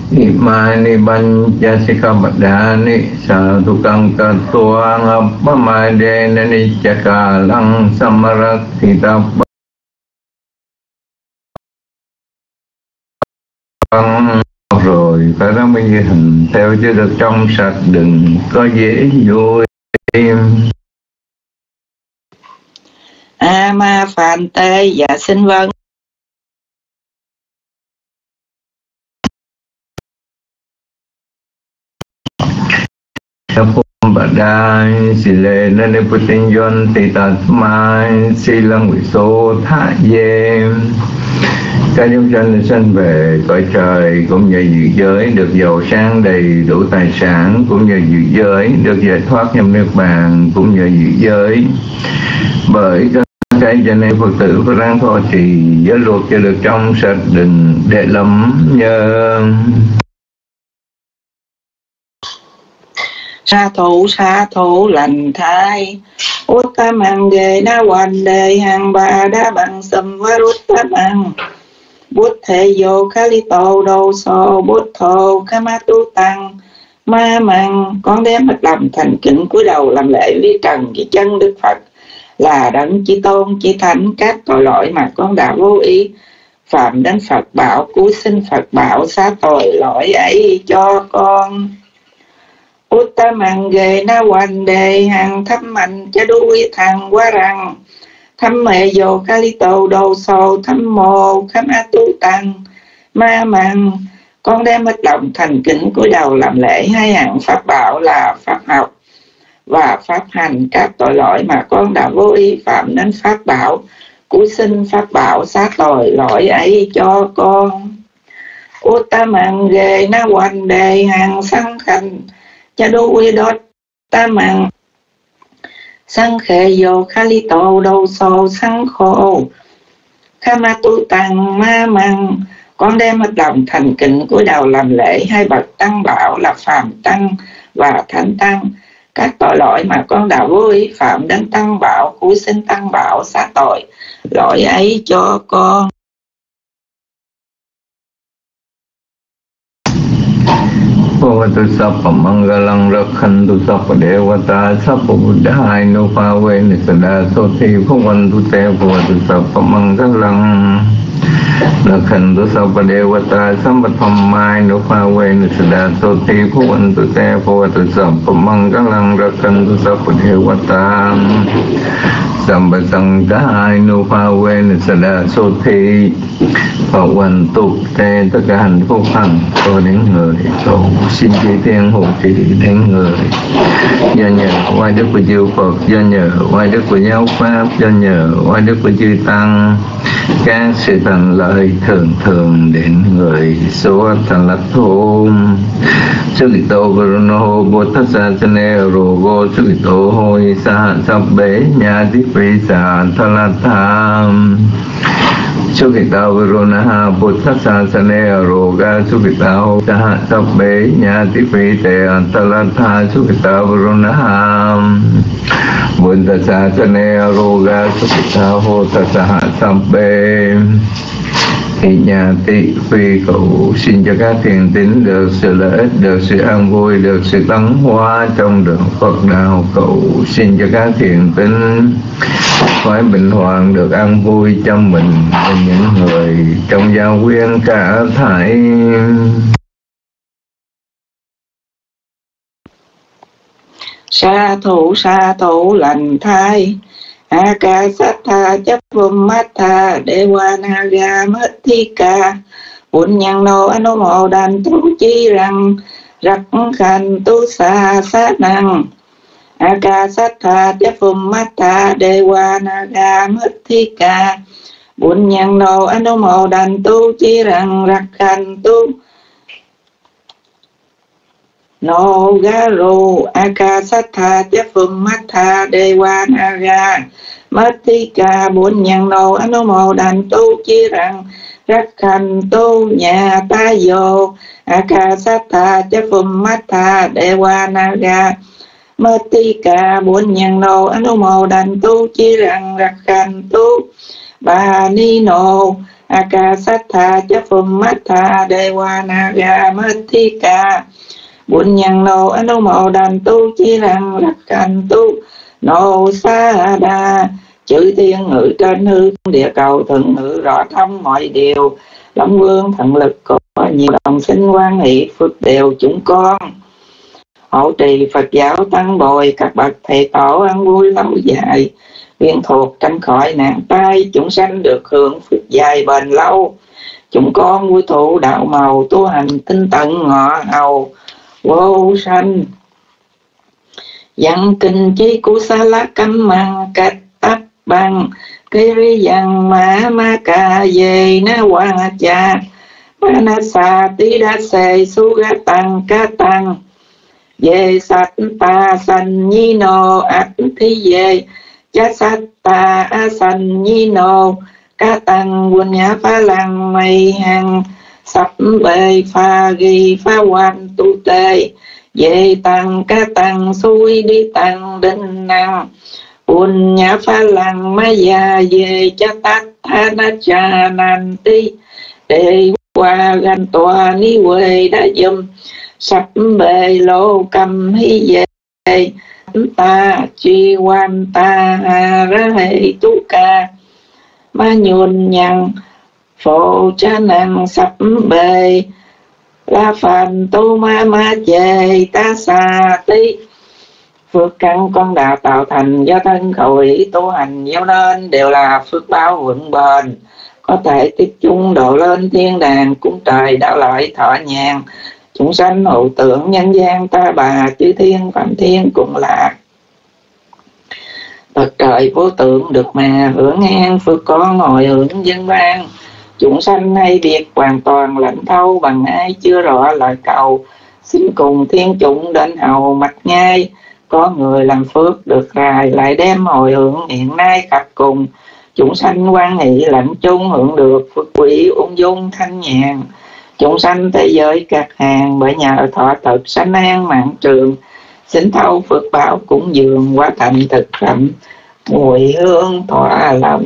Imani banja sikabadani sadukang katuang apamadena nichakalang samarakita băng rồi phải đó mới như hình theo chứ được trong sạch đừng có dễ vui. Ma Phạn Tê, dạ xin vâng. Badai sile nane putin yon tita mai silang viso tha ye. Các chúng sanh sanh về cõi trời cũng như dự giới được giàu sang đầy đủ tài sản, cũng như dự giới được giải thoát nhập niết bàn, cũng như dự giới bởi các cái cho nên Phật tử phải ráng thọ trì giới luật cho được trong sạch, đừng để lầm nhớ. Sa thủ lành thai Uttamang ghê na hoàn đề hàng bà đá bằng sâm vá rút táp ăn Bút thệ vô khá lý tổ đồ sô bút thô khá má tu tăng ma măng. Con đem hết lòng thành kính cúi đầu làm lễ với trần cái chân Đức Phật là đấng chí tôn chí thánh. Các tội lỗi mà con đã vô ý phạm đến Phật bảo, cúi xin Phật bảo xá tội lỗi ấy cho con. Uttamang ghê na hoàn đề hàng thăm mạnh cho đuôi thằng quá rằng thăm mẹ vô khá lý tô đồ sô thăm mô khám á tu tăng ma măng. Con đem hết lòng thành kính cúi đầu làm lễ hai hạng pháp bảo là pháp học và pháp hành. Các tội lỗi mà con đã vô ý phạm đến pháp bảo, cúi xin pháp bảo xá tội lỗi ấy cho con. Uttamang ghê na hoàn đề hàng sanh khanh cha đuôi đốt tam mạng sang khệ vô khá lý tổ đầu sâu sang khổ khá ma tu tăng ma măng. Con đem hết lòng thành kính cúi đầu làm lễ hai bậc tăng bảo là phàm tăng và thánh tăng. Các tội lỗi mà con đã vô ý phạm đến tăng bảo, cúi xin tăng bảo xá tội lỗi ấy cho con. Bhavatu sappa mangalang rakhantu sappa devata sappa buddhaya nupavena sada soti bhavantu te bhavatu sappa mangalang rakhantu sappa devata sampathammaya nupavena sada soti bhavantu te bhavatu sappa mangalang rakhantu sappa devata sampathammaya nupavena sada soti bhavantu te. Tất cả hạnh phúc hằng cho đến người cầu xin chư thiên hộ trì đến người. Do nhờ oai đức của chư Phật, do nhờ oai đức của giáo pháp, do nhờ oai đức của chư tăng, các sự thành lợi thường thường đến người. Số thành lạc thôn Sukito Varuno Bodhasa Sane Rogo Sukito Hoi Sa Sabbe Nhati Prisa Thalatham Sukita Varunaha Bodhasa Sane Roga Sukita Hoi Sa Sabbe Nhati Prisa Thalatha Sukita Varunaha Bodhasa Sane Roga Sukita Hoi Sa Sabbe nhà tị phi cầu xin cho các thiền tín được sự lợi ích, được sự an vui, được sự tấn hóa trong đường Phật đạo. Cầu xin cho các thiền tín phải bình hoàng, được an vui trong mình và những người trong gia quyến cả thảy. Sa thủ lành thai Akasattha Chappumatha Dewa Mathika Punyano Anumodan Tu Chi Rằng Rắc Khanh Tu Sa Sát Năng Akasattha Chappumatha Dewa Mathika Punyano Anumodan Tu Chi Rằng Rắc Khanh Tu No Garu Akasattha Chappumatha Dewa Mathika Punyano Anumodan Tu Chi Rằng Rắc Khanh Tu Nhà Ta Vô Akasattha Chappumatha Dewa Mathika Punyano Anumodan Tu Chi Rằng Rắc Khanh Tu Bà Ni Nô Akasattha cha Phummatha Dewa Naga Mathika Bunyano Anumodantu Chi Răng Rakkantu Nô Sa Đa. Chữ thiên ngự trên hư địa cầu, thường ngự rõ thông mọi điều. Long vương thần lực có nhiều đồng sinh quan hệ phước đều chúng con. Hộ trì Phật giáo tăng bồi, các bậc thầy tổ ăn vui lâu dài. Viên thuộc tránh khỏi nạn tai, chúng sanh được hưởng phước dài bền lâu. Chúng con vui thụ đạo màu, tu hành tinh tận ngọ hầu vô sanh. Văn kinh chí cú sa lá cấm măng cách tắp bằng cây ri văn ma ca về na hoa cha na sa tí đa se su ga tăng ca tăng về sạch ta sanh nhi nô ác thi về cha sạch ta a sanh nhi nô ca tăng quân nhã phá lăng mây hằng sắp bề pha ghi phá quan tu tê về tăng ca tăng xuôi đi tăng đinh năng quân nhã phá lăng ma già về cha tát tha na cha nan ti để qua gan tòa ni quê đã dùm sắp bề lô cầm hi về ta chi quan ta hà ra hệ tu ca ma nhôn nhằng phổ cha năng sắp bề la phàn tu ma chê ta xa tí. Phước căn con đạo tạo thành do thân khẩu ý tu hành gieo nên đều là phước báo vững bền, có thể tiếp chung độ lên thiên đàng cung trời đạo lợi thọ nhàn. Chúng sanh hữu tưởng nhân gian ta bà chư thiên phạm thiên cùng lạc. Phật trời vô tượng được mà hưởng an, phước con hồi hưởng dân vang. Chúng sanh hay biệt hoàn toàn lãnh thâu, bằng ai chưa rõ lời cầu. Xin cùng thiên chúng đến hầu mặt ngay, có người làm phước được rài lại đem hồi hưởng hiện nay khắp cùng. Chúng sanh quan hệ lãnh chung hưởng được phước quý ung dung thanh nhàn. Chúng sanh thế giới các hàng bởi nhờ thọ thực sanh an mạng trường. Xin thâu phước báo cúng dường quá thành thực phẩm, mùi hương thỏa lòng.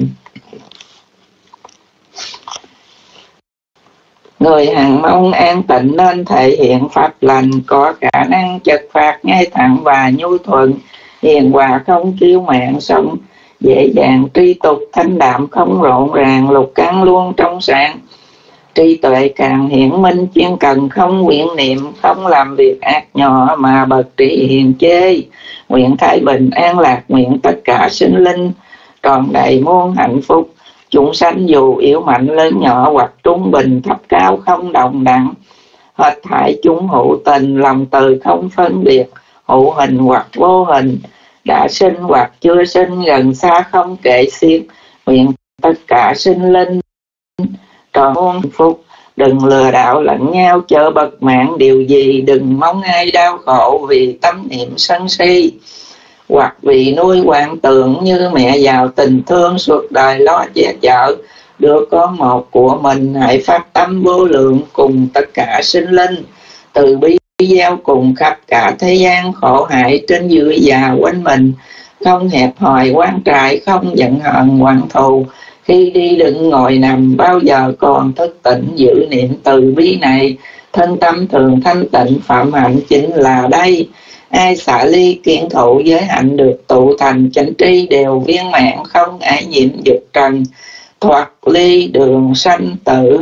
Người hằng mong an tịnh nên thể hiện pháp lành, có khả năng chật phạt ngay thẳng và nhu thuận, hiền hòa không kiêu mạn sống, dễ dàng tri tục thanh đạm không rộn ràng, lục căn luôn trong sáng. Trí tuệ càng hiển minh chuyên cần, không quyện niệm, không làm việc ác nhỏ mà bậc trí hiền chê. Nguyện thái bình an lạc, nguyện tất cả sinh linh tròn đầy muôn hạnh phúc. Chúng sanh dù yếu mạnh lớn nhỏ hoặc trung bình thấp cao không đồng đẳng, hết thảy chúng hữu tình lòng từ không phân biệt, hữu hình hoặc vô hình, đã sinh hoặc chưa sinh, gần xa không kể xiết. Nguyện tất cả sinh linh tròn muôn hạnh phúc. Đừng lừa đảo lẫn nhau chớ bậc mạng điều gì, đừng mong ai đau khổ vì tâm niệm sân si, hoặc vì nuôi quan tưởng như mẹ giàu tình thương suốt đời lo che chở đứa con một của mình. Hãy phát tâm vô lượng cùng tất cả sinh linh, từ bi gieo cùng khắp cả thế gian khổ hại trên dưới già quanh mình, không hẹp hòi quan trại, không giận hờn oán thù. Khi đi đứng ngồi nằm bao giờ còn thức tỉnh giữ niệm từ bi này, thân tâm thường thanh tịnh phạm hạnh chính là đây. Ai xả ly kiên thụ giới hạnh được tụ thành chánh tri đều viên mãn, không ai nhiễm dục trần, thoát ly đường sanh tử.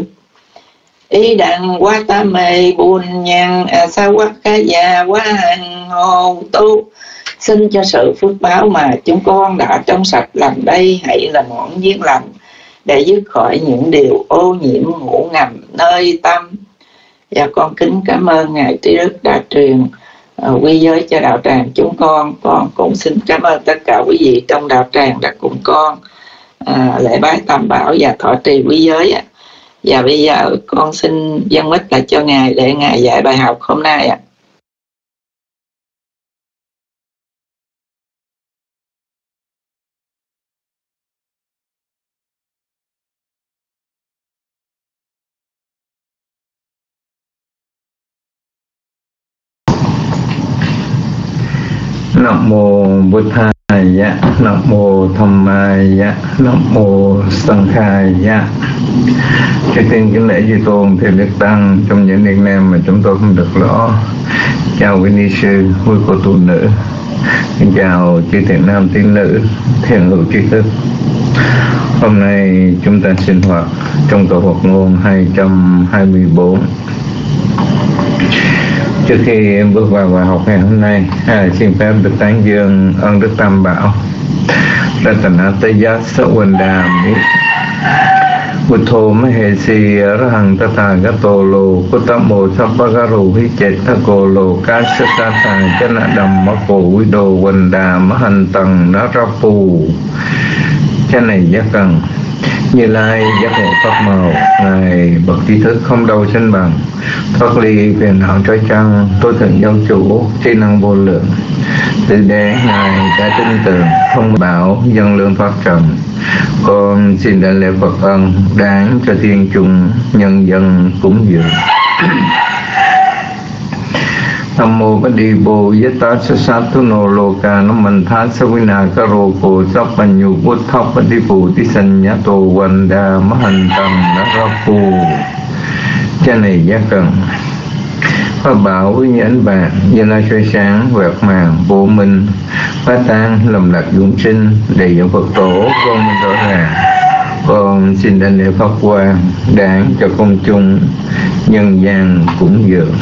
Ý đặng quá ta mê buồn nhăn sa quá khá già quá hằng hồ tu. Xin cho sự phước báo mà chúng con đã trong sạch làm đây hãy là món duyên lành, để dứt khỏi những điều ô nhiễm ngủ ngầm nơi tâm. Và con kính cảm ơn Ngài Trí Đức đã truyền quy giới cho đạo tràng chúng con. Con cũng xin cảm ơn tất cả quý vị trong đạo tràng đã cùng con lễ bái tam bảo và thọ trì quy giới. Và bây giờ con xin dâng mic lại cho Ngài để Ngài dạy bài học hôm nay ạ. Nam mô Bụt Tha Dạ, Nam mô Tham Maya, Nam mô Sang Khai. Trước tiên kính lễ Duy Tôn Thầy Đức Tăng trong những nick name mà chúng tôi không được rõ. Chào quý ni sư, quý cô tu nữ. Xin chào chư thiện nam tín nữ, thiện hữu tri thức. Hôm nay chúng ta sinh hoạt trong tổ Phật ngôn 224. Trước khi em bước vào bài học ngày hôm nay, xin phép được tán dương ơn Đức Tam Bảo. Ratanataya Sawandami Buddho Mahesi Arahang Tathagato Lo Kutamo Sappagaru Hichetthako Lo Kasatata Chana Dhammako Vido Vanda Mahantang Narapu. Cái này giác cần Như Lai giác ngộ pháp màu, Ngài bậc trí thức không đâu sánh bằng, thoát ly phiền não trói trăng, tối thượng giáo chủ, trí năng vô lượng. Từ đế Ngài đã tin tưởng, không bảo dân lương thoát trần. Con xin đại lễ Phật ân đáng cho thiên chúng nhân dân cúng dường. Nam mô Bát Đi Bồ Yata Sasathano Loka Namantha Savina Karoko Sappanyu Buddha Bát Đi Bồ Tisanyato Vanda Mahantang Narapu. Cha này giác cần Pháp bảo với những ánh bạc, như lai soi sáng, vẹt màng, vô minh, phá tan, lầm lạc dũng sinh, đầy dẫn Phật tổ, con minh rõ ràng. Con xin đại lễ Pháp Quang đáng cho công chúng nhân gian cúng dường.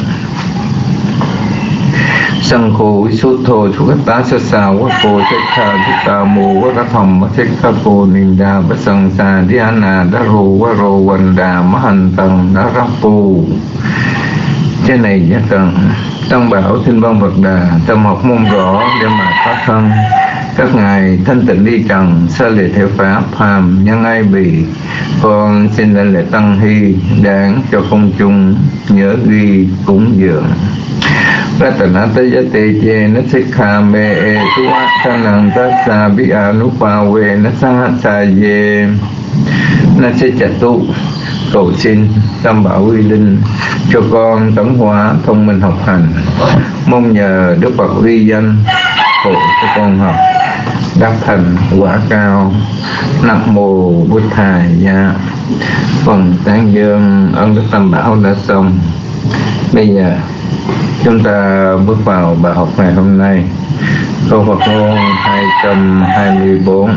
Sang khổ xuất thô xuất tá sa sa quá cô chết tha thích ta mù quá thầm chết ta cô ninh đa bất sang sa đi na đa rô quá rô quần đà má hành tầng đá rắp phù. Cái này giác cần Tăng bảo thiên văn Phật Đà tâm học mong rõ để mà thoát thân. Các ngài thanh tịnh đi trần xa lệ theo pháp phàm nhân ai bì. Con xin đại lễ Tăng Hy đáng cho công chúng nhớ ghi cúng dường. Ratanataya te che nasikha me e tuattanang tassa bi anupawe nasahasaye nasechatu. Cầu xin Tam Bảo uy linh cho con tấn hóa thông minh học hành, mong nhờ Đức Phật uy danh hộ cho con học đắc thành quả cao. Nam mô Bụt Thầy. Phần tán dương ơn Đức Tam Bảo đã xong. Bây giờ chúng ta bước vào bài học ngày hôm nay, câu Phật ngôn 224.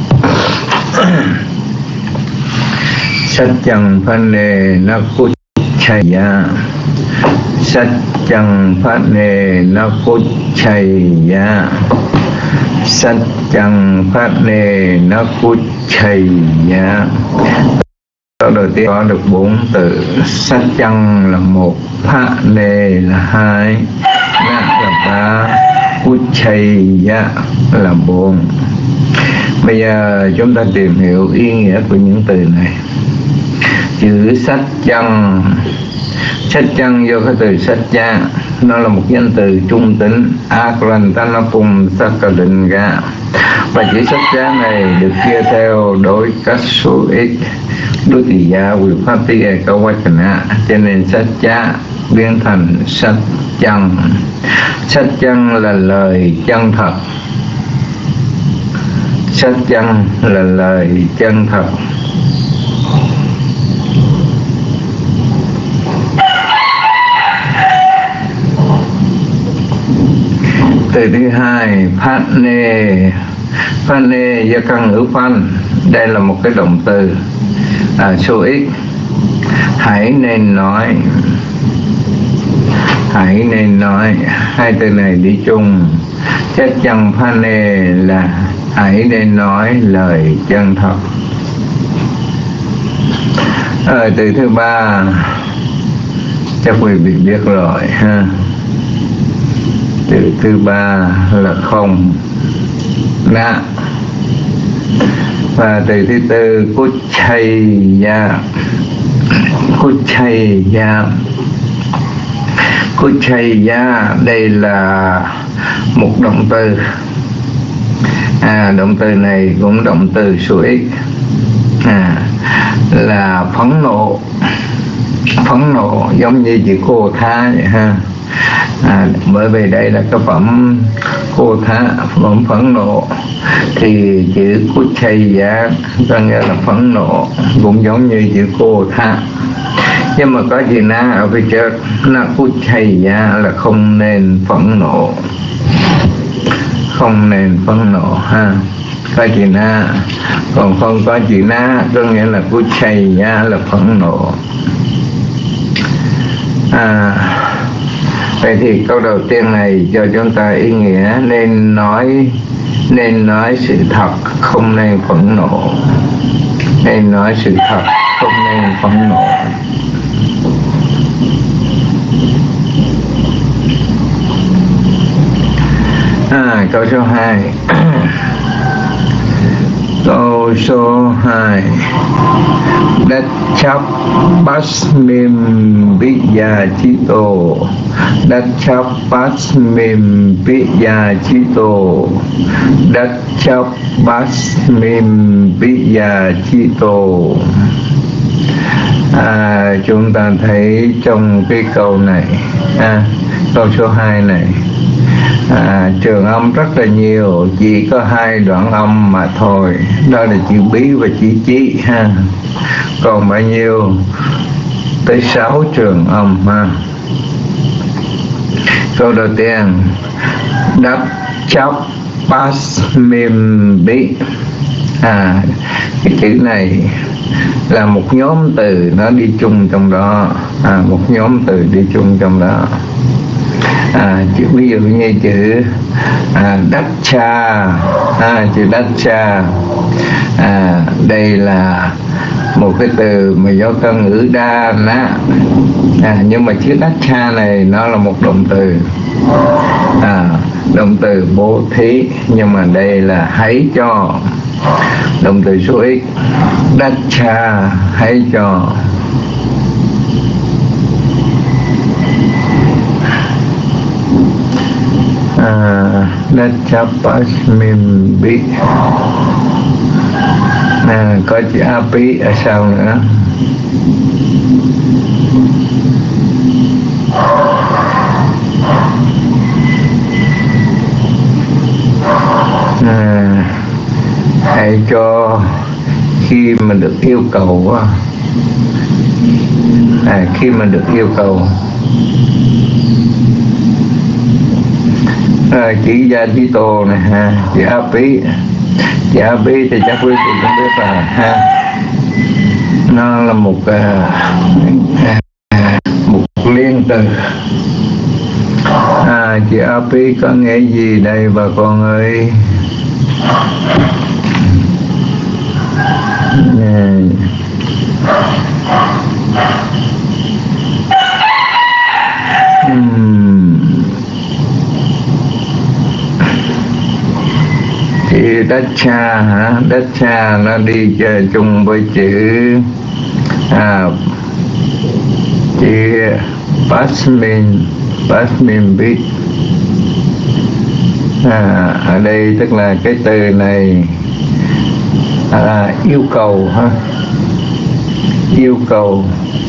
Satchang Phane Nakuchaya. Satchang Phane Nakuchaya. Satchang Phane Nakuchaya. Câu đầu tiên có được 4 từ. Satchang là 1, Phane là 2, Na là 3, Kuchaya là 4. Bây giờ chúng ta tìm hiểu ý nghĩa của những từ này. Chữ sách chân, sách chân do cái từ sách cha, nó là một danh từ trung tính Akrantanapum Sakalinga, và chữ sách cha này được chia theo đối cách số ít đối tỷ gia quy pháp tí ekawachana, cho nên sách cha biến thành sách chân. Sách chân là lời chân thật. Sách chân là lời chân thật. Từ thứ hai, Phane. Phane do căn ngữ phanh. Đây là một cái động từ số ít. Hãy nên nói. Hãy nên nói. Hai từ này đi chung. Chắc chắn Phane là hãy nên nói lời chân thật. Từ thứ ba chắc quý vị biết rồi ha. Từ thứ ba là không, na. Và từ thứ tư Kuchaya. Kuchaya. Kuchaya đây là một động từ. Động từ này cũng động từ số ít, là phẫn nộ. Phẫn nộ giống như chữ cô tha vậy ha. Bởi vì đây là cái phẩm cô thá phẫn nộ, thì chữ Kuchaya có nghĩa là phẫn nộ, cũng giống như chữ cô thá. Nhưng mà có chữ na ở phía trước, na Kuchaya là không nên phẫn nộ, không nên phẫn nộ ha. Có chữ na, còn không có chữ na có nghĩa là Kuchaya là phẫn nộ. Vậy thì câu đầu tiên này cho chúng ta ý nghĩa nên nói sự thật, không nên phẫn nộ. Nên nói sự thật, không nên phẫn nộ. Câu số 2. Câu số 2. Đất chấp Basmim Vijayachito. Đất chấp Basmim Vijayachito. Đất chấp Basmim Vijayachito. Chúng ta thấy trong cái câu này, câu số 2 này, trường âm rất là nhiều, chỉ có 2 đoạn âm mà thôi, đó là chữ bí và chữ chí ha. Còn bao nhiêu? Tới 6 trường âm ha. Câu đầu tiên, đất chấp Basmim bí. Cái chữ này là một nhóm từ nó đi chung trong đó, một nhóm từ đi chung trong đó. Ví dụ như chữ đất cha, chữ đất cha, đây là một cái từ mà do căn ngữ đa ná, nhưng mà chữ đất cha này nó là một động từ, động từ bố thí, nhưng mà đây là hãy cho, động từ số ít. Đất cha hãy cho. Đất chấp Basmim bí. Có chữ Api ở sau nữa. Hãy cho khi mà được yêu cầu, khi mà được yêu cầu. Chữ Yajito này ha, chữ Api. Chữ Api thì chắc quý vị cũng biết là nó là một liên từ. Chữ Api có nghĩa gì đây bà con ơi? Thì đất cha hả? Đất cha nó đi chơi chung với chữ Basmin biết. Ở đây tức là cái từ này yêu cầu ha, yêu cầu.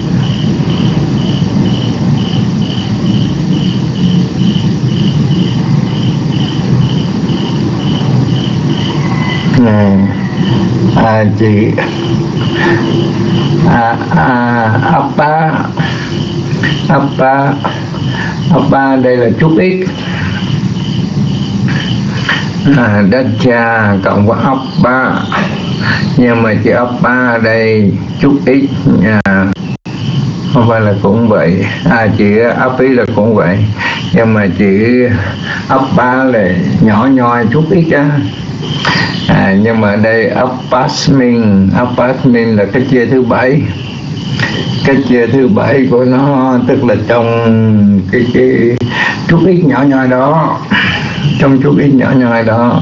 Chị Appa đây là chút ít. Đất cha cộng với Appa, nhưng mà chữ Appa đây chút ít, không phải là cũng vậy. Chữ Api là cũng vậy, nhưng mà chữ Appa là nhỏ nhoi chút ít á. Nhưng mà đây Appasmin là cái chia thứ 7. Cái chia thứ 7 của nó tức là trong cái chút ít nhỏ nhoi đó, trong chút ít nhỏ nhoi đó.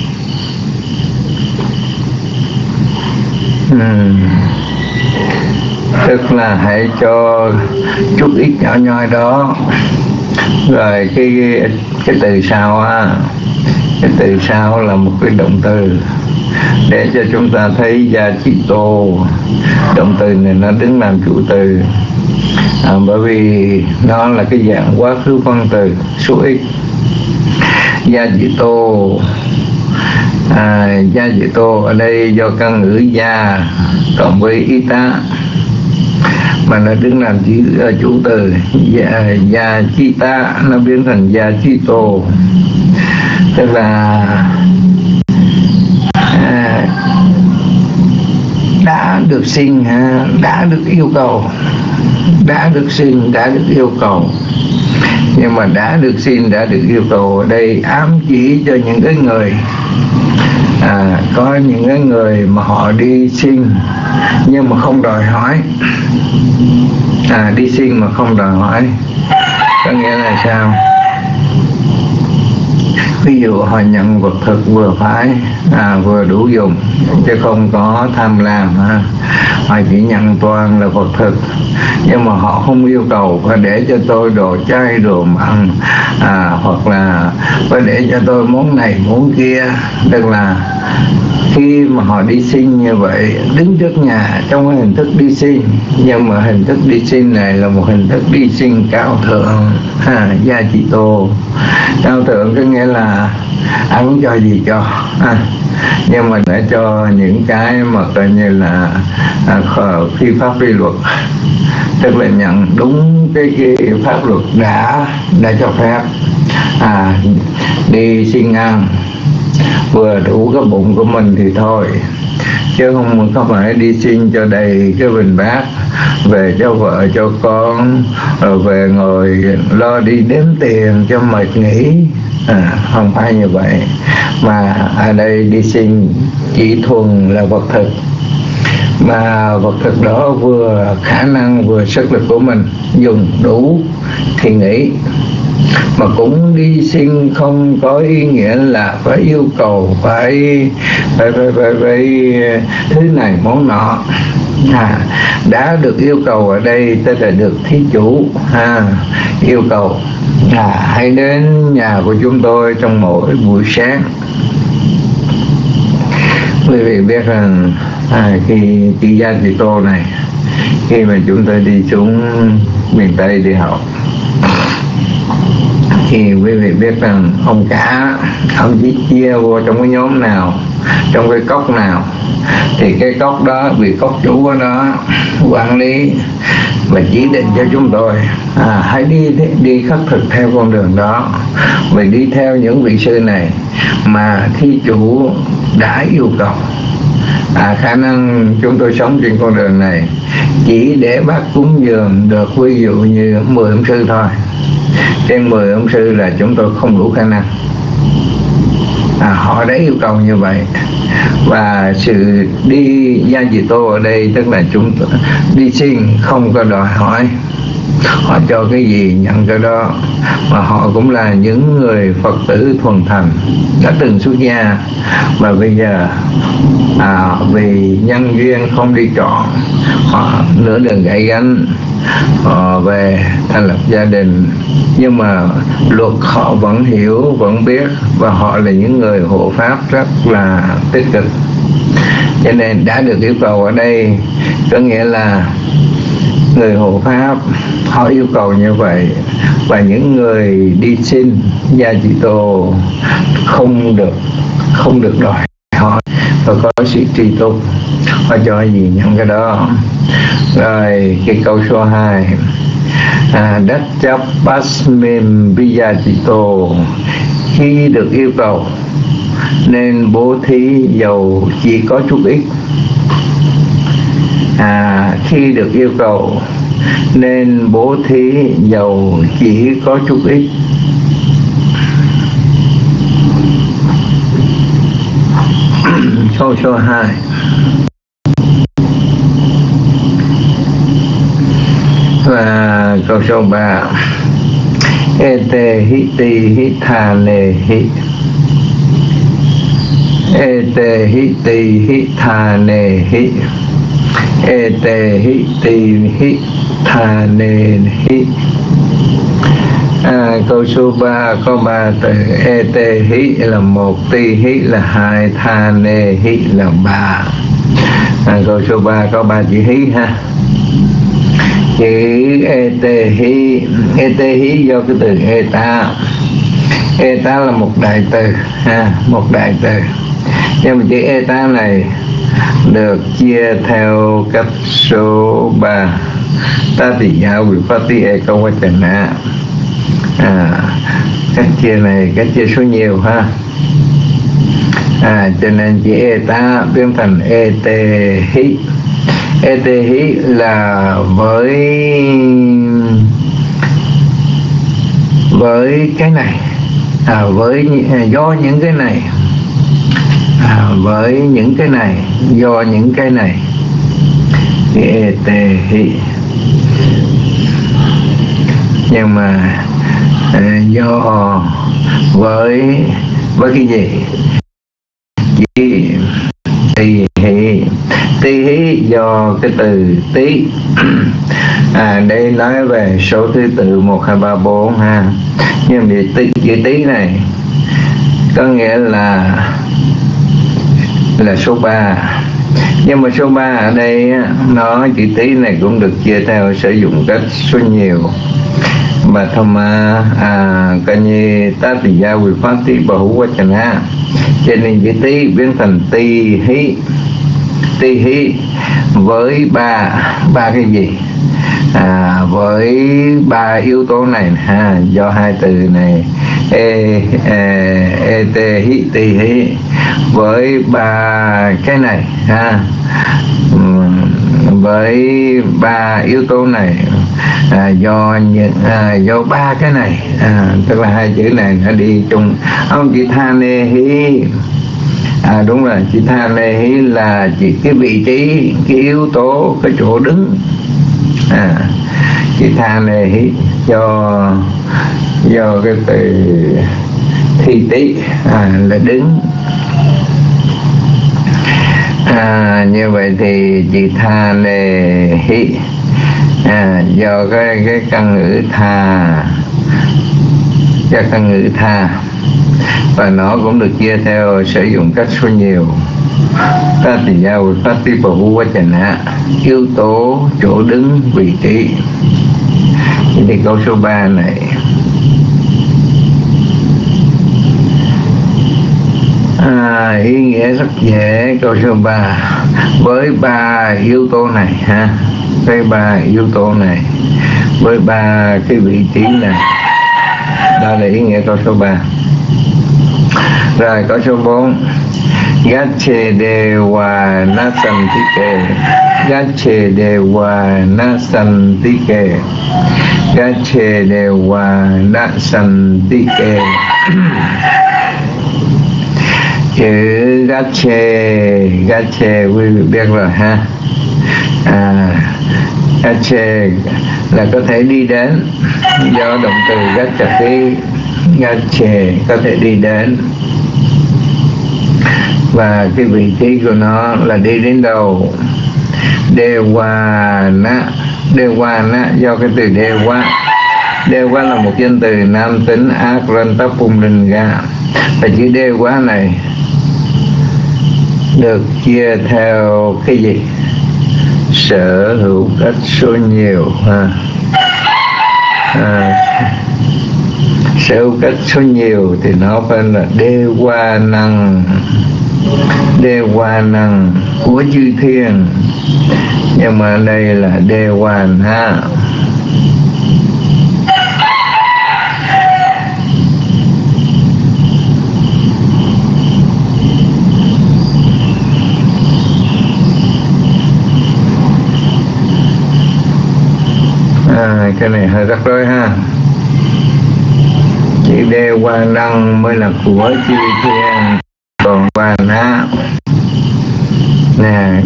Tức là hãy cho chút ít nhỏ nhoi đó. Rồi cái từ sau cái từ sau là một cái động từ để cho chúng ta thấy Yachito. Động từ này nó đứng làm chủ từ, bởi vì nó là cái dạng quá khứ phân từ số ít. Gia Dị Tô. Gia Dị Tô ở đây do căn ngữ gia cộng với y tá mà nó đứng làm chủ từ. Gia Chi Ta nó biến thành Gia Chi Tô, tức là đã được sinh, đã được yêu cầu, đã được sinh, đã được yêu cầu. Nhưng mà đã được sinh, đã được yêu cầu ở đây ám chỉ cho những cái người có những cái người mà họ đi sinh nhưng mà không đòi hỏi. Đi sinh mà không đòi hỏi có nghĩa là sao? Ví dụ họ nhận vật thực vừa phải, vừa đủ dùng, chứ không có tham lam. Họ chỉ nhận toàn là vật thực, nhưng mà họ không yêu cầu phải để cho tôi đồ chay đồ mặn, hoặc là phải để cho tôi món này món kia. Tức là khi mà họ đi sinh như vậy, đứng trước nhà trong cái hình thức đi sinh, nhưng mà hình thức đi sinh này là một hình thức đi sinh cao thượng, Gia Dị Tô. Cao thượng có nghĩa là ai muốn cho gì cho, nhưng mà để cho những cái mà coi như là phi pháp vi luật, tức là nhận đúng cái pháp luật đã cho phép. Đi xin ăn vừa đủ cái bụng của mình thì thôi, chứ không phải đi xin cho đầy cái bình bát về cho vợ cho con, rồi về ngồi lo đi đếm tiền cho mệt nghỉ. Không phải như vậy, mà ở đây đi xin chỉ thuần là vật thực, mà vật thực đó vừa khả năng vừa sức lực của mình dùng đủ thì nghỉ. Mà cũng đi xin không có ý nghĩa là phải yêu cầu phải thứ này món nọ. Đã được yêu cầu ở đây tức là được thí chủ yêu cầu hãy đến nhà của chúng tôi trong mỗi buổi sáng. Quý vị biết rằng khi chị Gia Dị Tô này, khi mà chúng tôi đi xuống miền Tây đi học, thì quý vị biết rằng ông cả, ông chỉ chia vô trong cái nhóm nào, trong cái cốc nào, thì cái cốc đó vì cốc chủ của nó quản lý và chỉ định cho chúng tôi hãy đi khất thực theo con đường đó, vì đi theo những vị sư này mà thí chủ đã yêu cầu. Khả năng chúng tôi sống trên con đường này chỉ để bác cúng dường được ví dụ như 10 ông sư thôi. Trên 10 ông sư là chúng tôi không đủ khả năng. Họ đã yêu cầu như vậy. Và sự đi Gia Dị Tô ở đây tức là chúng tôi đi xin không có đòi hỏi, họ cho cái gì nhận cái đó. Mà họ cũng là những người Phật tử thuần thành đã từng xuất gia, và bây giờ vì nhân duyên không đi trọn, họ nửa đường gãy gánh, họ về thành lập gia đình. Nhưng mà luật họ vẫn hiểu, vẫn biết, và họ là những người hộ pháp rất là tích cực. Cho nên đã được yêu cầu ở đây có nghĩa là người hộ pháp họ yêu cầu như vậy, và những người đi xin Gia Dị Tô không được đòi hỏi, và có sự tri túc, họ cho gì nhận cái đó. Rồi cái câu số 2, đất chấp pasmim Gia Dị Tô, khi được yêu cầu nên bố thí dầu chỉ có chút ít. Khi được yêu cầu nên bố thí dầu chỉ có chút ít. Câu số 2, và câu số 3, ete hiti hitane hi, ete hiti hitane hi, ete hiti hitane hi. Câu số 3 có 3 từ. Ete hi là 1, ti hi là 2, thane hi là 3. Câu số 3 có 3 chữ hí ha. Chữ ete hi do cái từ eta. Eta là một đại từ ha, một đại từ. Nhưng mà chữ eta này được chia theo cách số 3. Tatiya Vipatti Ekavachana. Cách chia này cách chia số nhiều ha. Cho nên chữ eta biến thành etehi. Etehi là với cái này, do những cái này, với những cái này, do những cái này. Etehi. Nhưng mà do với cái gì? Tỳ hí do cái từ tí. Đây nói về số thứ tự 1, 2, 3, 4 ha. Nhưng mà chữ tí này có nghĩa là số 3. Nhưng mà số 3 ở đây nó chữ tí này cũng được chia theo sử dụng cách số nhiều. Bà thama coi như Tatiya Vipatti Bahuvachana. Cho nên chữ tí biến thành ti hí. Ti hí với ba cái gì? Với 3 yếu tố này ha, do 2 từ này te hí ti hí, với 3 cái này ha, với 3 yếu tố này, do 3 cái này, tức là 2 chữ này nó đi chung. Ông chỉ thane hí, đúng rồi, chỉ thane hí là chỉ cái vị trí, cái yếu tố, cái chỗ đứng. Chỉ thane hí do cái từ thi tí là đứng. Như vậy thì chị tha nề hí do cái căn ngữ tha, do căn ngữ tha, và nó cũng được chia theo sử dụng cách số nhiều. Tatiya Vipatti Bahuvachana, yếu tố, chỗ đứng, vị trí. Thì câu số 3 này ý nghĩa rất dễ. Câu số 3 với 3 yếu tố này ha, với 3 yếu tố này, với 3 cái vị trí này, đó là ý nghĩa câu số 3. Rồi câu số 4, Gache Dewa Nasantike. Gache Dewa Nasantike. Gache Dewa Nasantike. Chữ gache quý vị biết rồi ha. Gache là có thể đi đến, do động từ gachati. Gache có thể đi đến, và cái vị trí của nó là đi đến đâu. Dewana do cái từ Dewa là một danh từ nam tính Akranta Pumlinga, và chữ Dewa này được chia theo cái gì? Sở hữu cách số nhiều ha. Sở hữu cách số nhiều thì nó phải là Dewa năng của chư thiên, nhưng mà đây là Dewan ha. Cái này hơi rắc rối ha. Chữ Dewa năng mới là của chư thiên, còn Vana nè.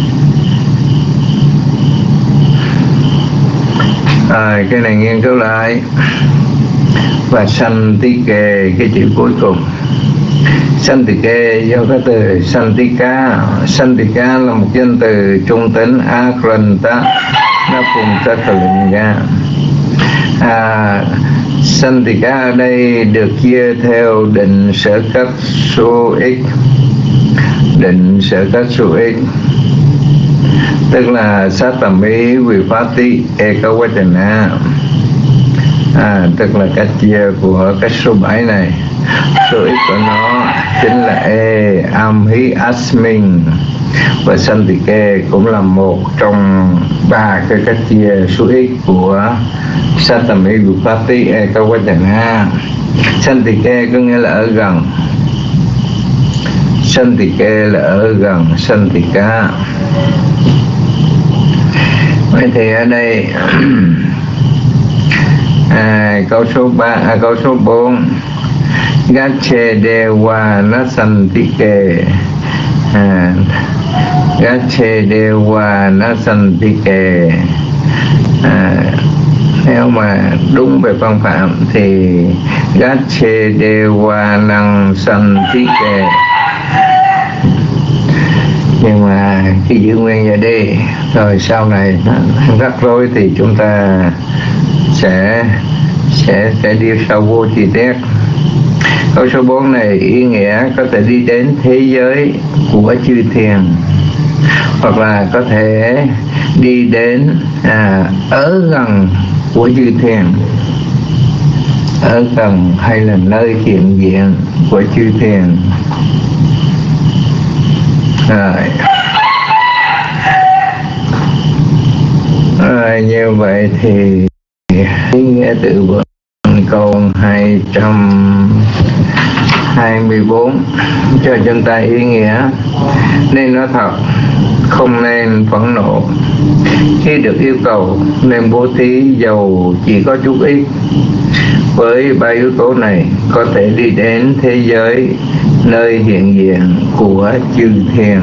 Cái này nghiên cứu lại. Và Santike, cái chữ cuối cùng. Santike do cái từ Santika là một danh từ trung tính Akranta Napunsalinga. Santika ở đây được chia theo định sở cách số x. Định sở cách số x tức là Satami Vipatti Ekavachana. tức là cách chia của cách số 7 này. Số ít của nó chính là E Am Hí Asmin, và Santike cũng là một trong 3 cái cách chia số ít của Satami Gupati Ekawachana. Santike có nghĩa là ở gần, Santike là ở gần Santika. Vậy thì ở đây câu số 4 Gache Dewa Nasantike, Gache Dewa Nasantike. Nếu mà đúng về văn phạm thì Gache Dewa Nasantike, nhưng mà khi giữ nguyên vậy đi, rồi sau này rắc rối thì chúng ta sẽ đi sâu vô chi tiết. Câu số 4 này ý nghĩa có thể đi đến thế giới của chư thiên, hoặc là có thể đi đến ở gần của chư thiên, ở gần hay là nơi hiện diện của chư thiên. Rồi như vậy thì ý nghĩa từ vựng câu 224 cho chúng ta ý nghĩa nên nói thật, không nên phẫn nộ. Khi được yêu cầu nên bố thí dầu chỉ có chút ít. Với 3 yếu tố này có thể đi đến thế giới nơi hiện diện của chư thiên.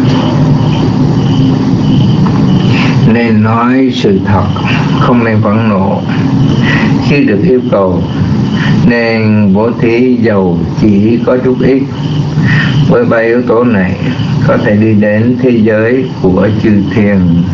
Nên nói sự thật, không nên phẫn nộ. Khi được yêu cầu nên bố thí dầu chỉ có chút ít. Với 3 yếu tố này có thể đi đến thế giới của chư thiên.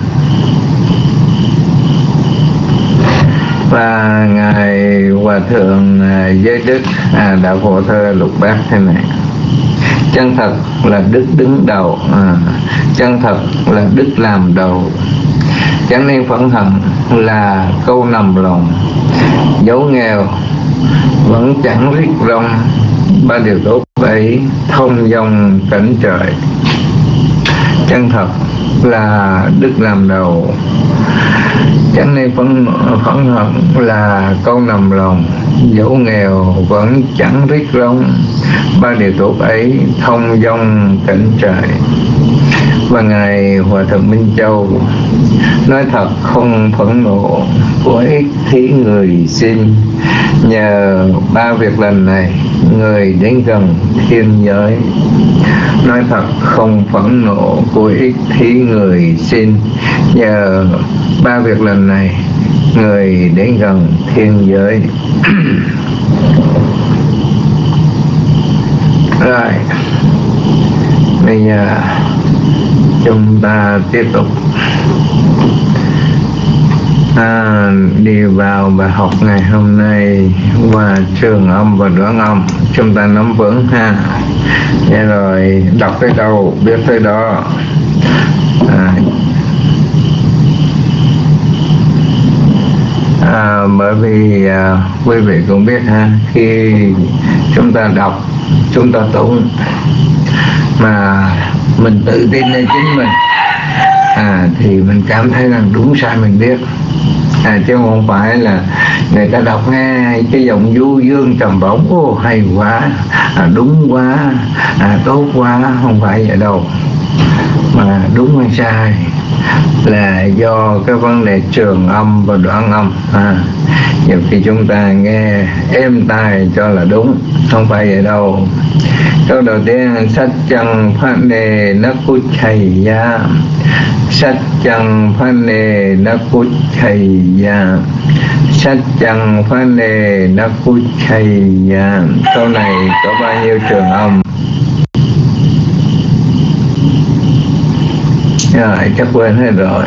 Và ngài Hòa thượng Giới Đức đã phổ thơ lục bát thế này: chân thật là đức đứng đầu, chân thật là đức làm đầu. Chẳng nên phẫn hận là câu nằm lòng. Dẫu nghèo vẫn chẳng rít rong, 3 điều tốt ấy thông dong cảnh trời. Chân thật là đức làm đầu. Chẳng nên phẫn hận là câu nằm lòng. Dẫu nghèo vẫn chẳng rít rong, 3 điều tốt ấy thông dong cảnh trời. Và ngài Hòa thượng Minh Châu nói thật, không phẫn nộ, của ích thí người xin. Nhờ 3 việc lành này, người đến gần thiên giới. Nói thật, không phẫn nộ, của ích thí người xin. Nhờ 3 việc lành này, người đến gần thiên giới. Rồi, bây giờ chúng ta tiếp tục đi vào bài học ngày hôm nay và trường âm và đoạn âm. Chúng ta nắm vững ha. Vậy rồi đọc tới đâu biết tới đó. Bởi vì quý vị cũng biết ha, khi chúng ta đọc, chúng ta tụng mà mình tự tin lên chính mình thì mình cảm thấy rằng đúng sai mình biết, chứ không phải là người ta đọc nghe cái giọng du dương trầm bổng, ô hay quá, đúng quá, tốt quá. Không phải vậy đâu, mà đúng hay sai là do cái vấn đề trường âm và đoạn âm. Nhiều khi chúng ta nghe êm tai cho là đúng, không phải vậy đâu. Câu đầu tiên: sách chân phát nề nó cút thầy ya. Sách chân phát nề nó cút thầy ya. Sách chân phát nề nó cút thầy ya. Câu này có bao nhiêu trường âm? Rồi, chắc quên hết rồi.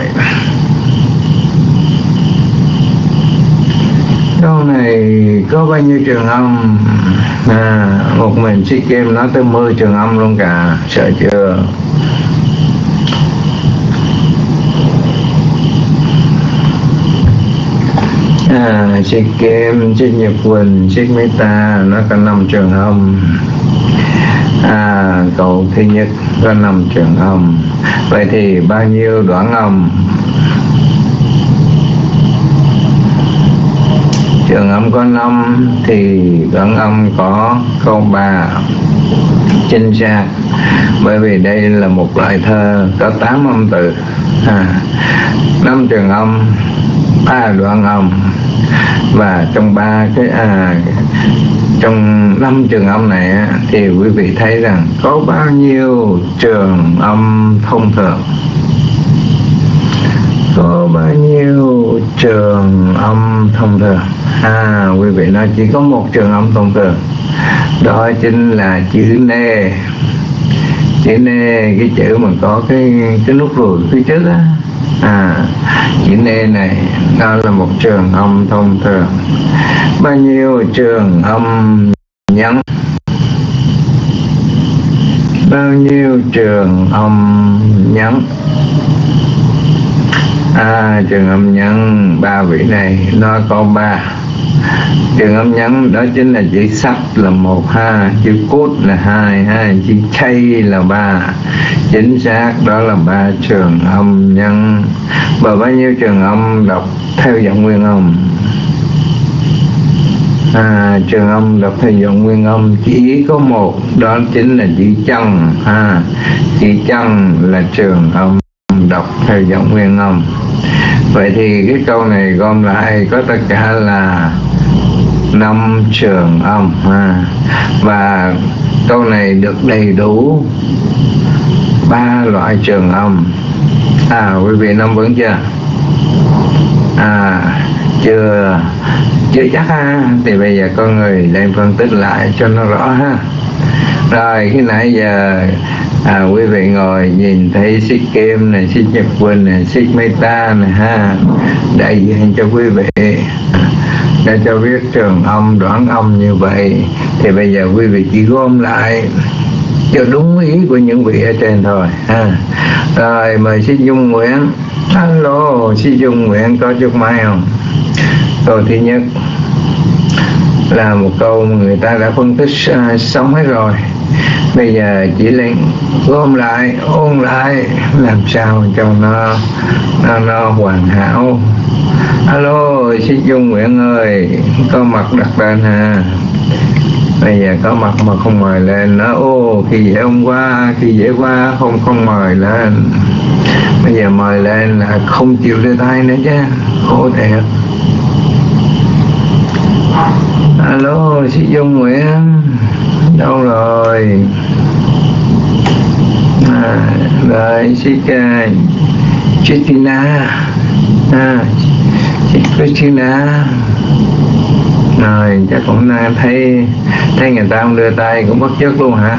Câu này có bao nhiêu trường âm? Một mình Sĩ Kim nói tới 10 trường âm luôn cả, sợ chưa? Chiếc Kim, chiếc Nhật Quỳnh, chiếc Meta nó có 5 trường âm. Câu thứ nhất có 5 trường âm. Vậy thì bao nhiêu đoạn âm? Trường âm có 5 thì đoạn âm có câu 3. Chính xác, bởi vì đây là một loại thơ có 8 âm từ, 5 trường âm, 3 đoạn âm. Và trong trong 5 trường âm này thì quý vị thấy rằng có bao nhiêu trường âm thông thường? Có bao nhiêu trường âm thông thường? Quý vị nói chỉ có một trường âm thông thường, đó chính là chữ nê. Chữ nê, cái chữ mà có cái nút ruồi phía trước á, chữ nê này đó là một trường âm thông thường. Bao nhiêu trường âm nhấn? Bao nhiêu trường âm nhấn? Trường âm nhấn 3 vị này nó có 3. Trường âm nhấn đó chính là chữ sắp là 1 chữ cốt là 2 chữ chay là 3. Chính xác, đó là 3 trường âm nhấn. Và bao nhiêu trường âm đọc theo giọng nguyên âm? Trường âm đọc theo giọng nguyên âm chỉ có 1, đó chính là chữ chân. Chữ chân là trường âm đọc theo giọng nguyên âm. Vậy thì cái câu này gom lại có tất cả là 5 trường âm. Và câu này được đầy đủ 3 loại trường âm. Quý vị nắm vững chưa? Chưa chắc thì bây giờ con người lên phân tích lại cho nó rõ ha. Rồi khi nãy giờ quý vị ngồi nhìn thấy xích Kim này, xích Nhật Quỳnh này, xích Meta này đại diện cho quý vị để cho biết trường âm, đoạn âm như vậy. Thì bây giờ quý vị chỉ gom lại cho đúng ý của những vị ở trên thôi Rồi mời xích Dung Nguyễn. Alo, xích Dung Nguyễn có chút máy không? Câu thứ nhất là một câu mà người ta đã phân tích xong hết rồi. Bây giờ chỉ lên gom lại, ôn lại làm sao cho nó hoàn hảo. Alo, xích Dung Nguyễn ơi, có mặt đặt lên Bây giờ có mặt mà không mời lên, nó khi dễ hôm qua, khi dễ qua không mời lên. Bây giờ mời lên là không chịu đưa tay nữa chứ, khổ thiệt. Alo, xích Dung Nguyễn đâu rồi? Rồi xích Christina, xích Christina. Rồi chắc cũng thấy người ta không đưa tay cũng bất chợt luôn hả?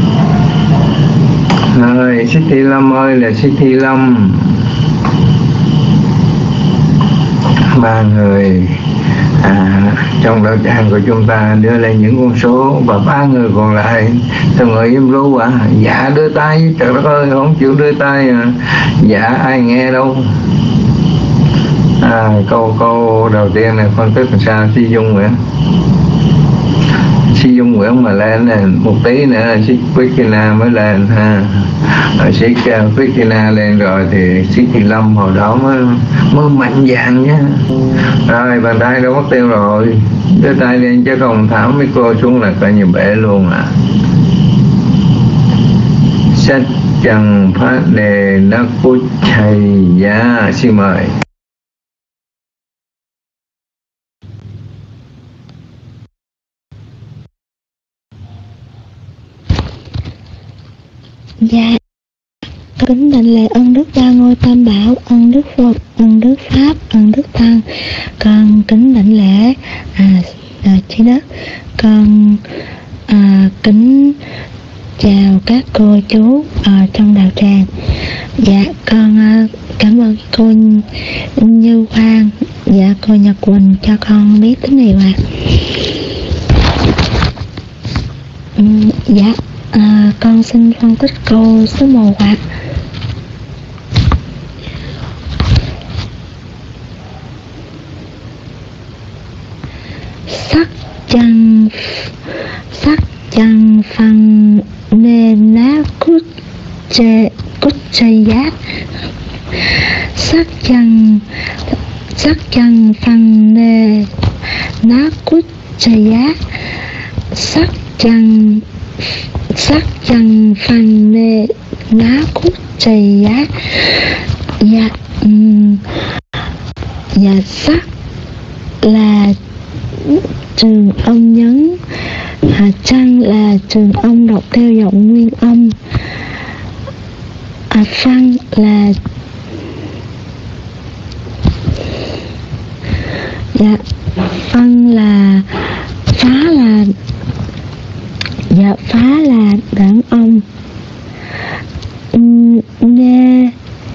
Rồi xích Thi Lâm ơi, là xích Thi Lâm. 3 người trong đạo tràng của chúng ta đưa lên những con số, và 3 người còn lại tôi ngồi im ru dạ đưa tay, trời đất ơi không chịu đưa tay dạ ai nghe đâu. Câu đầu tiên này phân tích làm sao? Xích Dung Nguyễn, xích Dung Nguyễn mà lên này một tí nữa xích Christina mới lên Rồi xích Christina lên rồi thì xích Thi Lâm hồi đó mới mạnh dạn nhá. Rồi bàn tay đâu mất tiêu rồi, đưa tay lên chứ không tháo mấy cô xuống là coi như bể luôn Sách Trần Phát Đề Nó Cút Chày Giá. Xin mời. Dạ, kính đảnh lễ ân đức Ba Ngôi Tam Bảo, ân đức Phật, ân đức Pháp, ân đức Tăng. Con kính đảnh lễ Chí Đất. Con kính chào các cô chú trong đạo tràng. Dạ, con cảm ơn cô Như Quang và cô Nhật Quỳnh cho con biết tín hiệu Dạ, con xin phân tích câu số 1 sắc chăng phần nề ná cút chê giá, sắc chăng phần nề ná cút chê giá, sắc chăng phần nề ná cút chê giá. Dạ sắc là trường âm nhấn, chăng là trường âm đọc theo giọng nguyên âm, phân là phân là phá là đoạn âm, nê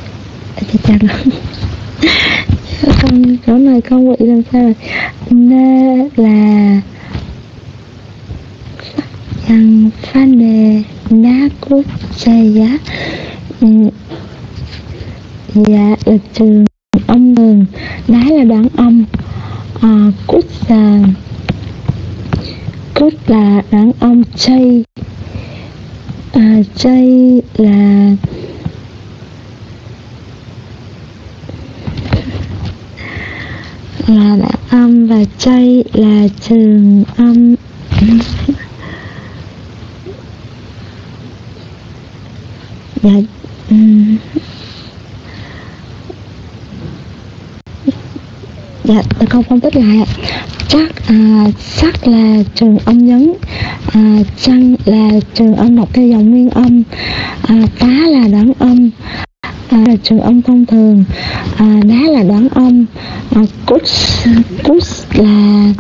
không, chỗ này con bị làm sao rồi. Nê là chăng phá nề ná cút chê giá. Dạ là trường âm thường, đá là đoạn âm, cút là đoạn âm, chay là đoạn âm, và chay là trường âm. Dạ dạ con phân tích lại. Sắc là trường âm nhấn, chăng là trường âm đọc theo dòng nguyên âm, phá là đoạn âm, là trường âm thông thường, đá là đoạn âm, cút là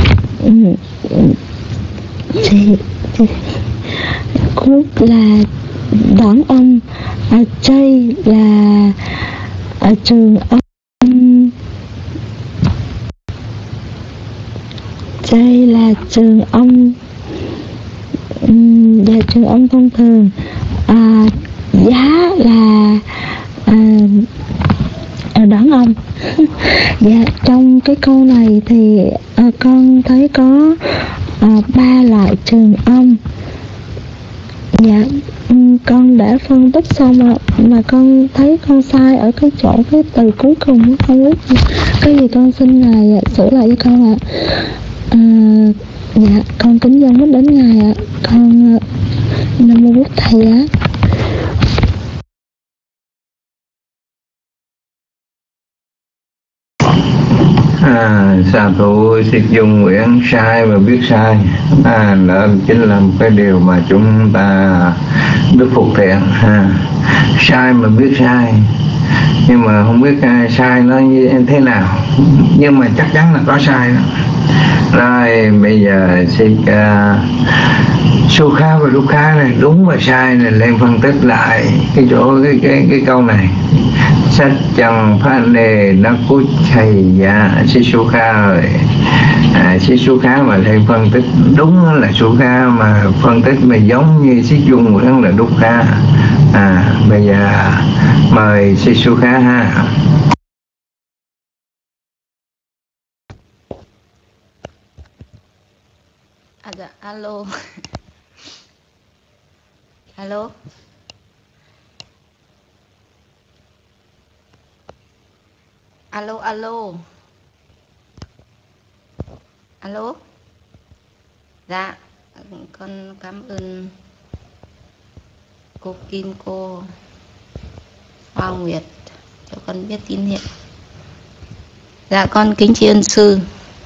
cút là đoạn âm, chay là trường âm, chay là trường âm, và trường âm thông thường, giá là đoạn âm. Dạ trong cái câu này thì con thấy có 3 loại trường âm. Dạ con đã phân tích xong rồi, mà con thấy con sai ở cái chỗ cái từ cuối cùng, không biết cái gì, con xin ngài sửa lại cho con ạ. Dạ con kính dân biết đến ngài ạ. Con Nam Mô Bụt Thầy á. Xà thủ sử dụng nguyện sai và biết sai, đó chính là một cái điều mà chúng ta đức phục thiện. Sai mà biết sai, nhưng mà không biết sai nó như thế nào, nhưng mà chắc chắn là có sai đó. Rồi bây giờ xin Sukha và Dukkha này, đúng và sai này lên phân tích lại cái chỗ cái câu này. Sách chẳng phan đề nó cút chày dạ si Sukha rồi. Si Sukha mà lên phân tích đúng là Sukha, mà phân tích mà giống như si dung Nguyễn là Dukkha. Bây giờ mời si Sukha ha. Dạ, alo. Alo. Alo, alo. Alo. Dạ, con cảm ơn cô Kim, cô Hoa Nguyệt cho con biết tín hiệu. Dạ, con kính tri ân sư.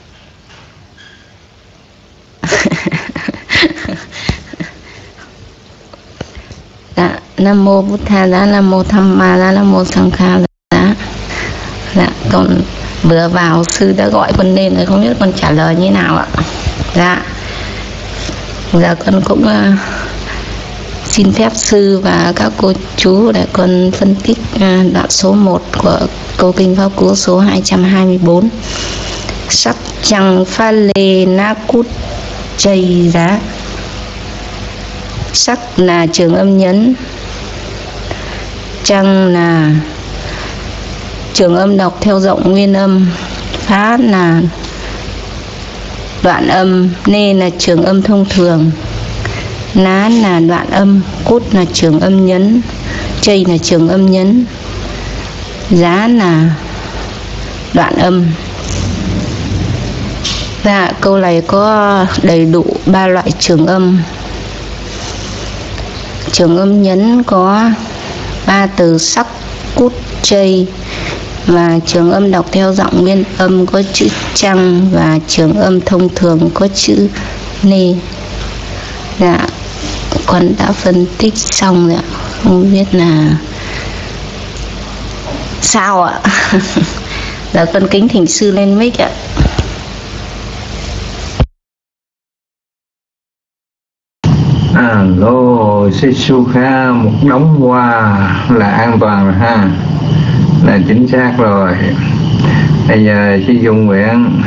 Dạ, Nam Mô Bụt Thà, Nam Mô Tham Ma, Nam Mô Sang Kha. Dạ, con vừa vào sư đã gọi con lên rồi, không biết con trả lời như nào ạ. Dạ, giờ con cũng xin phép sư và các cô chú để con phân tích đoạn số 1 của câu kinh Pháp Cú số 224. Sắc chẳng pha lê na cút chây giá. Sắc là trường âm nhấn, chăng là trường âm đọc theo giọng nguyên âm, phá là đoạn âm, nê là trường âm thông thường, ná là đoạn âm, cút là trường âm nhấn, chây là trường âm nhấn, giá là đoạn âm. Dạ, câu này có đầy đủ 3 loại trường âm. Trường âm nhấn có 3 từ sắc, cút, chây, và trường âm đọc theo giọng nguyên âm có chữ trăng, và trường âm thông thường có chữ nê. Dạ, con đã phân tích xong rồi ạ, không biết là sao ạ. Dạ, con kính thỉnh sư lên mic ạ. Lô Sisukha, một đống hoa là an toàn rồi ha, là chính xác rồi. Bây giờ sư Dung Nguyễn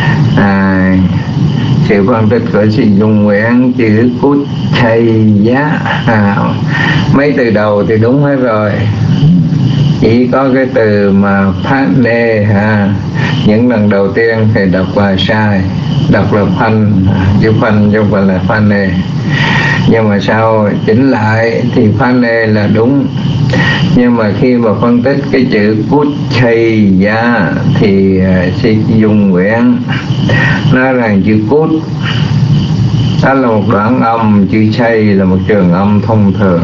sự phân tích của sư Dung Nguyễn chữ cút thầy giá, mấy từ đầu thì đúng hết rồi, chỉ có cái từ mà phát nê những lần đầu tiên thì đọc là sai, đọc là phanh, chữ phanh chứ không phải là phanh nê. Nhưng mà sau chỉnh lại thì phanh nê là đúng. Nhưng mà khi mà phân tích cái chữ cút chay giá thì sư Dung Nguyễn nói rằng chữ cút đó là một đoạn âm, chữ chay là một trường âm thông thường.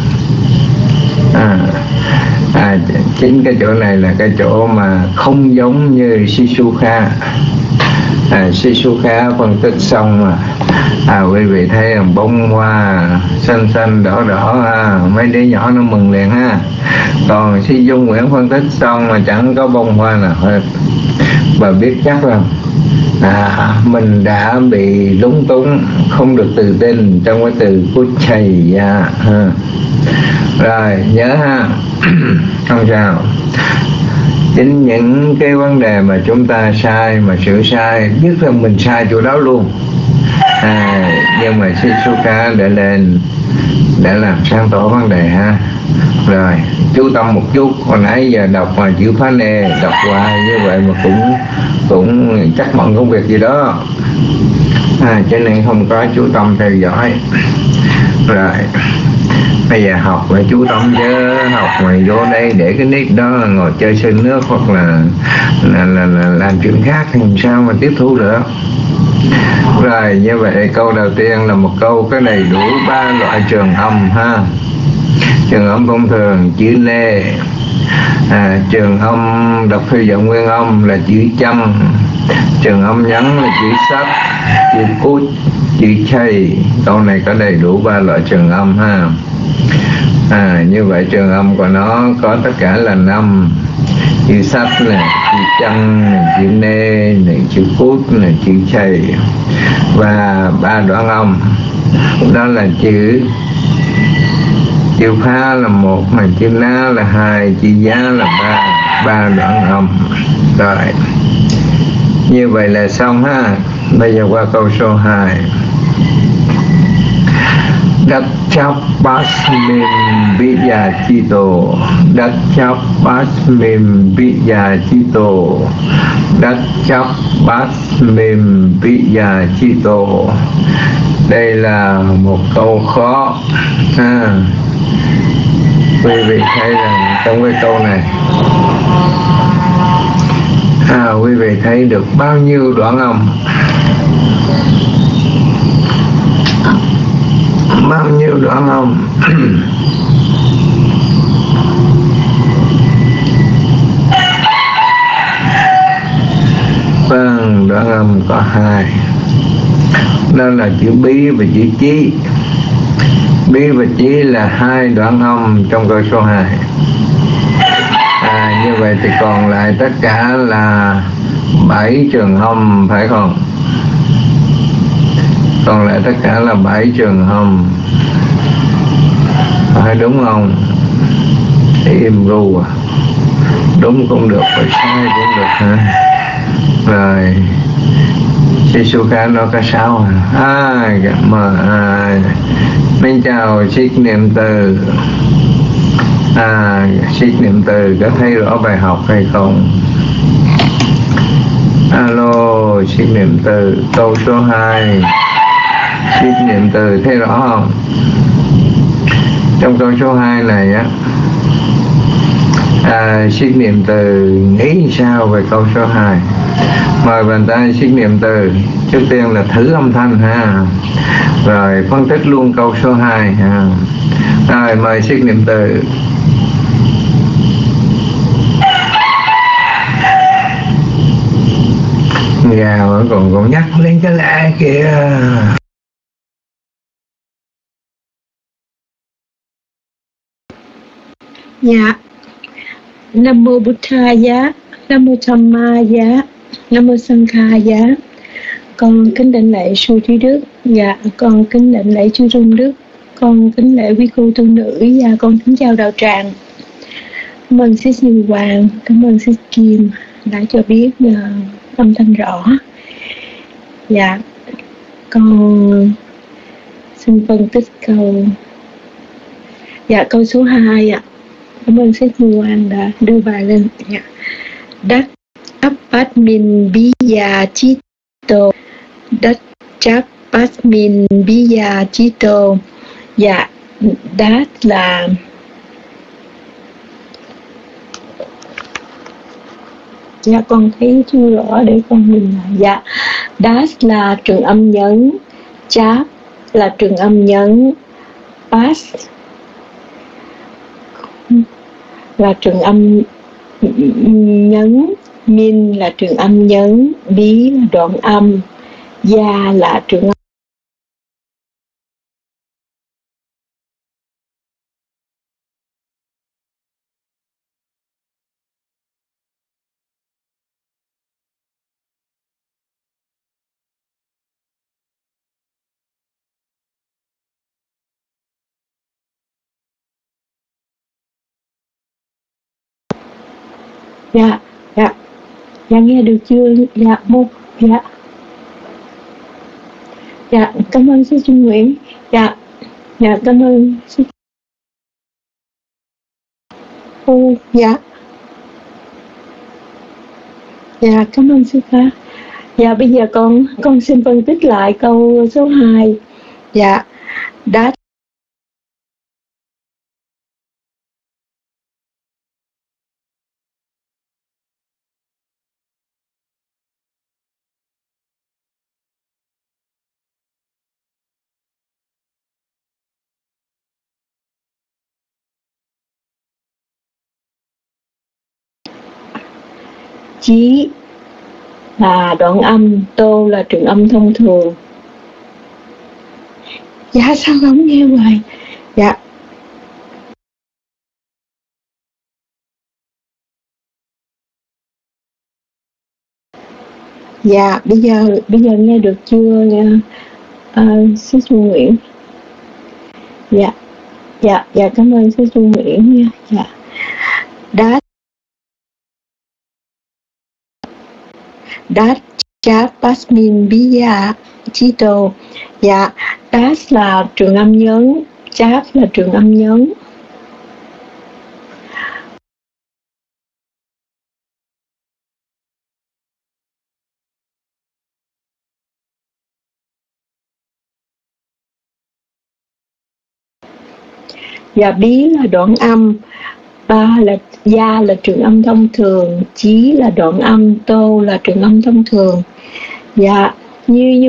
Chính cái chỗ này là cái chỗ mà không giống như Sisukha. Sisukha phân tích xong mà quý vị thấy bông hoa xanh xanh đỏ đỏ mấy đứa nhỏ nó mừng liền ha. Còn sư Dung Nguyễn phân tích xong mà chẳng có bông hoa nào hết, và biết chắc rằng mình đã bị lúng túng, không được tự tin trong cái từ cút chay giá. Rồi nhớ ha. Không sao, chính những cái vấn đề mà chúng ta sai mà sửa sai, biết rằng mình sai chỗ đó luôn, nhưng mà Sisukha để lên để làm sáng tỏ vấn đề ha. Rồi chú tâm một chút, hồi nãy giờ đọc mà chữ phá nê đọc hoài như vậy mà cũng chắc bận công việc gì đó, cho nên không có chú tâm theo dõi. Rồi bây giờ học phải chú tâm chứ, học mà vô đây để cái nick đó ngồi chơi sơn nước hoặc là làm chuyện khác thì làm sao mà tiếp thu được. Rồi như vậy câu đầu tiên là một câu có đầy đủ 3 loại trường âm ha. Trường âm thông thường chữ nê, trường âm đọc theo giọng nguyên âm là chữ chăm, trường âm nhấn là chữ sắc, chữ cút, chữ chay. Câu này có đầy đủ 3 loại trường âm ha. Như vậy trường âm của nó có tất cả là 5: chữ sắc này, chữ chân này, chữ nê này, chữ cút này, chữ chay, và 3 đoạn âm đó là chữ phá là 1, mà chữ ná là 2, chữ giá là 3 đoạn âm. Rồi như vậy là xong ha. Bây giờ qua câu số 2. Đất chấp bát mìm bị già chi tổ, đất chấp bát mìm bị già chi tổ, đất chấp bát mìm bị già chi tổ. Đây là một câu khó quý vị thấy rằng trong cái câu này quý vị thấy được bao nhiêu đoạn âm, bao nhiêu đoạn âm. Vâng, đoạn âm có 2, đó là chữ bí và chữ chí. Bí và chí là 2 đoạn âm trong câu số 2. Như vậy thì còn lại tất cả là 7 trường âm phải không? Còn lại tất cả là 7 trường âm, phải đúng không? Im ru đúng cũng được, phải sai cũng được ha. Rồi Sisukha nó có 6 mình chào Sít Niệm Từ. Sít Niệm Từ có thấy rõ bài học hay không? Alo, xin niệm từ câu số 2. Xin niệm từ thấy rõ không? Trong câu số 2 này á, xin niệm từ nghĩ sao về câu số 2? Mời bàn tay xin niệm từ. Trước tiên là thử âm thanh ha, rồi phân tích luôn câu số 2 ha. Rồi mời xin niệm từ. Gào còn nhắc lên cái lạ kìa. Dạ. Nam mô Buddhaya, Nam mô Dhammaya, Nam mô Sanghaya. Con kính đảnh lạy sư trí đức. Dạ, con kính đảnh lạy chư tôn đức. Con kính lạy quý cô tu nữ. Và con kính chào đạo tràng. Cảm ơn Sis Như Hoàng, cảm ơn Sis Kim đã cho biết âm thanh rõ. Dạ, con xin phân tích câu. Dạ, câu số 2 ạ. Cảm ơn Sis Như Hoàng đã đưa bài lên. Dạ. Đất Apatmin Biya Chito, đất Chapasmin Biya Chito. Dạ, đó là dạ con thấy chưa rõ để con nhìn lại. Dạ, das là trường âm nhấn, chap là trường âm nhấn, pass là trường âm nhấn, min là trường âm nhấn, bí là đoạn âm, ya là trường âm. Dạ, dạ, dạ nghe được chưa? Dạ, một, dạ. Dạ, cảm ơn sư Trung Nguyễn. Dạ, dạ, cảm ơn sư. Dạ. Dạ, cảm ơn sư ca. Dạ, bây giờ con xin phân tích lại câu số 2. Dạ, đã chí là đoạn âm, tô là trường âm thông thường. Dạ, sao không nghe hoài? Dạ. Dạ, bây giờ nghe được chưa sư Trung Nguyễn? Dạ, dạ, dạ, cảm ơn sư Trung Nguyễn nha. Dạ. Das Chapasmin Biya Chito. Dạ, das là trường âm nhấn, chap là trường âm nhấn. Dạ, bí là đoạn âm, ba là ya là trường âm thông thường, chí là đoạn âm, tô là trường âm thông thường. Dạ, như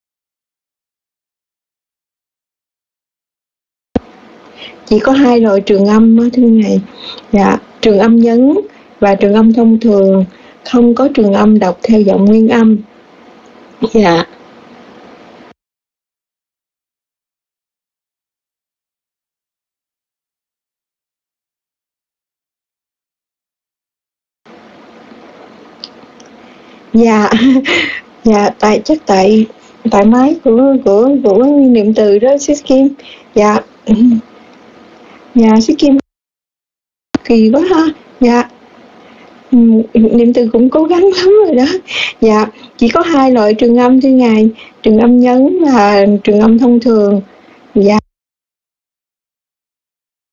chỉ có 2 loại trường âm thưa ngài. Dạ, trường âm nhấn và trường âm thông thường, không có trường âm đọc theo giọng nguyên âm. Dạ. Dạ, dạ, tại máy của niệm từ đó Sis Kim. Dạ, dạ Sis Kim kỳ quá ha. Dạ, niệm từ cũng cố gắng lắm rồi đó. Dạ, chỉ có 2 loại trường âm thưa ngài, trường âm nhấn và trường âm thông thường. Dạ.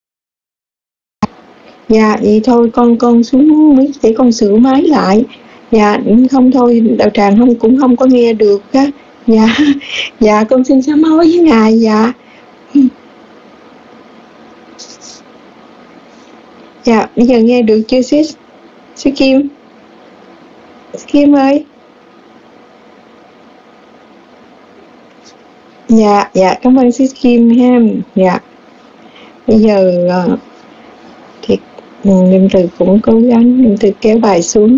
Dạ, vậy thôi con xuống mic để con sửa máy lại. Dạ không thôi, đạo tràng cũng không có nghe được á. Dạ con xin sám hối với ngài. Dạ bây giờ nghe được chưa sis Kim? Kim ơi. Dạ cảm ơn sis Kim ha. Dạ bây giờ thì niệm từ cũng cố gắng niệm từ kéo bài xuống.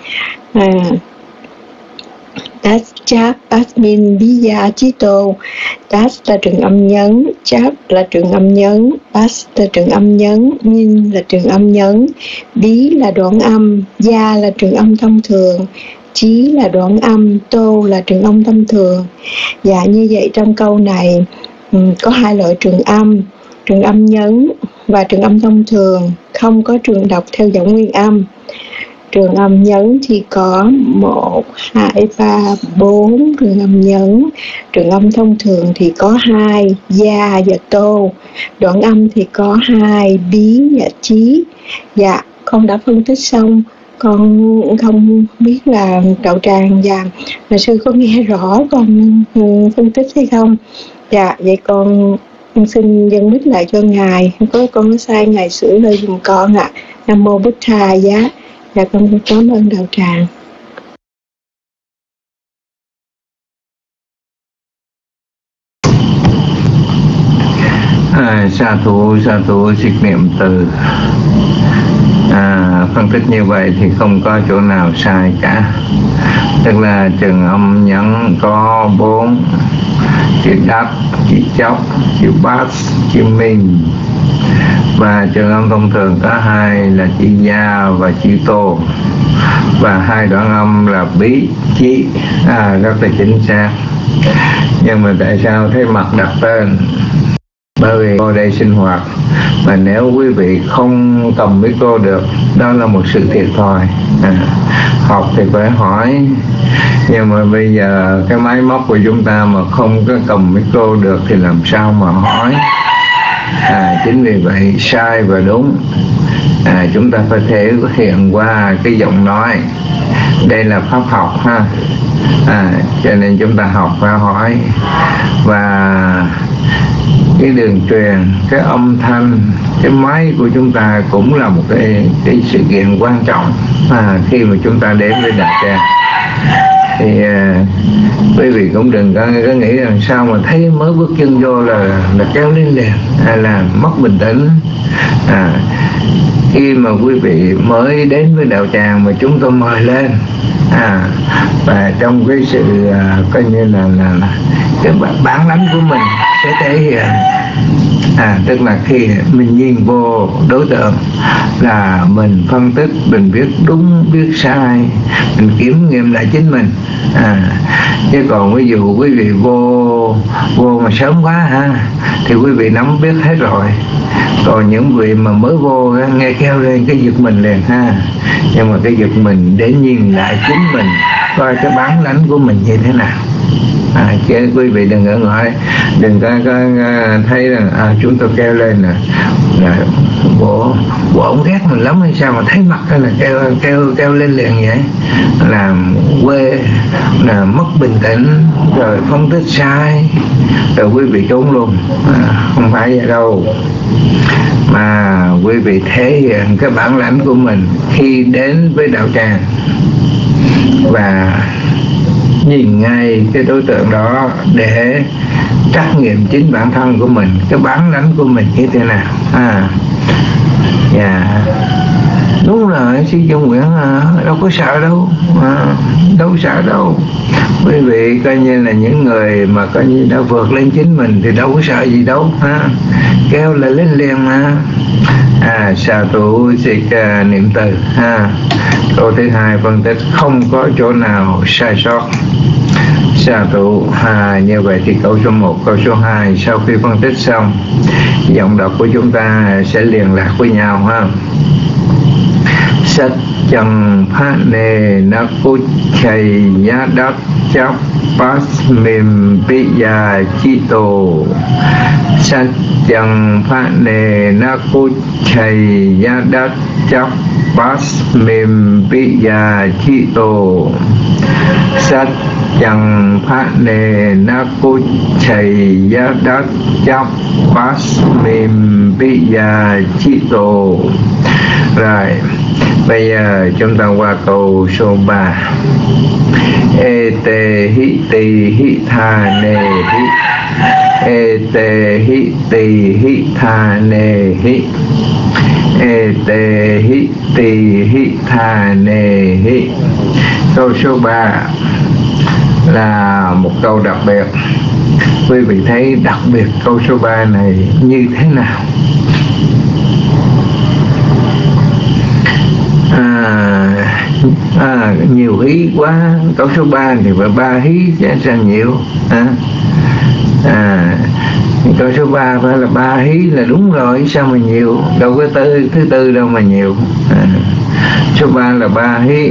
Das cháp admin biya chito. Das là trường âm nhấn, cháp là trường âm nhấn, bas là trường âm nhấn, min là trường âm nhấn, bí là đoạn âm, ya là trường âm thông thường, chí là đoạn âm, tô là trường âm thông thường. Dạ như vậy trong câu này có hai loại trường âm nhấn và trường âm thông thường, không có trường đọc theo giọng nguyên âm. Trường âm nhấn thì có 1, 2, 3, 4 trường âm nhấn. Trường âm thông thường thì có 2, ya và tô. Đoạn âm thì có 2, bí và chí. Dạ, con đã phân tích xong. Con không biết là đạo tràng và sư có nghe rõ con phân tích hay không. Dạ, vậy con xin dâng mic lại cho ngài. Con có sai ngài sửa lời dùm con ạ. Nam mô Bụt Thầy giá. Dạ con cảm ơn đạo tràng. Sa thú dịch niệm từ. Phân tích như vậy thì không có chỗ nào sai cả. Tức là trường âm nhấn có 4: chữ đắp, chữ chóc, chữ bát, chữ minh. Và trường âm thông thường có 2 là chữ ya và chữ tô. Và 2 đoạn âm là bí, chí. Rất là chính xác. Nhưng mà tại sao thấy mặt đặt tên? Bởi vì cô đây sinh hoạt, mà nếu quý vị không cầm micro được, đó là một sự thiệt thòi. Học thì phải hỏi, nhưng mà bây giờ cái máy móc của chúng ta mà không có cầm micro được thì làm sao mà hỏi. Chính vì vậy sai và đúng chúng ta phải thể hiện qua cái giọng nói. Đây là pháp học ha. Cho nên chúng ta học và hỏi. Và cái đường truyền, cái âm thanh, cái máy của chúng ta cũng là một cái sự kiện quan trọng khi mà chúng ta đến với đạo tràng. Thì quý vị cũng đừng có nghĩ rằng sao mà thấy mới bước chân vô là kéo lên liền, là mất bình tĩnh. Khi mà quý vị mới đến với đạo tràng mà chúng tôi mời lên, và trong cái sự coi như là cái bản lãnh của mình sẽ thể hiện. Tức là khi mình nhìn vô đối tượng là mình phân tích, mình biết đúng biết sai, mình kiểm nghiệm lại chính mình. Chứ còn ví dụ quý vị vô mà sớm quá thì quý vị nắm biết hết rồi. Còn những vị mà mới vô nghe kêu lên cái giật mình liền nhưng mà cái giật mình để nhìn lại chính mình, coi cái bản lãnh của mình như thế nào. Chứ quý vị đừng có hỏi, đừng có thấy rằng chúng tôi kêu lên là bộ ông ghét mình lắm hay sao mà thấy mặt là kêu lên liền vậy, làm quê, là mất bình tĩnh, rồi phân tích sai, rồi quý vị trốn luôn. Không phải vậy đâu, mà quý vị thể hiện cái bản lãnh của mình khi đến với đạo tràng và nhìn ngay cái đối tượng đó để trắc nghiệm chính bản thân của mình, cái bản lãnh của mình như thế nào. Đúng rồi, sư Trung Nguyễn đâu có sợ đâu, đâu sợ đâu. Quý vị coi như là những người mà coi như đã vượt lên chính mình thì đâu có sợ gì đâu, kêu là lên liền mà. Sa thủ dịch niệm từ câu thứ hai phân tích không có chỗ nào sai sót. Sa thủ như vậy thì câu số 1, câu số 2 sau khi phân tích xong, giọng đọc của chúng ta sẽ liên lạc với nhau Sát chẳng phát nề na cút chay nhá đất chấp bát mìm pi ya chi tô sát chẳng phát nề na cú chày ya đắc chấp bát mìm pi ya chi tô sát chẳng phát nề na cú chày ya đắc chấp bát mìm pi ya chi tô. Rồi bây giờ chúng ta qua câu số 3. E te hi ti hi tha ne hi. E te hi ti hi tha ne hi. E te hi ti hi tha ne hi. Câu số 3 là một câu đặc biệt. Quý vị thấy đặc biệt câu số 3 này như thế nào? Nhiều hí quá. Câu số 3 thì phải 3 hí sẽ nhiều. Câu số 3 phải là 3 hí là đúng rồi, sao mà nhiều, đâu có thứ tư đâu mà nhiều. Số 3 là 3 hí.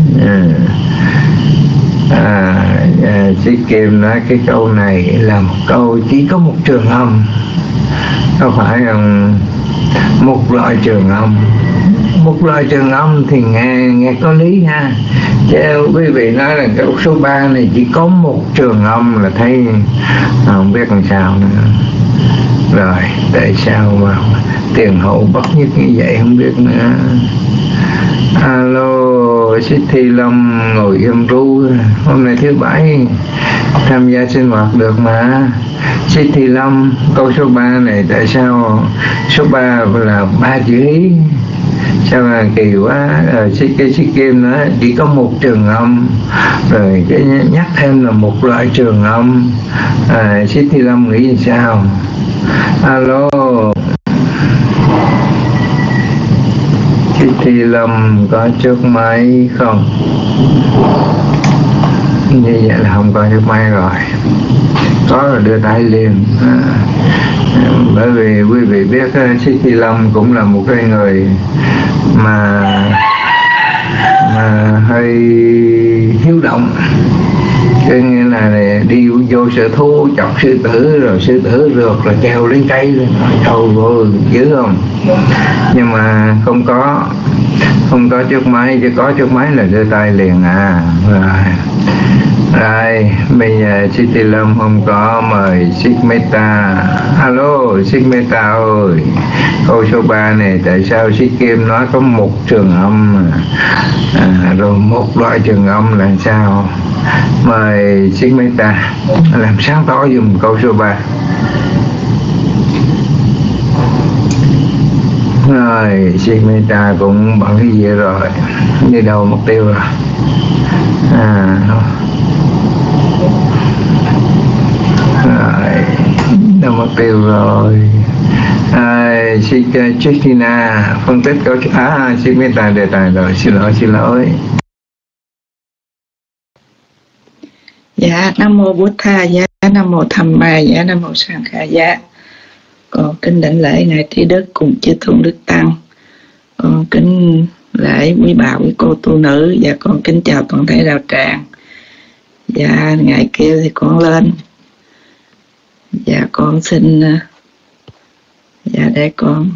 Chị Kim nói cái câu này là một câu chỉ có một trường âm, đâu phải một loại trường âm. Một loại trường âm thì nghe có lý ha. Chứ quý vị nói là câu số 3 này chỉ có một trường âm là thấy không biết làm sao nữa. Rồi tại sao mà tiền hậu bất nhất như vậy không biết nữa. Alo, Xích Thi Lâm ngồi im ru. Hôm nay thứ Bảy tham gia sinh hoạt được mà. Xích Thi Lâm, câu số 3 này tại sao số 3 là 3 chữ ý? Sao mà kỳ quá. Xích Kim nói chỉ có một trường âm, rồi cái nhắc thêm là một loại trường âm. Xích Thi Lâm nghĩ sao? Alo, Xích Thi Lâm có chiếc máy không? Như vậy là không có chiếc máy rồi. Có là đưa tay liền. Bởi vì quý vị biết Xích Thi Lâm cũng là một cái người mà hơi hiếu động. Cái nghĩa là đi vô sở thú chọc sư tử, rồi sư tử rượt là treo lên cây lên, trời ơi dữ không. Nhưng mà không có chiếc máy, chứ có chiếc máy là đưa tay liền à. Rồi bây giờ Xích Thi Lâm không có, mời Xích Meta. Alo Xích Meta ơi, câu số 3 này tại sao Xích Kim nói có một trường âm rồi một loại trường âm là sao? Mời Xích Meta làm sáng tỏ dùm câu số 3. Rồi Xích Meta cũng bận cái gì rồi, đi đâu mất tiêu rồi. Đâu mất tiêu rồi. Xích Christina phân tích câu Xích Meta đề tài rồi, xin lỗi. Dạ, Nam Mô Bụt Tha Giá, Nam Mô Tham Ma Giá, Nam Mô Sang Kha Giá. Con kính đảnh lễ Ngài Trí Đức cùng chư Thượng Đức Tăng. Con kính lễ quý bà, quý cô tu nữ, và con kính chào toàn thể đạo tràng. Dạ, Ngài kêu thì con lên. Dạ, con xin... Dạ, để con...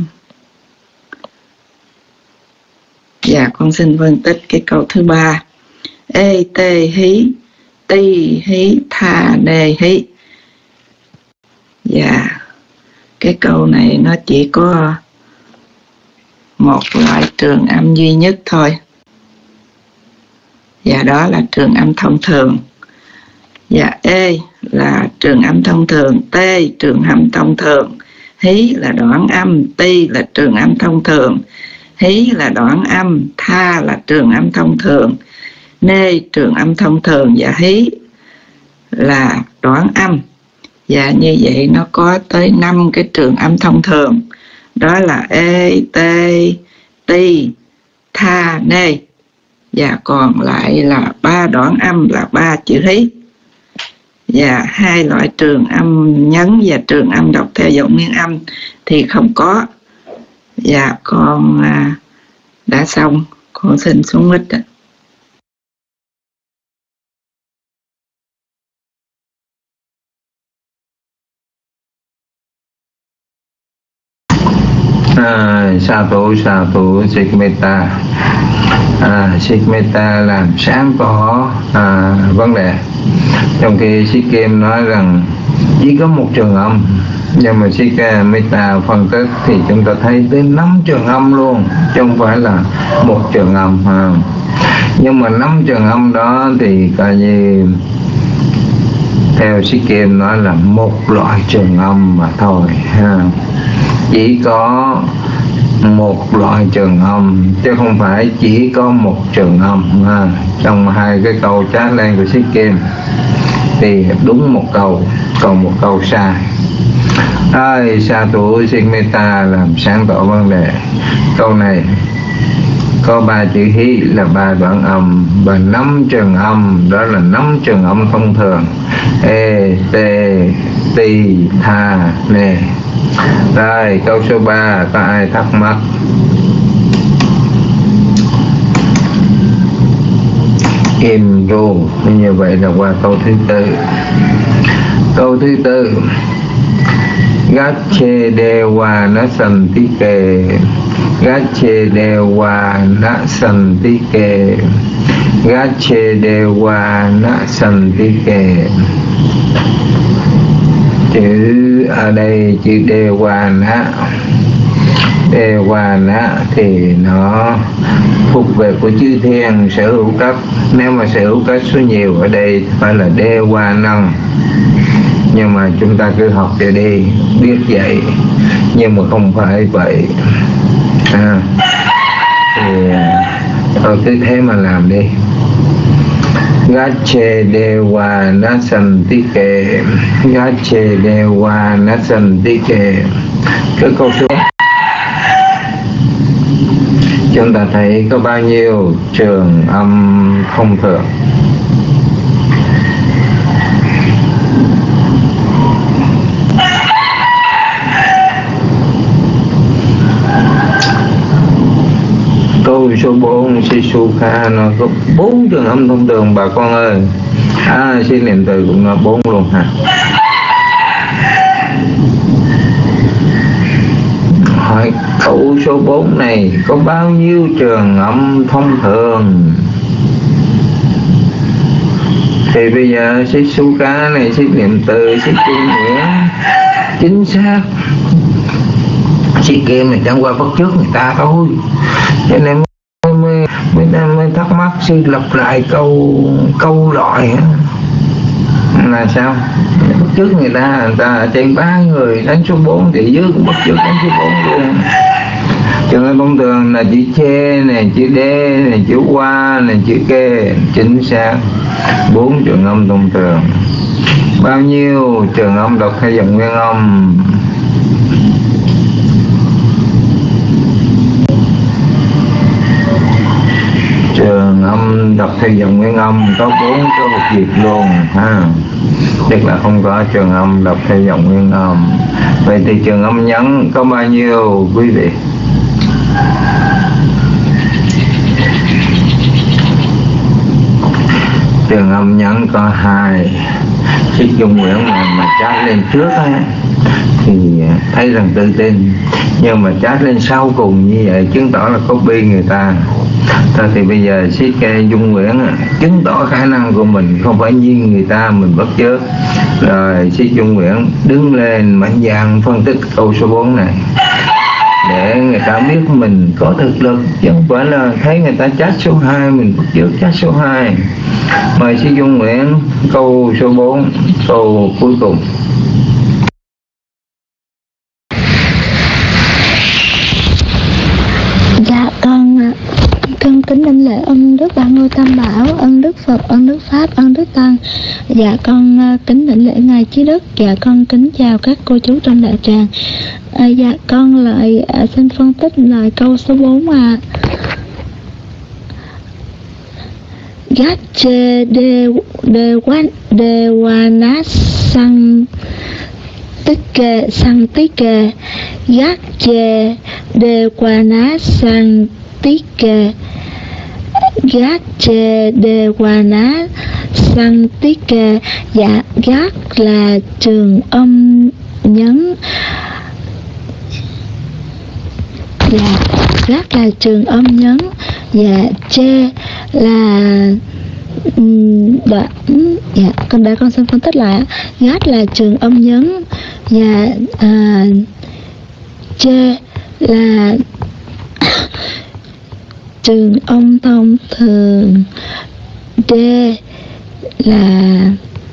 Dạ, con xin phân tích cái câu thứ 3. E tê hí ti hí tha nê hí. Dạ, cái câu này nó chỉ có một loại trường âm duy nhất thôi. Và đó là trường âm thông thường. Và E là trường âm thông thường, T trường âm thông thường, hí là đoạn âm, ti là trường âm thông thường, hí là đoạn âm, tha là trường âm thông thường, nê trường âm thông thường, và hí là đoạn âm. Và như vậy nó có tới 5 cái trường âm thông thường. Đó là E, T, Ti, Tha, Nê. Và còn lại là 3 đoạn âm là 3 chữ hí. Và 2 loại trường âm nhấn và trường âm đọc theo giọng nguyên âm thì không có. Và con đã xong, con xin xuống mic. Sa thủ Sik Metta. Sik Metta làm sáng tỏ vấn đề. Trong khi Sik Kim nói rằng chỉ có một trường âm, nhưng mà Sik Metta phân tích thì chúng ta thấy đến 5 trường âm luôn, chứ không phải là một trường âm. Nhưng mà 5 trường âm đó thì coi như theo Sik Kim nói là một loại trường âm mà thôi. Chỉ có một loại trường âm chứ không phải chỉ có một trường âm. Trong hai cái câu chát lên của Sik Kim thì đúng một câu, còn một câu sai. Sa thủ Sik Metta làm sáng tỏ vấn đề. Câu này có 3 chữ hí là 3 đoạn âm và 5 trường âm, đó là 5 trường âm thông thường: e, te, ti, tha, nè. Rồi câu số 3 có ai thắc mắc? Im ru. Như vậy là qua câu thứ tư. Câu thứ tư: Gache dewa nasantike. Gache dewa nasantike. Gache dewa nasantike. Chữ ở đây chữ Dewana thì nó thuộc về của chư thiên sở hữu cấp. Nếu mà sở hữu cấp số nhiều ở đây phải là Dewanan, nhưng mà chúng ta cứ học cho đi, biết vậy nhưng mà không phải vậy. Thì thôi cứ thế mà làm đi. Gache dewa nasantike. Gache dewa nasantike. Cái câu số chúng ta thấy có bao nhiêu trường âm thông thường? Câu số 4 Sisuka nó có 4 trường âm thông thường bà con ơi. Xin niệm từ cũng là 4 luôn hả? Hỏi câu số 4 này có bao nhiêu trường âm thông thường? Thì bây giờ Sisuka này Sik niệm từ, Sik Kim Nguyễn chính xác. Sik Kim này chẳng qua bắt chước người ta thôi, cho nên mới thắc mắc suy lặp lại câu loại là sao? Bắt chước người ta trên 3 người đánh số 4 thì dưới cũng bắt chước đánh số 4 luôn. Trường hợp thông thường là chữ che này, chữ đe này, chữ qua này, chữ kê, chính xác 4 trường âm thông thường. Bao nhiêu trường âm đọc theo dòng nguyên âm? Trường âm đọc theo dòng nguyên âm có 4 cái hột diệt luôn ha, tức là không có trường âm đọc theo dòng nguyên âm. Vậy thì trường âm nhấn có bao nhiêu quý vị? Trường âm nhấn có 2. Sik Dung Nguyễn mà chát lên trước á thì thấy rằng tự tin, nhưng mà chát lên sau cùng như vậy chứng tỏ là copy người ta. Thôi thì bây giờ Sik Dung Nguyễn chứng tỏ khả năng của mình, không phải như người ta mình bắt chước. Rồi Sik Dung Nguyễn đứng lên mạnh dạn phân tích câu số 4 này để người ta biết mình có thực lực, chứ không phải là thấy người ta chát số 2 mình bắt chước chát số 2. Mời Sik Dung Nguyễn câu số 4, câu cuối cùng. Dạ con kính đảnh lễ ân đức Ba Ngôi Tam Bảo, ân đức Phật, ân đức Pháp, ân đức Tăng. Dạ con kính đảnh lễ ngài Chí Đức. Dạ con kính chào các cô chú trong đại tràng. Dạ con lại xin phân tích lại câu số 4 Gache dewana santike. Gache dewana santike. Gache dewana santike. Dạ gác là trường âm nhấn. là gác là trường âm nhấn, và chê là đoạn. Dạ, con để con xin phân tích lại. Gác là trường âm nhấn, và chê là trường âm thông thường, D là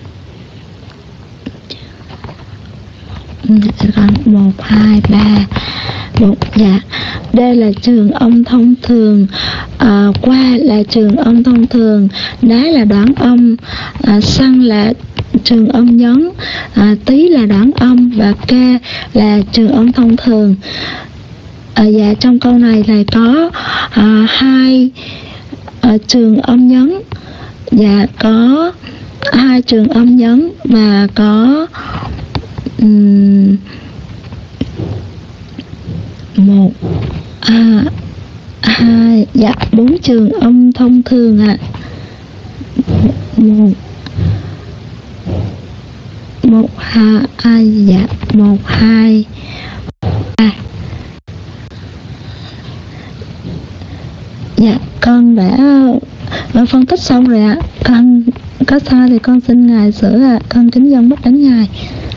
con 1, 2, 3 1. Dạ, D là trường âm thông thường, qua là trường âm thông thường, đá là đoạn âm, xăng là trường âm nhấn, tí là đoạn âm, và ca là trường âm thông thường. Và trong câu này là có 2 trường âm nhấn, và có 2 trường âm nhấn, và có 1, 2, dạ 4 trường âm thông thường ạ. 1, 2, dạ 1, 2, 3. Dạ, con đã phân tích xong rồi ạ. Con có sai thì con xin Ngài sửa ạ. Con kính dâng bút đến Ngài.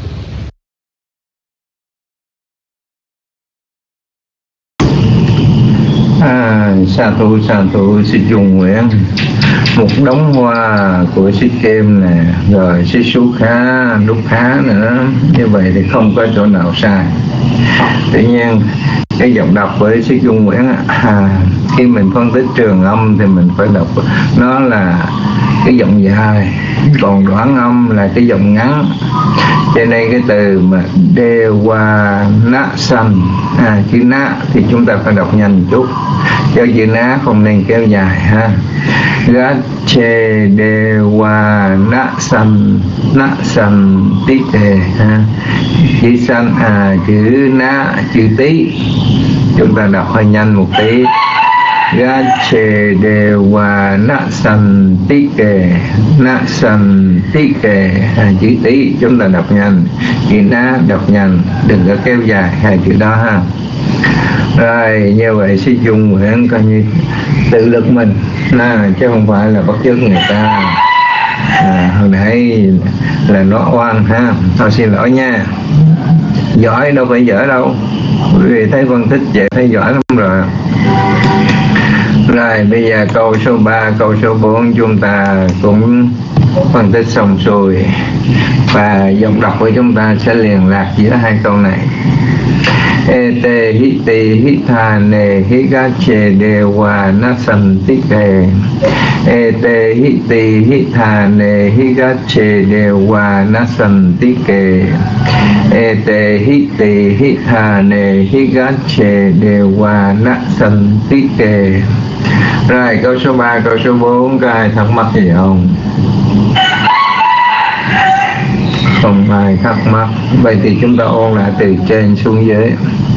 Sa thú Sư Chung Nguyễn, một đống hoa của Sư Kim nè, rồi Sư Sú Khá, Đúc Khá nữa. Như vậy thì không có chỗ nào sai. Tuy nhiên cái giọng đọc với Sư Chung Nguyễn, khi mình phân tích trường âm thì mình phải đọc nó là cái giọng dài, còn đoạn âm là cái giọng ngắn. Cho nên cái từ mà đê qua ná sanh, chữ ná thì chúng ta phải đọc nhanh chút, cho chữ ná không nên kéo dài ha. Gát chê đê qua ná sanh tí tề ha. Chữ sanh chữ ná, chữ tí chúng ta đọc hơi nhanh một tí. Gát chê đê qua ná sanh tí kề, chữ tí chúng ta đọc nhanh, chữ ná đọc nhanh, đừng có kéo dài hai chữ đó ha. Rồi như vậy Sư Chung Nguyễn coi như tự lực mình chứ không phải là bắt chước người ta. Hồi nãy là nó oan ha, thôi xin lỗi nha. Giỏi đâu phải dở đâu, vì thấy phân tích vậy thấy giỏi lắm rồi. Rồi bây giờ câu số 3, câu số 4 chúng ta cũng phân tích xong xuôi, và giọng đọc của chúng ta sẽ liền lạc giữa hai câu này. Ete hiti hitane higache dewa nasantike. Ete hiti hitane higache dewa nasantike. Ete hiti hitane higache dewa nasantike. Rồi câu số 3, câu số 4 có ai thắc mắc gì không? Không ai thắc mắc. Vậy thì chúng ta ôn lại từ trên xuống dưới.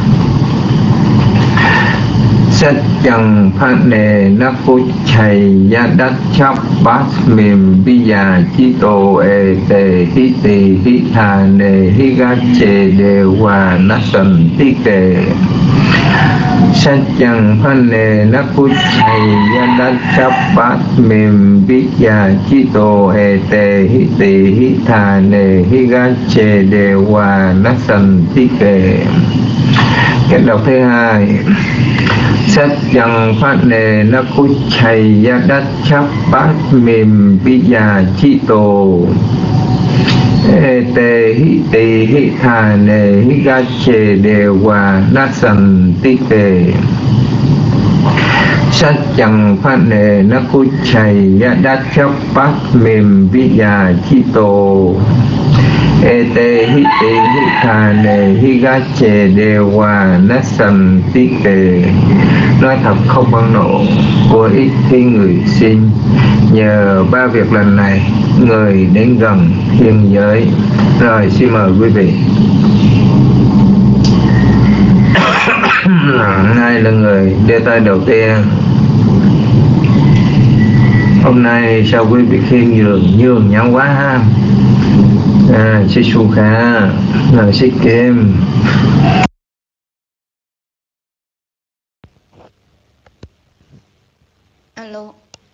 Sát chẳng phát nề nắp phút chày giá đắc chóc bát mềm bi già chi tổ ê tề hí tì hí thà nề hí gác chê đề hòa nát sần tí kề. Sát chẳng phát nề nắp phút chày giá đắc chóc bát mềm bi già chi tổ ê tề hí tì hí thà nề hí gác chê đề hòa nát sần tí kề. Cách đọc thứ hai. Sát chẳng phát nề nó cú chay giá đắt chắp bát mềm bi già chi tổ. Ê tê hí tì hí thà nề hí gá chê đề hòa nát sần tí kề. Sát chẳng phát nề nó cú chay giá đắt chắp bát mềm bi già chi tổ. Ê tê hí tì hí thà nề hí gá chê đề hòa nát sần tí kề. Nói thật không bằng nộ, của ít khi người xin. Nhờ ba việc lần này, người đến gần thiên giới. Rồi xin mời quý vị. Ai là người đưa tay đầu tiên? Hôm nay sao quý vị khiêm nhường nhau quá ha. Sư Su Kha, Sư Kim. Alo.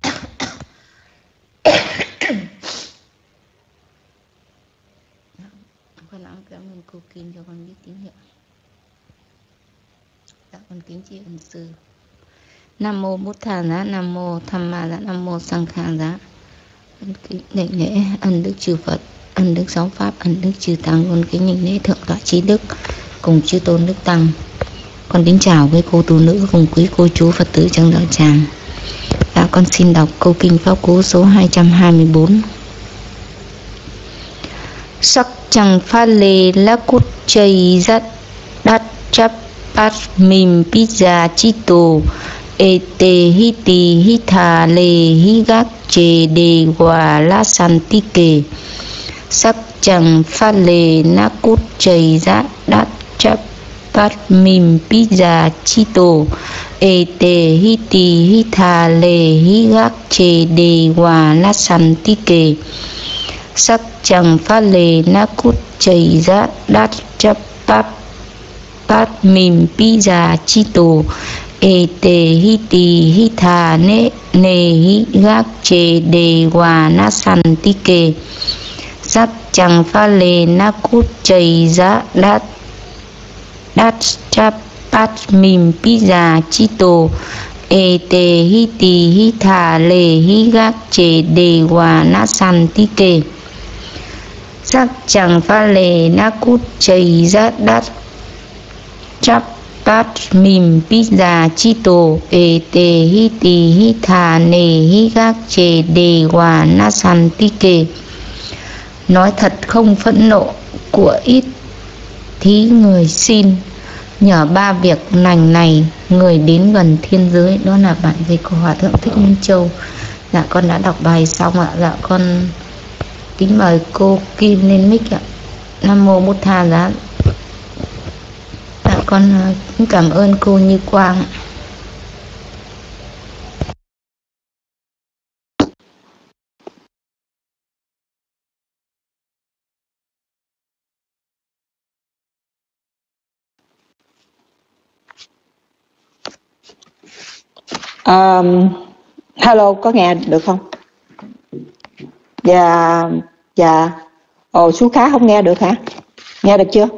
Con áo cảm ơn cô Kim cho con biết tín hiệu. Dạ con kính tri ân sư. Nam mô Bụt Thà Giá, Nam mô Tham Ma Giá, Nam mô Sang Kha Giá. Con kính đảnh lễ ân đức chư Phật, ân đức giáo pháp, ân đức chư Tăng. Con kính đảnh lễ thượng tọa trí đức cùng chư tôn đức tăng. Con kính chào quý cô tu nữ cùng quý cô chú Phật tử trong đạo tràng. Dạ con xin đọc câu kinh pháp cú số 224. Sắc chẳng pha lê la cút chây rát đát chắp bát mìm pizza chito e te hi ti hi thà lê hi gác chê đề hòa la san ti kê. Sắc chẳng pha lê la cút chây rát đát chắp bát mìm pizza chito e te hi ti hi thà lê hi gác chê đề hòa la san ti kê. Sắc chẳng pha lê na cút chảy giá đát chấp bát mìm pizza chito e te hi ti hi thà nê hi gác chê đề hòa na san ti kê. Sắc chẳng pha lê na cút chảy giá đát chấp bát mìm pizza chito e te hi ti hi thà lê hi gác chê đề hòa na san ti kê. Sắc chẳng pha lê na cút chây rát đát chắp bát mìm pizza chito e te hi ti hi thà nê hi gác chê đề hòa na san ti kê. Nói thật không phẫn nộ của ít thí người xin, nhờ ba việc lành này người đến gần thiên giới. Đó là bản dịch của Hòa Thượng Thích Minh Châu. Dạ con đã đọc bài xong ạ. Dạ con kính mời cô Kim lên mic ạ. Nam mô Bụt Thà Giá. Dạ con cũng cảm ơn cô Như Quang ạ. Hello, có nghe được không? Dạ. Ồ, chú Khá không nghe được hả? Nghe được chưa?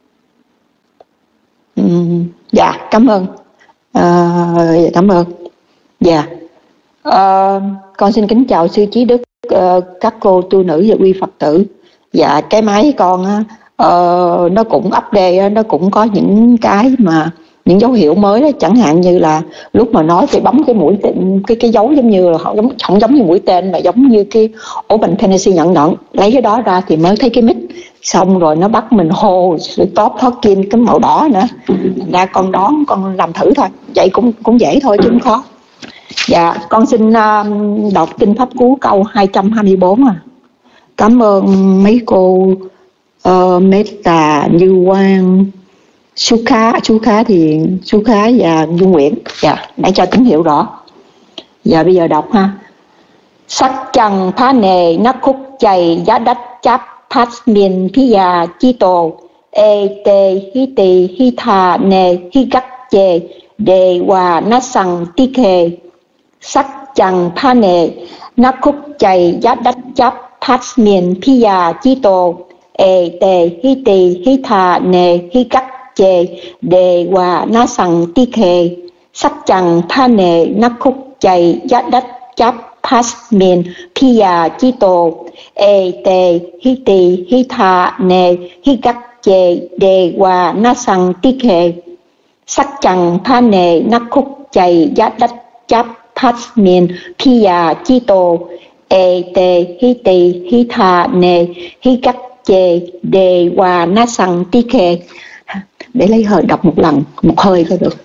Dạ, cảm ơn. Cảm ơn. Dạ. Con xin kính chào sư Trí Đức, các cô tu nữ và quý Phật tử. Dạ, cái máy con nó cũng update, nó cũng có những cái mà những dấu hiệu mới đó, chẳng hạn như là lúc mà nói phải bấm cái mũi tên, cái dấu giống như là không giống như mũi tên mà giống như cái open Tennessee nhận lấy cái đó ra thì mới thấy cái mic, xong rồi nó bắt mình hô stop talking cái màu đỏ nữa. Ra con đón con làm thử thôi, vậy cũng dễ thôi chứ không khó. Dạ, con xin đọc kinh pháp cú câu 224 à. Cảm ơn mấy cô Meta, Như Quang, Chú Khá và Dung Nguyễn. Dạ, để cho tín hiệu rõ. Dạ, bây giờ đọc ha. Sắc chẳng phá nề nắc khúc chày giá đách cháp phát miền phi già chi tổ e tê hi tì hi thà nề hi gắt chê đề hòa nát sằng tí khề. Sắc chẳng phá nề nắc khúc chày giá đách cháp phát miền phi già chi tổ e tê hi tì hi thà nề hi gắt chê đề hòa na sằng ti khề. Sắc chẳng tha nề nắc khúc chày giá đách cháp phát miền phi già chi tổ e tê hi tì hi thà nề hi gắt chê đề hòa na sằng ti khề. Sắc chẳng tha nề nắc khúc chày giá đách cháp phát miền phi già chi tổ e tê hi tì hi thà nề hi gắt chê đề hòa na sằng ti khề. Để lấy hơi đọc một lần, một hơi thôi được.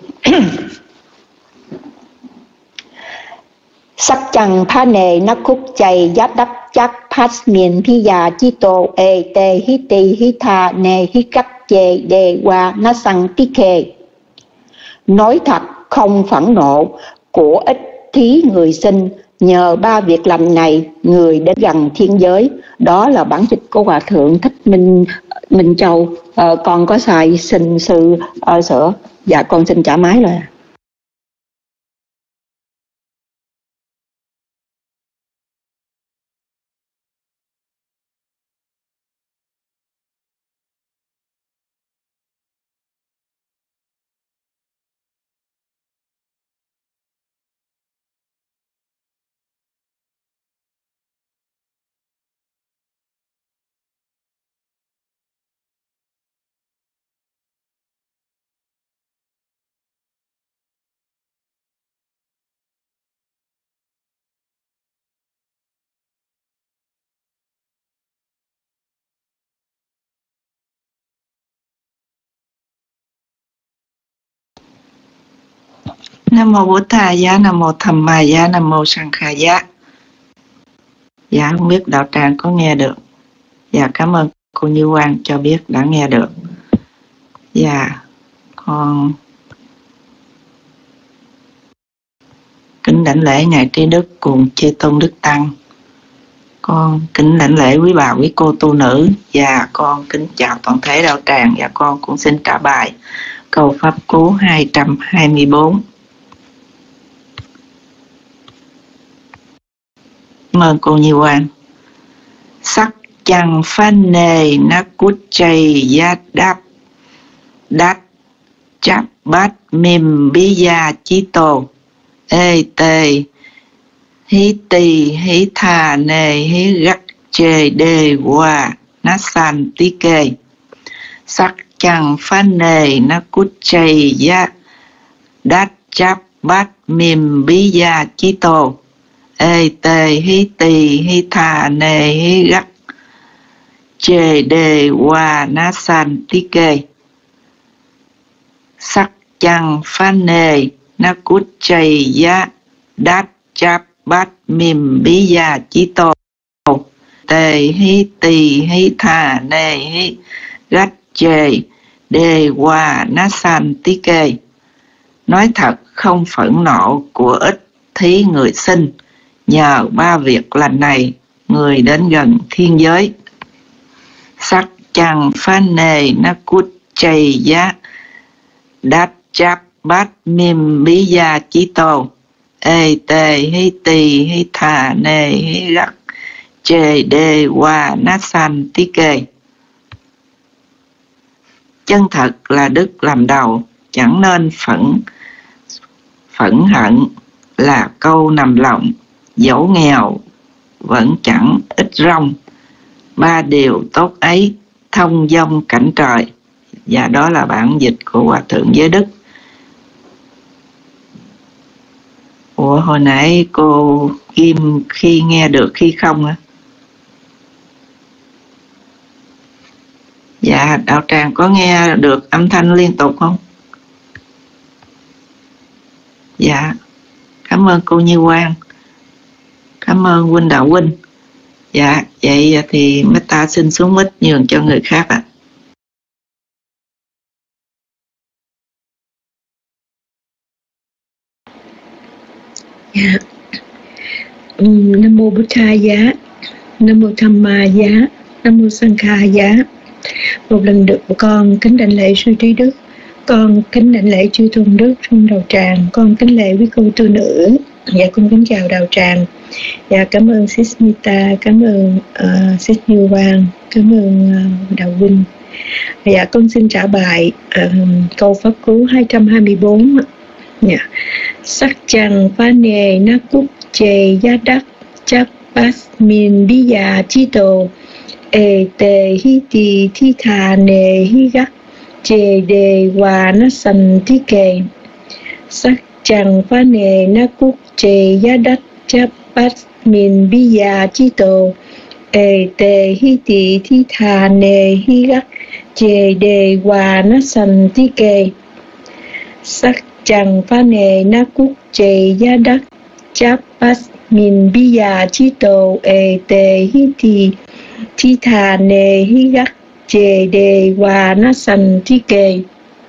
Sắc chẳng phá nề nắc khúc chày giá đắp chắc phát miền phi già chi tổ e tê hi tì hi thà nề hi cắt chê đề hòa na sằng tí khề. Nói thật không phẫn nộ của ít thí người sinh, nhờ ba việc lành này người đến gần thiên giới. Đó là bản dịch của Hòa Thượng Thích Minh Châu. Con có xài xin sư sửa. Dạ con xin trả máy rồi. Nam mô Bổn Thầy giá, Nam mô Tham Ma giá, Nam mô Sang Kha giá. Dạ không biết đạo tràng có nghe được. Dạ cảm ơn cô Như Quang cho biết đã nghe được. Dạ con kính đảnh lễ ngài Trí Đức cùng chư tôn đức tăng. Con kính đảnh lễ quý bà quý cô tu nữ, và con kính chào toàn thể đạo tràng, và con cũng xin trả bài câu pháp cú 224. Cảm ơn cô Như Quang. Sắc chẳng phan nề na cút chay giác đáp đát chắp bát mìm bí gia chí tổ ê tê hí tì hí thà nề hí gắt chê đê hòa ná san tí kê. Sắc chẳng phan nề na cút chay giác đát chắp bát mìm bí gia chí tổ ê tê hí tì hí thà nề hí gắt chê đề hòa ná san tí kê. Sắc chẳng phan nề na cút chay giá đát cháp bát mìm bí gia chí tô tê hí tì hí thà nề hí gắt chê đề hòa ná san tí kê. Nói thật không phẫn nộ của ích thí người sinh, nhờ ba việc lành này người đến gần thiên giới. Sắc chẳng phan nề na cút chay giá đát cháp bát mìm bí gia chí tô ê tê hí tì hí thà nề hí gắt chê đê hòa ná san tí kê. Chân thật là đức làm đầu, chẳng nên phẫn hận là câu nằm lòng, dẫu nghèo vẫn chẳng ít rong. Ba điều tốt ấy thông dong cảnh trời. Và đó là bản dịch của Hòa Thượng Giới Đức. Ủa hồi nãy cô Kim khi nghe được khi không á? Dạ đạo tràng có nghe được âm thanh liên tục không? Dạ cảm ơn cô Như Quang, cảm ơn huynh Đạo Huynh. Dạ vậy thì Meta xin xuống mic nhường cho người khác ạ. Dạ. Nam mô Bổn Thầy giá, Nam mô Tham Ma giá, Nam mô Sang Kha giá. Một lần được con kính đảnh lễ sư Trí Đức, con kính đảnh lễ chư tôn đức trong đạo tràng, con kính lễ quý cô tu nữ. Dạ con kính chào đạo tràng. Dạ cảm ơn Sis Mita, cảm ơn Sis Như Quang, cảm ơn Đạo Huynh. Dạ con xin trả bài câu pháp cú 224. Dạ. Sắc chẳng phá nề na cúp chê giá đắc chắp bát min bí gia chí tổ ê tê hí tì thi thà nề hí gắc chê đề hòa ná sanh tí kê. Sắc chẳng phá nề na cúp chê giá đắc chắp bát min bí gia chí tổ ê tê hí tì thi thà nề hí gắc chê đề hòa ná sanh tí kê. Sắc chẳng phá nề na cúc chê giá đắc cháp bát min bí gia chí tổ ê tê hí tì thi thà nề hí gắc chê đề hòa ná sanh tí kê.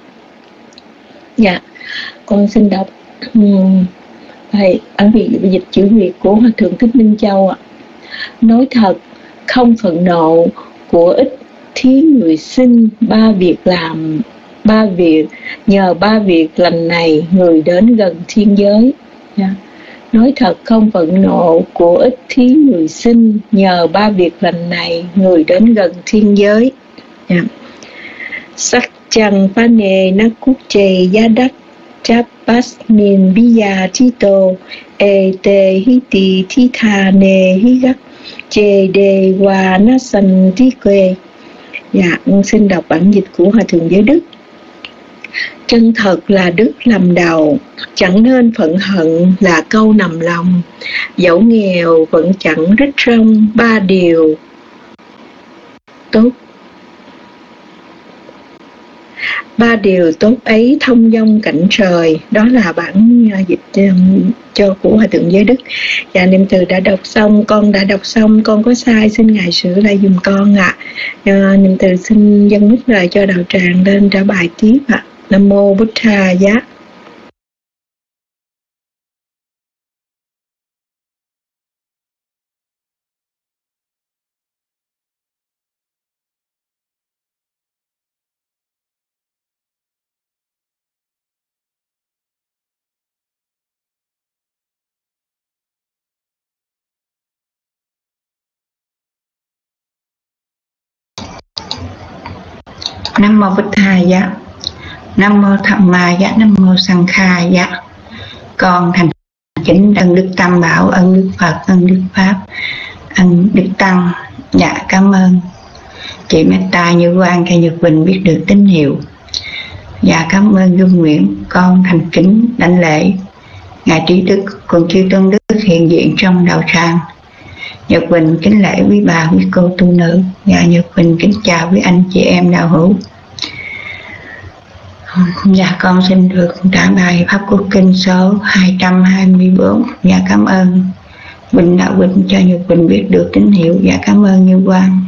Dạ con xin đọc bài bản dịch chữ Việt của Hòa Thượng Thích Minh Châu ạ. Nói thật không phẫn nộ của ích thí người sinh, ba việc làm ba việc, nhờ ba việc lành này người đến gần thiên giới. Yeah. Nói thật không phẫn nộ của ích thí người sinh, nhờ ba việc lành này người đến gần thiên giới. Yeah. Sắc chẳng phá nề na cúc chê giá đắc chắp bát min bí gia chí tô ê tê hí tì thi thà nề hí gắc chê đề hòa ná sanh tí quê. Dạ xin đọc bản dịch của Hòa Thượng Giới Đức. Chân thật là đức làm đầu, chẳng nên phẫn hận là câu nằm lòng, dẫu nghèo vẫn chẳng rít rong. Ba điều tốt ba điều tốt ấy thông dong cảnh trời. Đó là bản dịch cho của Hòa Thượng Giới Đức. Và niệm từ đã đọc xong, con đã đọc xong, con có sai xin Ngài sửa lại dùm con ạ. Niệm từ xin dâng mic lời cho đạo tràng lên trả bài tiếp ạ. Nam mô Bụt Thà Giá. Nam mô Bụt Thà Giá. Nam mô Tham Ma Giá. Nam mô Sang Kha Giá. Con thành kính ân Đức Tam Bảo, ân Đức Phật, ân Đức Pháp, ân Đức Tăng. Dạ cảm ơn chị Metta Như Quang cho Nhật Bình biết được tín hiệu. Dạ cảm ơn Dung Nguyễn. Con thành kính đảnh lễ Ngài Trí Đức cùng chư tôn đức hiện diện trong đạo tràng. Nhật Bình kính lễ quý bà, quý cô tu nữ. Dạ Nhật Bình kính chào quý anh chị em đạo hữu. Dạ con xin được trả bài Pháp Quốc Kinh số 224. Dạ cảm ơn Bình Đạo Bình cho Nhật Bình biết được tín hiệu. Dạ cảm ơn Như Quang.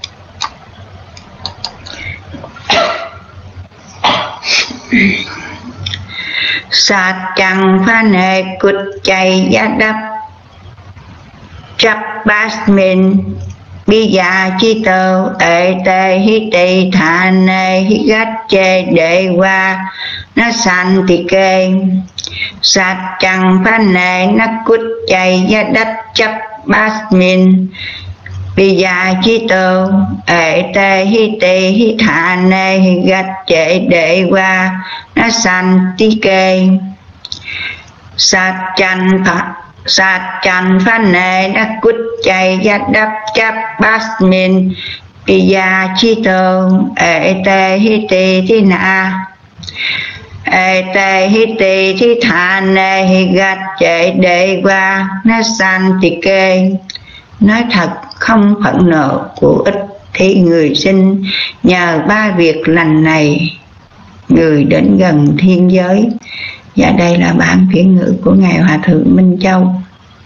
Sát chẳng phá nề cút chay giá đắp chấp bát mình bi già chi tờ ệ tê hi tì thà nê hi gắt chê đệ qua nó sanh tì kê sát chẳng phá nề nó cút chay giá đắp chấp bát mình bi già chi tờ ệ tê hi tì hi thà nê hi gắt chê đệ qua nó sanh tì kê sát chẳng phá nề nó cút chay giá đắp chấp bát mình bi già chi tờ ệ tê hi tì thi nà ệ tê hi tì thi thà nê hi gắt chệ đệ qua nó sanh tì kê. Nói thật không phẫn nộ của ích thì người sinh nhờ ba việc lành này người đến gần thiên giới. Và đây là bản chuyển ngữ của Ngài Hòa Thượng Minh Châu.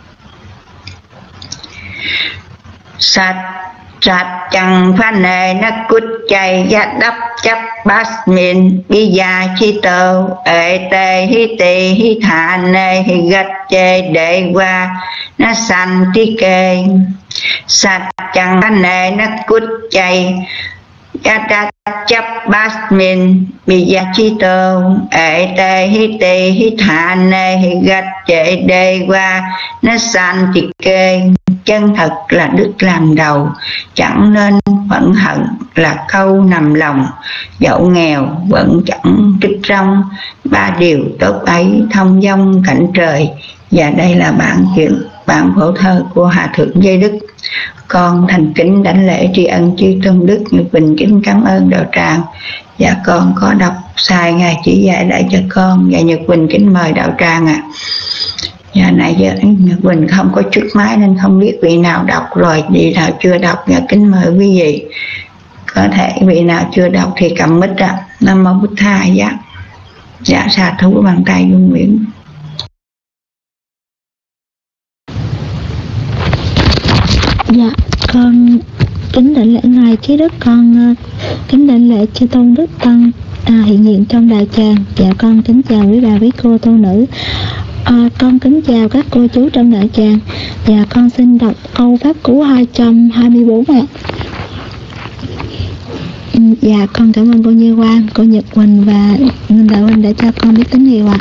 Sát chẳng phá nề nó cút chay giá đắp chấp bát mình bi già chi tờ ệ tê hi tì hi thà nê hi gắt chê đệ qua nó sanh tí kê. Sát chẳng phá nề nó cút chay giá đắp chấp bát mình bi già chi tờ ệ tê hi tì hi thà nê hi gắt chê đệ qua nó sanh tí kê. Chân thật là đức làm đầu, chẳng nên phẫn hận là câu nằm lòng. Dẫu nghèo vẫn chẳng trích rong, ba điều tốt ấy thông dong cảnh trời. Và đây là bản phổ thơ của Hòa Thượng Giới Đức. Con thành kính đảnh lễ tri ân chư tôn đức. Nhật Bình kính cảm ơn đạo tràng. Và con có đọc sai Ngài chỉ dạy lại cho con. Và Nhật Bình kính mời đạo tràng ạ. Giờ này giờ Nhật Bình không có chiếc máy nên không biết vị nào đọc rồi, vị nào chưa đọc. Và kính mời quý vị, có thể vị nào chưa đọc thì cầm mic ạ. Nam mô Bụt Thà Giá. Dạ xà thú bằng tay Dung Nguyễn. Dạ con kính đảnh lễ Ngài Trí Đức, con kính đảnh lễ chư tôn đức tăng hiện diện trong đại tràng. Dạ con kính chào quý bà quý cô tu nữ. Con kính chào các cô chú trong đại tràng. Và con xin đọc câu pháp cú 224 ạ. Dạ con cảm ơn cô Như Quang, cô Nhật Quỳnh và Nguyên Đạo Huynh đã cho con biết tín hiệu ạ.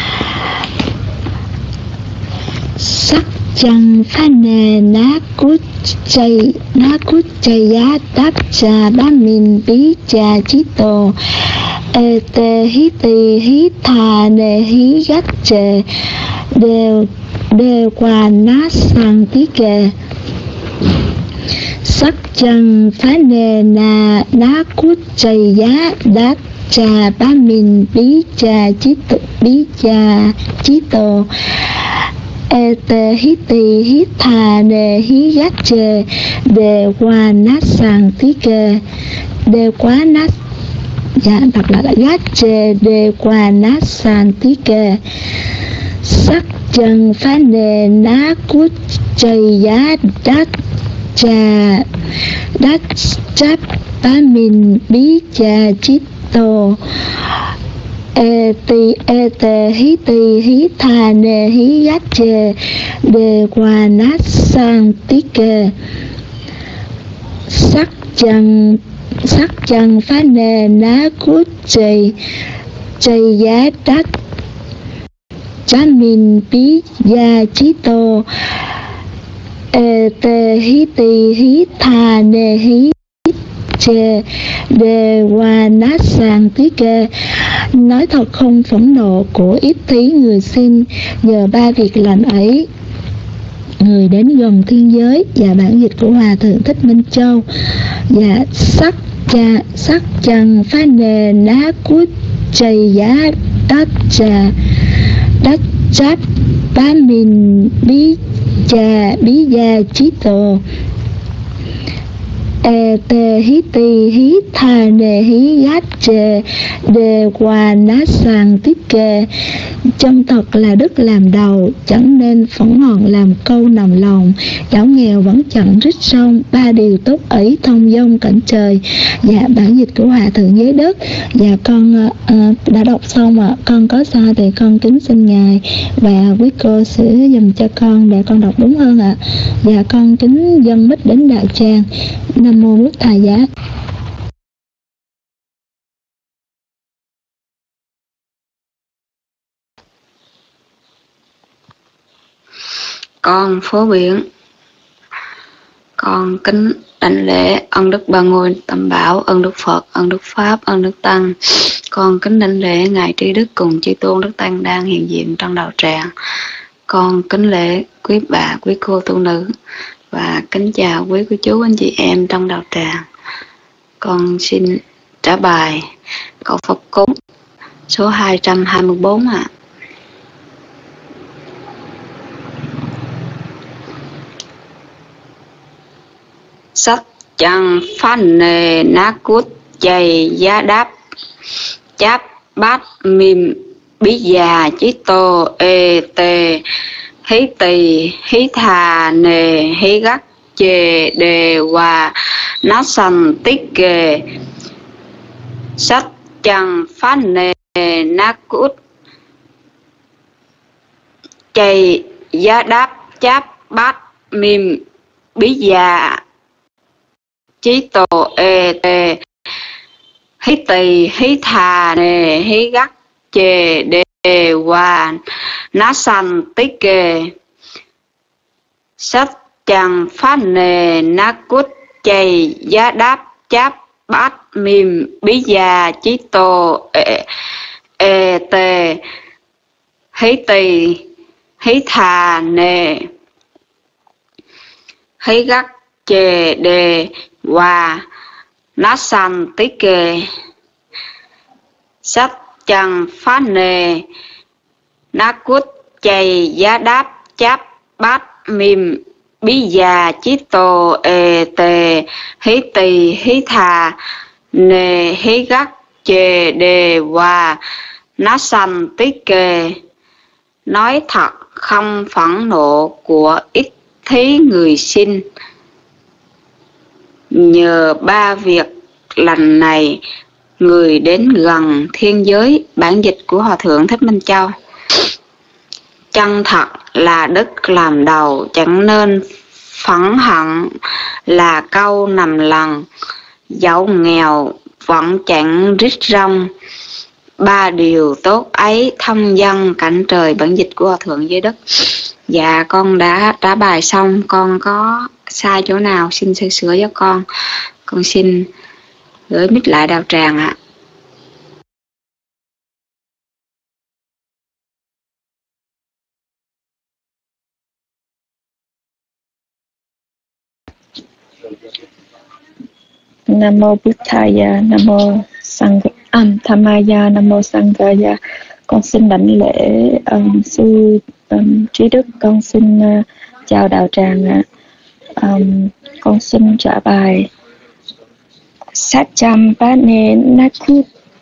Sắc chẳng phá nề ná cút chay giá đáp trà bá mình bí trà chí tổ ê tê hí tì hí thà nề hí gắt trề đều qua nát sang tí kề. Sắc chẳng phá nề ná cút chay giá đáp trà bá mình bí trà chí tổ ê tê hí tì hí thà nề hí gắt chê đều qua nát sàng tí kê. Đều quá Dạ, đọc lại là Gache de Quanasantika sắc chân phá nề ná cút chày giá đắt trà đắt chấp bá mình bí trà chít tô e tê hí thà nề hí gát chê đề qua nát sang tí kê sắc chân phá nề ná cút chày giá đắt chá mình bí gia chí tô e tê hí thà nề hí chê đề qua nát sang tí kê. Nói thật không phẫn nộ của ít thí người xin nhờ ba việc lành ấy người đến gần thiên giới. Và bản dịch của Hòa Thượng Thích Minh Châu. Và sắc trần phá nề ná cút chày giá đắt trà đắt cháp bá mình bí gia chí tô e tê hí thà nề hí gát chê đề qua nát sàng tiết kê. Chân thật là đức làm đầu, chẳng nên phẫn hận làm câu nằm lòng. Đảo nghèo vẫn chẳng rít sông, ba điều tốt ấy thông dong cảnh trời. Dạ, bản dịch của Hòa Thượng Giới Đức. Dạ, con đã đọc xong ạ. Con có sai thì con kính xin Ngài và quý cô sửa dùm cho con để con đọc đúng hơn ạ. Dạ, con kính dâng mít đến Đạo Tràng. Nam mô Bụt Thầy Giá. Con phổ biến, con kính đảnh lễ ân đức ba ngôi tam bảo, ân đức Phật, ân đức Pháp, ân đức Tăng. Con kính đảnh lễ ngài Trí Đức cùng chư tôn đức tăng đang hiện diện trong đạo tràng. Con kính lễ quý bà, quý cô tu nữ và kính chào quý cô chú anh chị em trong đạo tràng. Con xin trả bài câu Phật cúng số 224 ạ. Sắc chẳng phan nề ná cút chày giá đáp cháp bát mìm bí già chí tô e tê hí tỳ hí thà nề hí gắt chê đề hòa ná sanh tích kề. Sắc chẳng phan nề ná cút chày giá đáp cháp bát mìm bí già chí tô e tê hí tỳ hí thà nề hí gắt chê đề hòa ná sanh tích kề. Sách chẳng phát nề ná cút chày giá đáp cháp bát mìm bí già chí tô e tê hí tỳ hí thà nề hí gắt chê đề hòa ná sanh tích kề. Sách chẳng phát nề ná cút chày giá đáp cháp bát mìm bí già chí tô e tê hí tỳ hí thà nề hí gắt chê đề hòa ná sanh tích kề. Nói thật không phẫn nộ của ít thí người xin nhờ ba việc lành này người đến gần thiên giới. Bản dịch của Hòa Thượng Thích Minh Châu. Chân thật là đức làm đầu, chẳng nên phẫn hận là câu nằm lần. Dẫu nghèo vẫn chẳng rít rong, ba điều tốt ấy thông dong cảnh trời. Bản dịch của Hòa Thượng Giới Đức. Dạ, con đã trả bài xong, con có sai chỗ nào xin sửa cho con. Con xin gửi mic lại đạo tràng ạ. Nam mô Bụt Thaya, Nam mô Dhammaya, Nam mô Sanghaya. Con xin đảnh lễ sư Trí Đức. Con xin chào đạo tràng ạ. Con xin trả bài Sát cham bát nê nát cút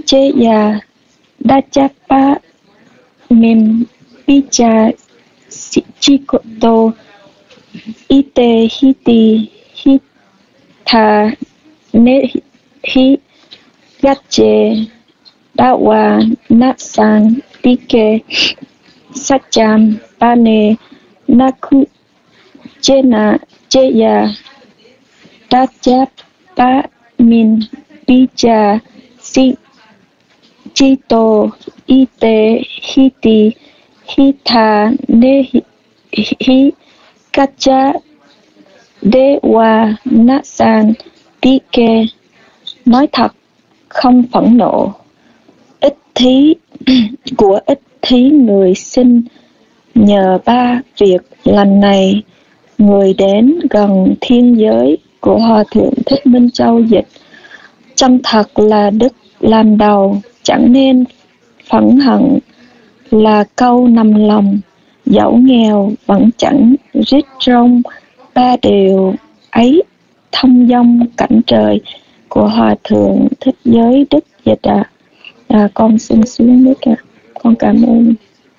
chế ya đa cha pa mem bi cha chi to ite hiti hit tha ne hi gache dawa natsan pike sacham pane naku chena cheya dacha pa min bija si chito ite hiti hita ne hi kacha dewa nasan pike. Nói thật, không phẫn nộ. Ít thí của ít thí người sinh nhờ ba việc lành này, người đến gần thiên giới của Hòa Thượng Thích Minh Châu dịch: chân thật là đức làm đầu, chẳng nên phẫn hận là câu nằm lòng, dẫu nghèo vẫn chẳng rít rông, ba điều ấy thông dong cảnh trời của Hòa Thượng Thích Giới Đức dịch ạ. Con xin xuống nước ạ. Con cảm ơn.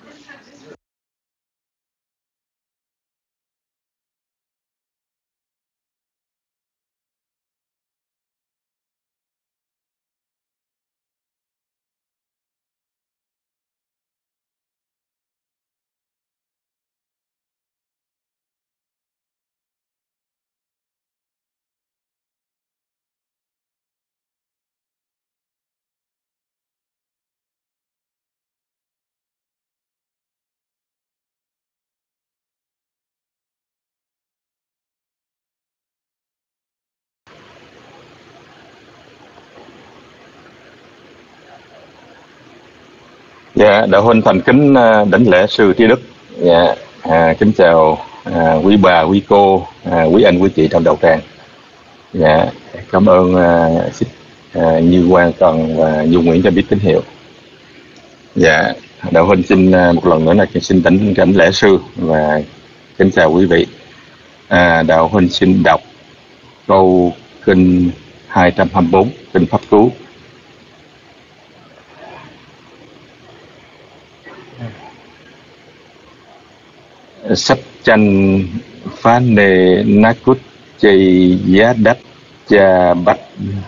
Dạ, đạo huynh thành kính đảnh lễ sư Trí Đức. Dạ, kính chào quý bà, quý cô, quý anh, quý chị trong đạo tràng. Dạ, cảm ơn Như Quang Cần và Như Nguyễn cho biết tín hiệu. Dạ, đạo huynh xin một lần nữa là xin đảnh lễ sư và kính chào quý vị. Đạo huynh xin đọc câu kinh 224 kinh Pháp Cú. Sách tranh phá nề nakut chây giá đắp cha bách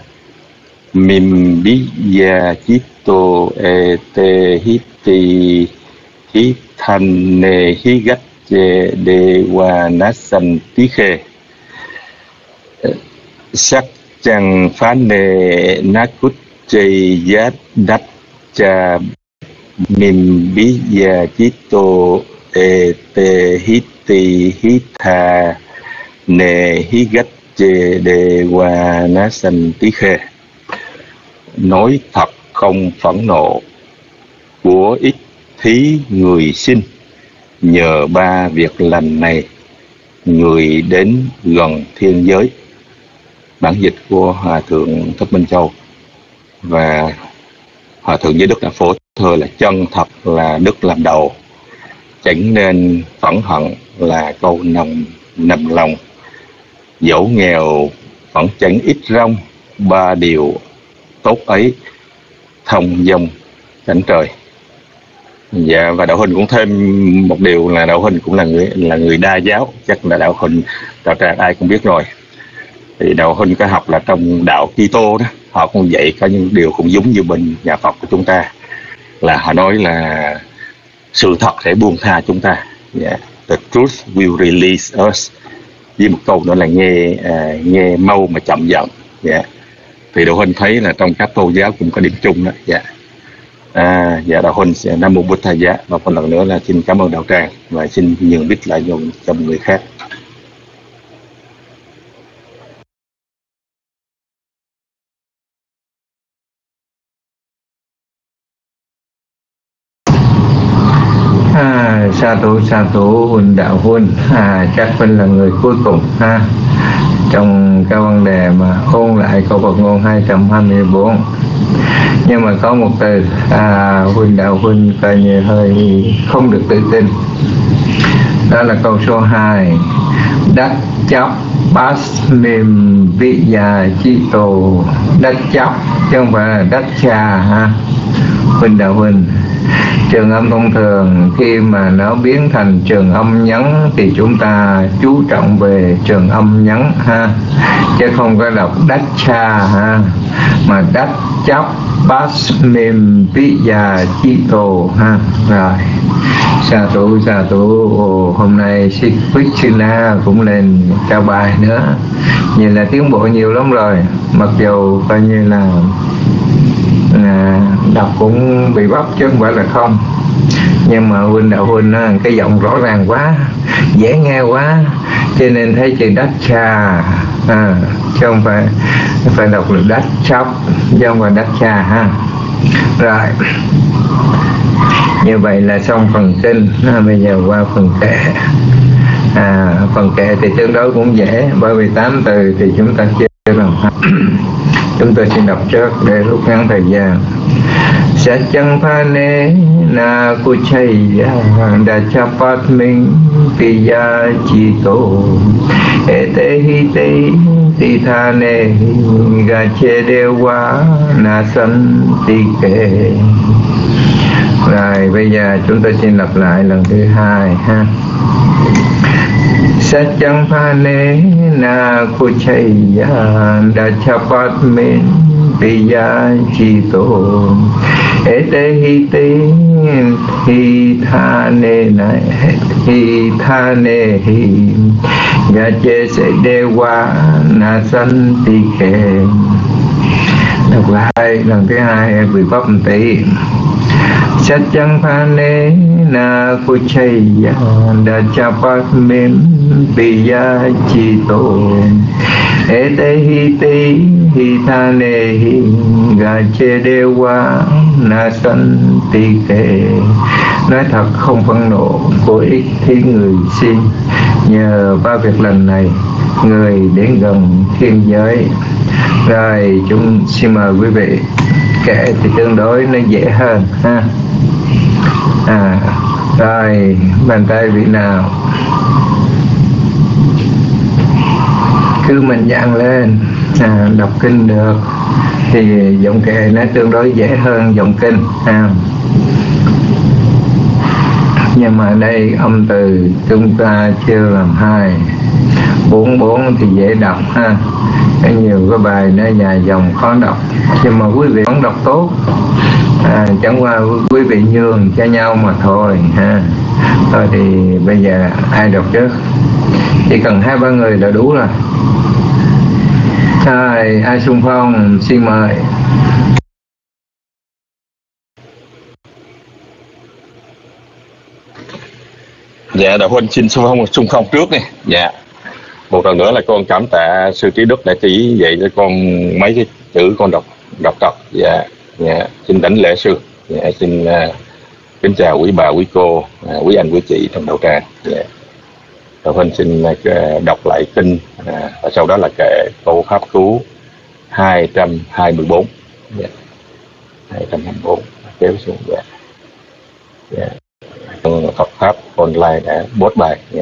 mìm bí gia chít tô e tê hít tì hít thanh nề hí gách chê đề hòa nát sanh tí khê. Sách tranh phá nề nakut chây giá đắp cha mìm bí gia chít tô e tê hít tì hít tha nề hí gách chê đề hòa ná sanh tí khê. Nói thật không phẫn nộ của ít thí người sinh nhờ ba việc lành này, người đến gần thiên giới. Bản dịch của Hòa Thượng Thích Minh Châu và Hòa Thượng Giới Đức đã phổ thơ là chân thật là đức làm đầu, chẳng nên phẫn hận là câu nằm lòng, dẫu nghèo vẫn chẳng ít rong, ba điều tốt ấy thông dong cảnh trời. Dạ, và đạo huynh cũng thêm một điều là đạo huynh cũng là người đa giáo, chắc là đạo huynh đạo tràng ai cũng biết rồi. Thì đạo huynh có học là trong đạo Kitô đó, họ cũng dạy có những điều cũng giống như bên nhà Phật của chúng ta, là họ nói là sự thật sẽ buông tha chúng ta. Yeah. The truth will release us. Với một câu nữa là nghe mau mà chậm giận. Yeah. Thì đạo huynh thấy là trong các tôn giáo cũng có điểm chung đó. Yeah. Dạ, đạo huynh sẽ Nam Mô Bụt Thầy Giá. Và một lần nữa là xin cảm ơn đạo tràng và xin nhường đích lại cho người khác. Sa thủ huynh đạo huynh, chắc huynh là người cuối cùng trong cái vấn đề mà ôn lại câu Phật ngôn 224. Nhưng mà có một từ huynh đạo huynh coi như hơi không được tự tin. Đó là câu số 2. Đắc chấp Basmim Viya Chito. Đắc chấp chứ không phải là đắc cha ha. Huynh đạo huynh, trường âm thông thường khi mà nó biến thành trường âm nhấn thì chúng ta chú trọng về trường âm nhấn ha, chứ không có đọc đắc cha ha, mà đắc chấp Basmim Viya Chito ha. Rồi, sa thủ. Hôm nay Krishna cũng lên cao bài nữa, vậy là tiến bộ nhiều lắm rồi, mặc dù coi như là đọc cũng bị bắp chứ không phải là không, nhưng mà huynh đạo huynh cái giọng rõ ràng quá, dễ nghe quá, cho nên thấy chữ đắc cha chứ không phải đọc là đắc chấp chứ không phải đắc cha ha. Rồi, như vậy là xong phần kinh. Bây giờ qua phần kệ. Phần kệ thì tương đối cũng dễ, bởi vì 8 từ thì chúng ta chia làm 2. Chúng tôi xin đọc trước để rút ngắn thời gian. Satchang phane na kuchaya dachapatming piya chito ete hite tithane gache dewa nasantike. Rồi bây giờ chúng tôi xin lặp lại lần thứ 2 ha. Satchang phane na kuchaya dachapatming piya chito ete hithane gache se dewa nasantike. Đọc lại lần thứ 2 bị bắp một tí. Satchang phane na kuchaya dachapatmim piya chito ete hithane gache dewa nasantike. Nói thật không phẫn nộ, của ích thí người xin. Nhờ ba việc lành này, người đến gần thiên giới. Rồi chúng xin mời quý vị. Kệ thì tương đối nó dễ hơn ha. Rồi bàn tay vị nào cứ mình dạn lên đọc kinh được thì giọng kệ nó tương đối dễ hơn giọng kinh ha. Nhưng mà đây âm từ chúng ta chưa làm 2. 4 thì dễ đọc ha. Có nhiều cái bài nó dài dòng khó đọc, nhưng mà quý vị vẫn đọc tốt. Chẳng qua quý vị nhường cho nhau mà thôi ha. Thôi thì bây giờ ai đọc trước? Chỉ cần 2-3 người là đủ rồi. Thôi ai xung phong xin mời. Dạ, đạo huynh xin xung phong trước đi. Dạ. Một lần nữa là con cảm tạ sư Trí Đức đã chỉ dạy cho con mấy cái chữ con đọc tập. Dạ. Dạ, xin đảnh lễ sư. Dạ, xin kính chào quý bà, quý cô, quý anh, quý chị trong đạo tràng. Dạ. Đạo huynh xin đọc lại kinh và sau đó là kệ câu pháp cứu 224. Dạ. 224 kéo xuống. Dạ. Dạ. Phật pháp online đã post bài. Dạ.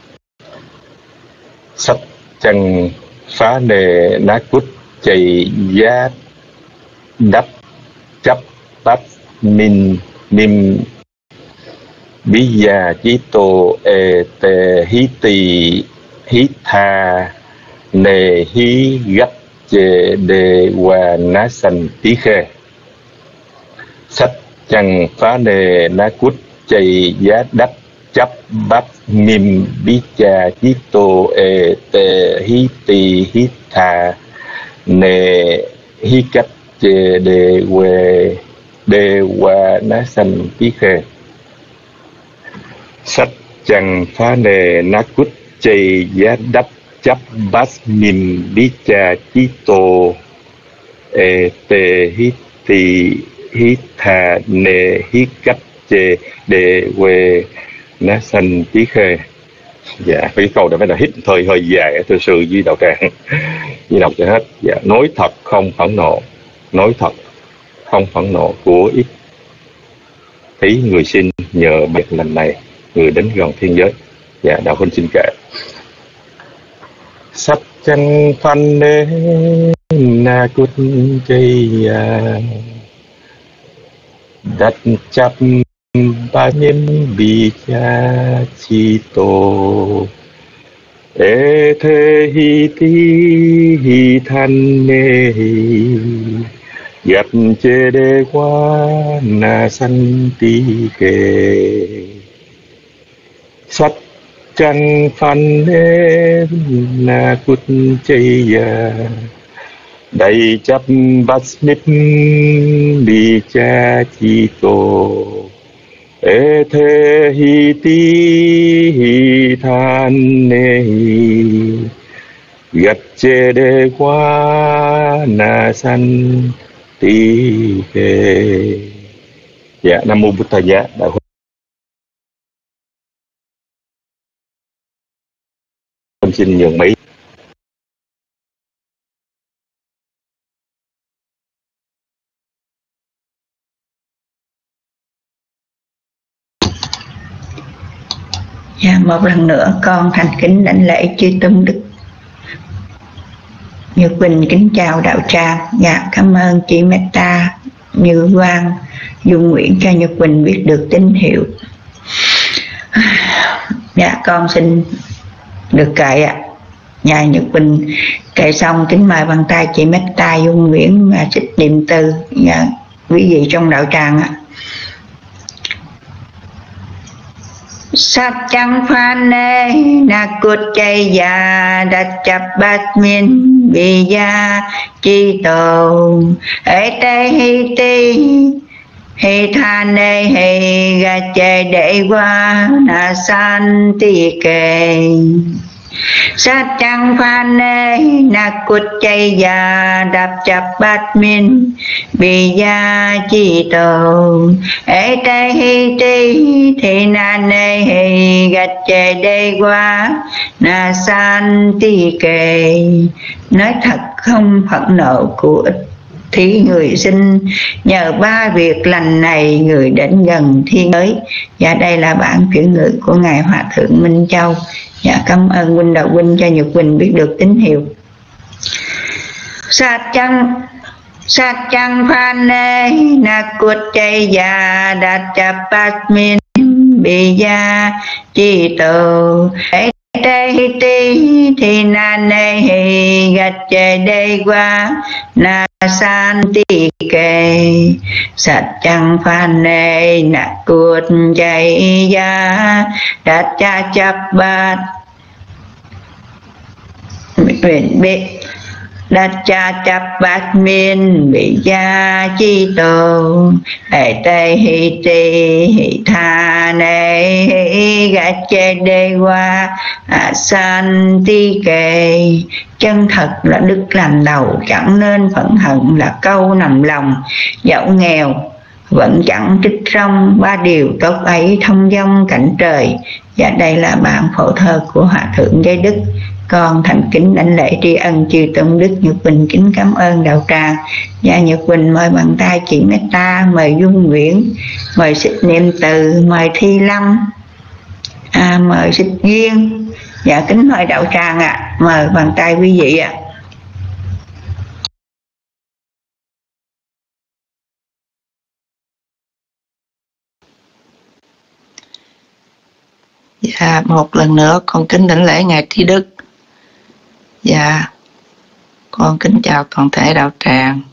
Sách chân phá đề ná cút chày giá đắp chấp bát min nim bí già chí tô e tê hí tì hí tha nề hí gấp chê đề hòa ná sanh tí khê. Sách chân phá đề ná cút chày giá đắp chấp bát mim bí cha chí tô e tê hí tì hí tha nề hí cách chê đề hòa ná sanh tí khê. Sách chẳng phá nề ná cút chây giá đắp chấp bát mim bí cha chí tô e tê hí tì hí tha nề hí cách chê đề quê ná sanh tí khê. Dạ, cái câu này phải là hít hơi dài từ sự di đạo tràng di đọc cho hết. Dạ, nói thật không phẫn nộ, nói thật không phẫn nộ của ít thí người xin, nhờ việc lần này người đến gần thiên giới. Dạ, Đạo Huynh xin kể. Sắp chân phan nê na cút cây đặt chắp ba niêm bi cha chi tô ê thê hi ti hi than nê gặp chê đê qua na san ti kê sắt chân phan nê na cút chây đầy chấp bát nếp bi cha chi tô ê thê hi ti hi than nê gặp chê đê qua na san ti kê. Dạ, Nam Mô Bụt Thầy Giá. Đạo Huynh xin nhường Mỹ. Dạ, một lần nữa con thành kính đảnh lễ chư tôn đức. Như Quỳnh kính chào đạo tràng. Dạ, cảm ơn chị Meta Như Quang Dung Nguyễn cho Như Quỳnh biết được tín hiệu. Dạ, con xin được kệ ạ. Dạ, Như Quỳnh kệ xong kính mời bàn tay chị Meta Dung Nguyễn và xích niệm từ. Dạ, quý vị trong đạo tràng ạ. Sát chẳng phan nê na cút chay già đặt chập bát miên bì gia chi tổ ê tê hi ti hi tha nê hi gà chê đệ qua na san ti kê sát chẳng phan nê na cút chay già đạp chập bát miên bì gia chi tổ ê tê hi ti thì na nê hi gạch chê đê qua na san ti kê. Nói thật không phẫn nộ của ích thí người sinh, nhờ ba việc lành này người đến gần thiên giới. Và đây là bản chuyển ngữ của Ngài Hòa Thượng Minh Châu. Dạ, cảm ơn huynh Đạo Huynh cho Nhật Quỳnh biết được tín hiệu. Sát chăng phan nê na cút chay già đạt chập bát miên bì gia chi tổ ê tê hi ti thì na nê hi gạch chê đê qua na san ti kê. Sát chăng phan nê na cút chay già đạt chập bát đặt cha chập bát miên bị gia chi tổ ê tê hi ti hi tha nê hi gạch chê đê qua san ti kê. Chân thật là đức làm đầu, chẳng nên phẫn hận là câu nằm lòng. Dẫu nghèo vẫn chẳng trích rong, ba điều tốt ấy thông dong cảnh trời. Và đây là bản phổ thơ của Hòa Thượng Giới Đức. Con thành kính đảnh lễ tri ân chư tôn đức. Nhật Quỳnh kính cảm ơn đạo tràng. Và Nhật Quỳnh mời bàn tay chị Meta, mời Dung Nguyễn, mời xích niệm từ, mời Thi Lâm, mời xích duyên. Dạ, kính mời đạo tràng ạ. Mời bàn tay quý vị ạ. Dạ, một lần nữa con kính đảnh lễ Ngài Thi Đức. Dạ, con kính chào toàn thể đạo tràng.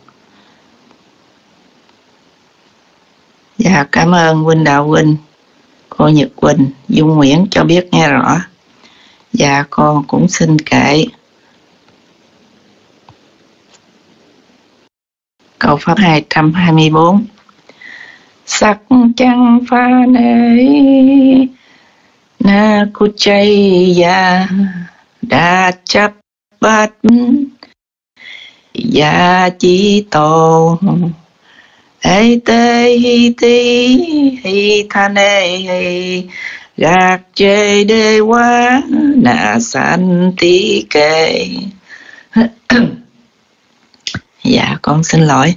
Dạ, cảm ơn huynh Đạo Huynh, cô Nhật Quỳnh, Dung Nguyễn cho biết nghe rõ. Dạ, con cũng xin kể câu pháp 224. Sắc chăng pha nê na cút chay già đa chấp bát già chi tổ ê tê hi ti hi tha nê hi gạc chê đê quá na san tí kê. Dạ, con xin lỗi.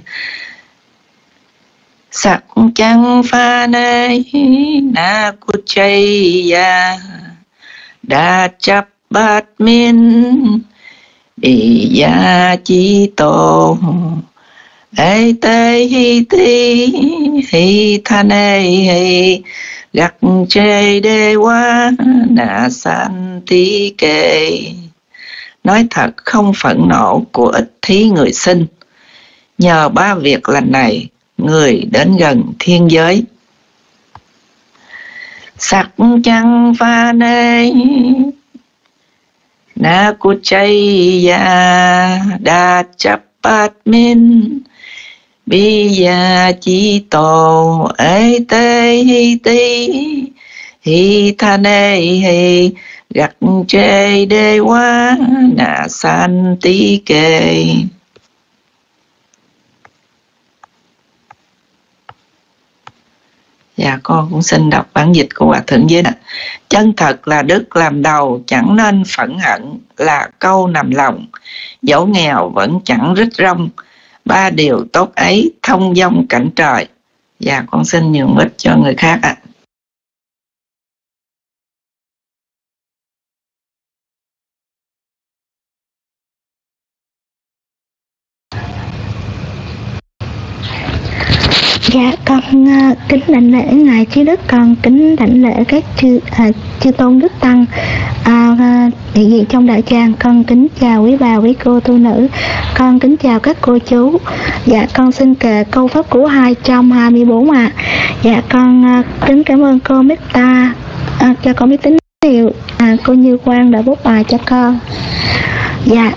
Sắc chăng pha nê na cút chay già đa chấp bát min bị gia chi tô ê tê hi ti hi tha nê hi gặt chê đê quá nà san tí kê. Nói thật không phẫn nộ của ích thí người sinh. Nhờ ba việc lành này, người đến gần thiên giới. Sắc chăng pha nê na cu chay ya đa chấp bát min bi ya chi tô ê tê hi ti hi tha nê hi gặt chê đê quá nà san tí kê. Dạ con cũng xin đọc bản dịch của Hòa Thượng dưới nè. Chân thật là đức làm đầu, chẳng nên phẫn hận là câu nằm lòng. Dẫu nghèo vẫn chẳng rít rong, ba điều tốt ấy thông dong cảnh trời. Dạ con xin nhường mic cho người khác ạ. Dạ con kính đảnh lễ ngài Trí Đức, con kính đảnh lễ các chư tôn đức tăng hiện diện trong đại tràng. Con kính chào quý bà quý cô tu nữ, con kính chào các cô chú. Dạ con xin kể câu pháp cú 224 ạ. Dạ con kính cảm ơn cô Meta cho con biết tín hiệu. Cô Như Quang đã bút bài cho con. Dạ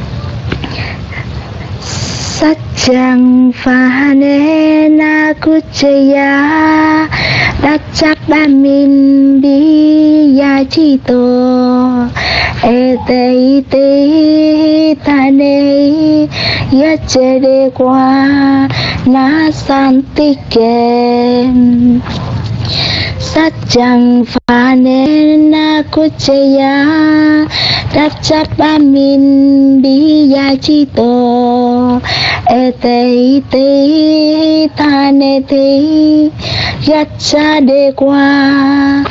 Satchang Phanena Kuchaya Dachakbamin Biyachito Ete Tane Yachede Kwa Nasantike Satchang Phanena Kuchaya Dachakbamin Biyachito Ete Tane Yachade Kwa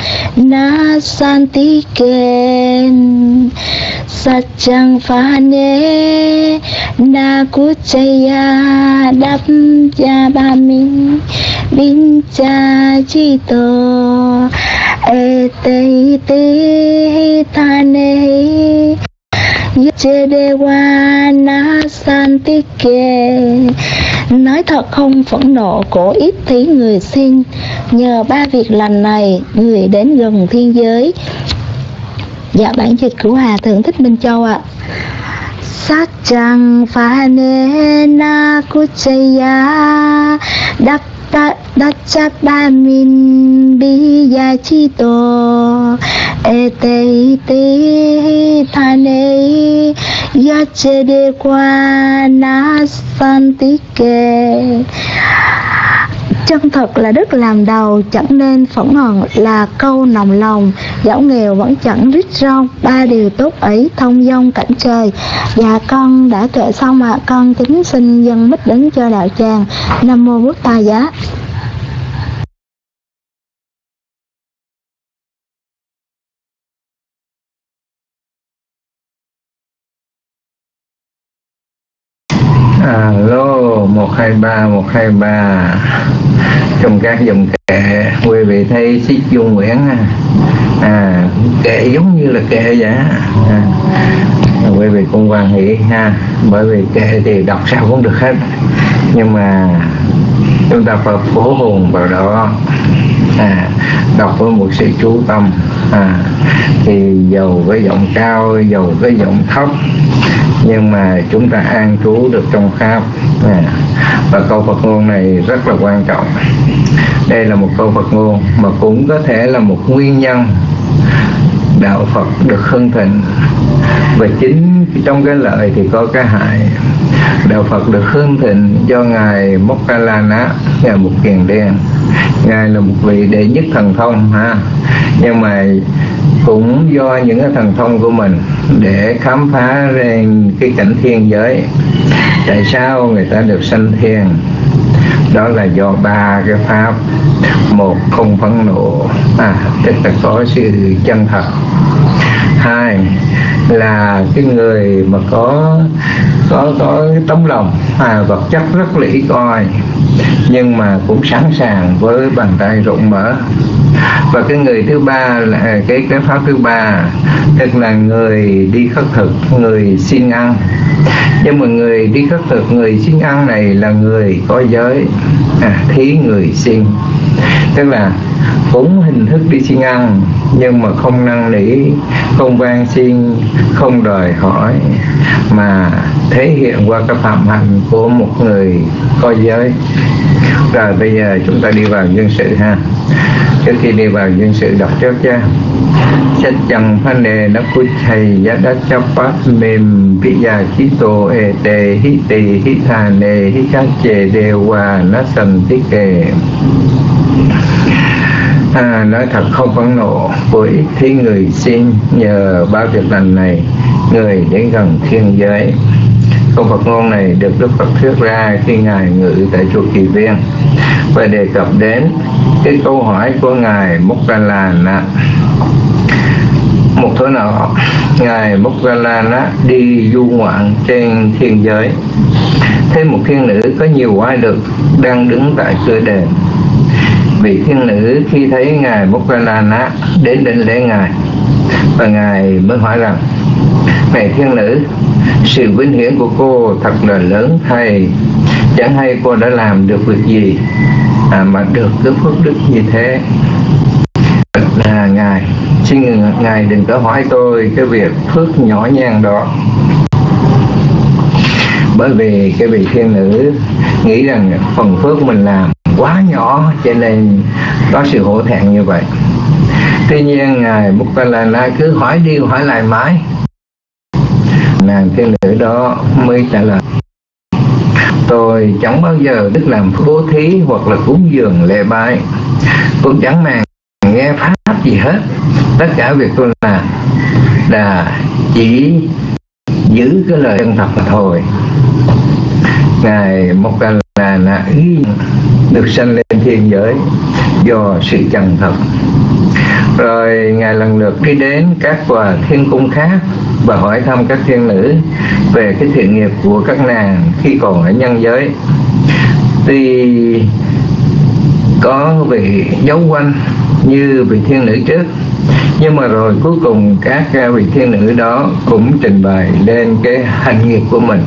Nasantike Satchang Phane Na Kuchaya Dachakbamin Biyachito Ete Tane Yedewana Santike. Nói thật không phẫn nộ của ít thí người sinh. Nhờ ba việc lành này, người đến gần thiên giới. Dạ bản dịch của Hòa Thượng Thích Minh Châu ạ. Satchang Phanena Kuchaya Dachakbamin Biyachito Ete Tane Yachede Kwa Nasantike. Chân thật là đức làm đầu, chẳng nên phẫn hận là câu nòng lòng. Dẫu nghèo vẫn chẳng rít rong, ba điều tốt ấy thông dong cảnh trời. Dạ con đã kệ xong ạ. Con kính xin dâng mic đến cho đạo tràng. Nam mô Bút Ta Giá. Alo 123 trong các dòng kệ quý vị thấy Xích Dung Nguyễn kệ giống như là kệ vậy quý vị cũng hoan hỷ ha, bởi vì kệ thì đọc sao cũng được hết, nhưng mà chúng ta phải phổ hồn vào đó, đọc với một sự chú tâm, thì dầu với giọng cao dầu với giọng thấp nhưng mà chúng ta an trú được trong pháp. Và câu Phật ngôn này rất là quan trọng. Đây là một câu Phật ngôn mà cũng có thể là một nguyên nhân đạo Phật được hưng thịnh. Và chính trong cái lợi thì có cái hại. Đạo Phật được hưng thịnh do Ngài Mokkallana, Ngài Mục Kiền Đen. Ngài là một vị đệ nhất thần thông nhưng mà cũng do những cái thần thông của mình để khám phá ra cái cảnh thiên giới. Tại sao người ta được sanh thiên? Đó là do ba cái pháp. một, không phẫn nộ, tức là có sự chân thật. Hai là cái người mà có tấm lòng vật chất rất là ít ỏi, nhưng mà cũng sẵn sàng với bàn tay rộng mở. Và cái người thứ ba là cái pháp thứ ba, tức là người đi khất thực, người xin ăn. Nhưng mà người đi khất thực, người xin ăn này là người có giới, thí người xin, tức là cũng hình thức đi xin ăn, nhưng mà không năn nỉ, không van xin, không đòi hỏi, mà thể hiện qua cái phạm hạnh của một người có giới. Rồi bây giờ chúng ta đi vào dân sự ha. Trước khi đi vào dân sự đọc trước chứ. Sách chẳng phán đề nó cút thầy giá đá chấp phát mềm bị già chí tổ ê tê hít tì hít thà nê hít các chê đều hòa nó sần tích kề. Nói thật không phẫn nộ, với ít thi người xin, nhờ bao việc lành này người đến gần thiên giới. Câu Phật ngôn này được Đức Phật thuyết ra khi Ngài ngự tại chùa Kỳ Viên, và đề cập đến cái câu hỏi của Ngài Moggallana. Một tối nọ, Ngài Moggallana đi du ngoạn trên thiên giới, thấy một thiên nữ có nhiều oai lực đang đứng tại cửa đền. Vị thiên nữ khi thấy Ngài Moggallana đến định lễ Ngài, và Ngài mới hỏi rằng: này thiên nữ, sự vinh hiển của cô thật là lớn thầy, chẳng hay cô đã làm được việc gì mà được cái phước đức như thế. Ngài, xin Ngài đừng có hỏi tôi cái việc phước nhỏ nhen đó. Bởi vì cái vị thiên nữ nghĩ rằng phần phước mình làm quá nhỏ, cho nên có sự hổ thẹn như vậy. Tuy nhiên Ngài Moggallana cứ hỏi đi hỏi lại mãi. Nàng thiên nữ đó mới trả lời: tôi chẳng bao giờ đức làm bố thí hoặc là cúng dường lễ bái, cũng chẳng màng nghe pháp gì hết. Tất cả việc tôi làm là chỉ giữ cái lời chân thật mà thôi. Ngài Moggallana được sanh lên thiên giới do sự chân thật. Rồi Ngài lần lượt đi đến các tòa thiên cung khác và hỏi thăm các thiên nữ về cái thiện nghiệp của các nàng khi còn ở nhân giới. Tuy có vị dấu quanh như vị thiên nữ trước, nhưng mà rồi cuối cùng các vị thiên nữ đó cũng trình bày lên cái hành nghiệp của mình.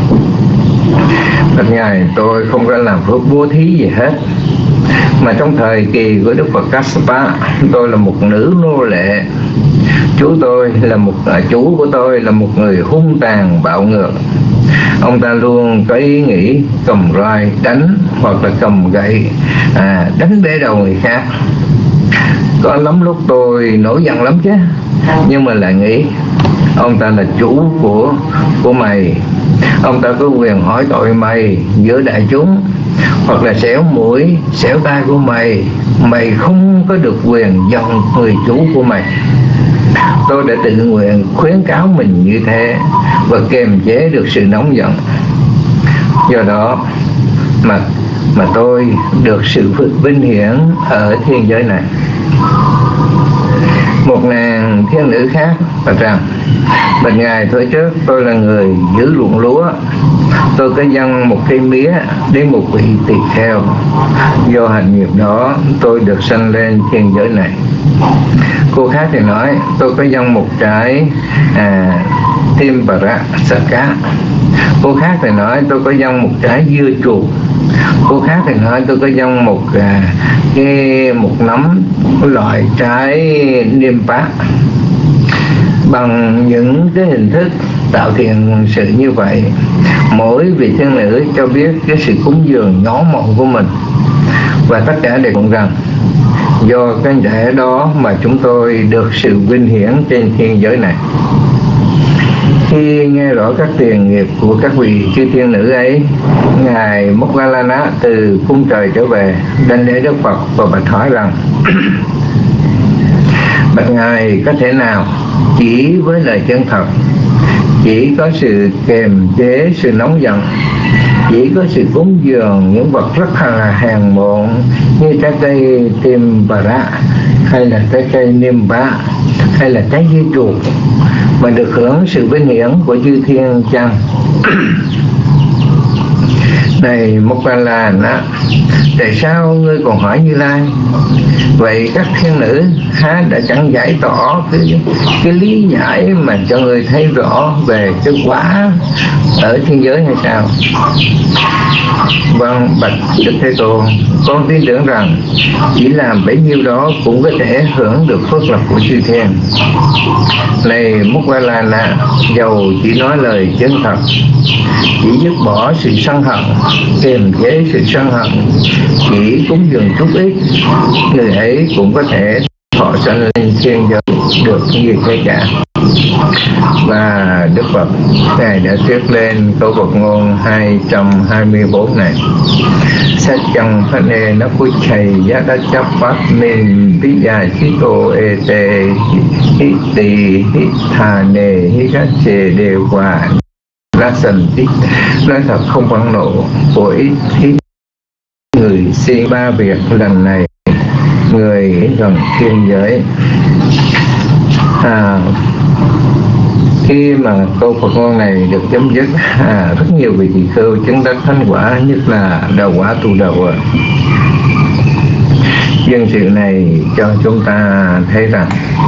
Bạch Ngài, tôi không có làm phước bố thí gì hết, mà trong thời kỳ của Đức Phật Kassapa, tôi là một nữ nô lệ. Chủ của tôi là một người hung tàn bạo ngược. Ông ta luôn có ý nghĩ cầm roi đánh, hoặc là cầm gậy đánh bể đầu người khác. Có lắm lúc tôi nổi giận lắm chứ, nhưng mà lại nghĩ ông ta là chủ của mày, ông ta có quyền hỏi tội mày giữa đại chúng, hoặc là xẻo mũi xẻo tai của mày, mày không có được quyền giận người chủ của mày. Tôi đã tự nguyện khuyến cáo mình như thế và kiềm chế được sự nóng giận. Do đó mà tôi được sự vinh hiển ở thiên giới này. Một nàng thiên nữ khác bạch rằng: bạch Ngài, thời trước tôi là người giữ ruộng lúa, tôi có dâng một cây mía đến một vị tỳ kheo. Do hành nghiệp đó tôi được sanh lên thiên giới này. Cô khác thì nói: tôi có dâng một trái Timparasaka. Cô khác thì nói: tôi có dâng một trái dưa chuột. Cô khác thì nói: tôi có dâng một nắm loại trái niêm pát. Bằng những cái hình thức tạo thiện sự như vậy, mỗi vị thiên nữ cho biết cái sự cúng dường nhỏ mọn của mình, và tất cả đều cũng rằng do cái lẽ đó mà chúng tôi được sự vinh hiển trên thiên giới này. Khi nghe rõ các tiền nghiệp của các vị chư thiên nữ ấy, Ngài Moggallana từ cung trời trở về đảnh lễ Đức Phật và bạch hỏi rằng: bạch Ngài, có thể nào chỉ với lời chân thật, chỉ có sự kiềm chế sự nóng giận chỉ có sự cúng dường những vật rất là hèn mọn như trái cây tim bà rạ, hay là trái cây niêm bá, hay là trái dây chuột mà được hưởng sự vinh hiển của chư thiên chăng? Này Mokkala, tại sao ngươi còn hỏi Như Lai? Vậy các thiên nữ há đã chẳng giải tỏ cái lý giải mà cho người thấy rõ về cái quả ở thiên giới hay sao? Vâng, bạch Đức Thế Tôn, con tin tưởng rằng chỉ làm bấy nhiêu đó cũng có thể hưởng được phước lộc của chư thiên. Này Mokkala, dầu chỉ nói lời chân thật, chỉ dứt bỏ sự sân hận, kiềm chế sự sân hận, chỉ cúng dường chút ít, người ấy cũng có thể thọ sanh lên thiên giới được như thế cả. Và Đức Phật Ngài đã thuyết lên câu Phật ngôn 224 này: Sát chân phát nê nó cúi chày giá đã chấp phát mình bí dài chí tô ê tê hít tì hít thà nê hít gác chê đều hòa ra sần tích. Nói thật không phẫn nộ của ít người xin ba việc lần này người gần thiên giới. Khi mà câu Phật ngôn này được chấm dứt, rất nhiều vị tỳ khưu chứng đắc thánh quả, nhất là đầu quả tu đầu. Dân sự này cho chúng ta thấy rằng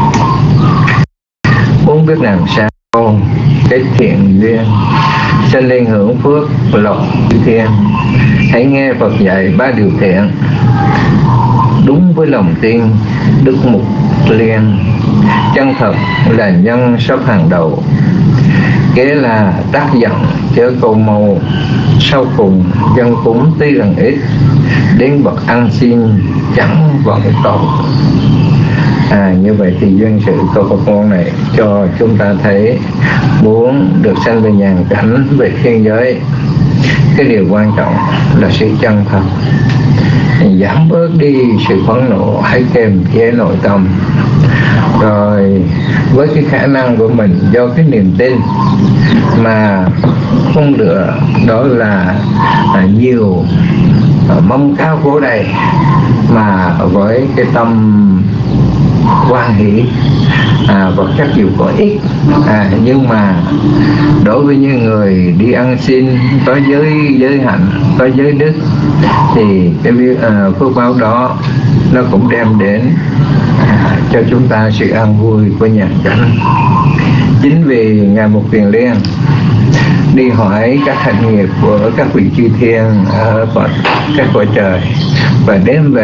muốn biết làm sao cái thiện duyên sinh lên hưởng phước lộc chư thiên, hãy nghe Phật dạy ba điều thiện đúng với lòng tin, đức mục liên, chân thật là nhân sắp hàng đầu, kế là tác giận chớ cầu màu, sau cùng dân cúng tuy rằng ít, đến bậc ăn xin chẳng vọng cầu. Như vậy thì duyên sự câu Phật ngôn này cho chúng ta thấy muốn được sanh về nhàn cảnh, về thiên giới, cái điều quan trọng là sự chân thật, giảm bớt đi sự phẫn nộ, hãy kiềm chế nội tâm. Rồi với cái khả năng của mình, do cái niềm tin mà không lựa, đó là nhiều mong cao khổ đầy, mà với cái tâm hoan hỷ, vật chất dù có ít, nhưng mà đối với những người đi ăn xin có giới hạnh, có giới đức, thì cái phước báo đó nó cũng đem đến cho chúng ta sự an vui của nhàn cảnh. Chính vì Ngài Mục Kiền Liên đi hỏi các hạnh nghiệp của các vị chư thiên ở các cõi trời và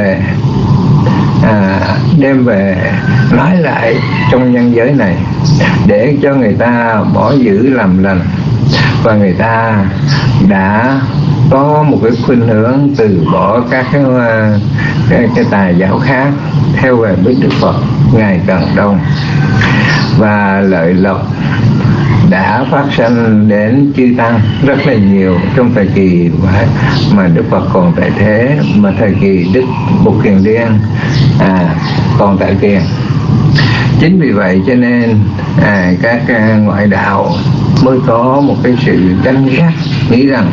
đem về nói lại trong nhân giới này để cho người ta bỏ giữ làm lành, và người ta đã có một cái khuynh hướng từ bỏ các cái tài giáo khác, theo về với Đức Phật ngày càng đông, và lợi lộc đã phát sinh đến chư tăng rất là nhiều trong thời kỳ mà Đức Phật còn tại thế, mà thời kỳ Đức Mục Kiền Liên còn tại tiền. Chính vì vậy cho nên các ngoại đạo mới có một cái sự tranh ghét, nghĩ rằng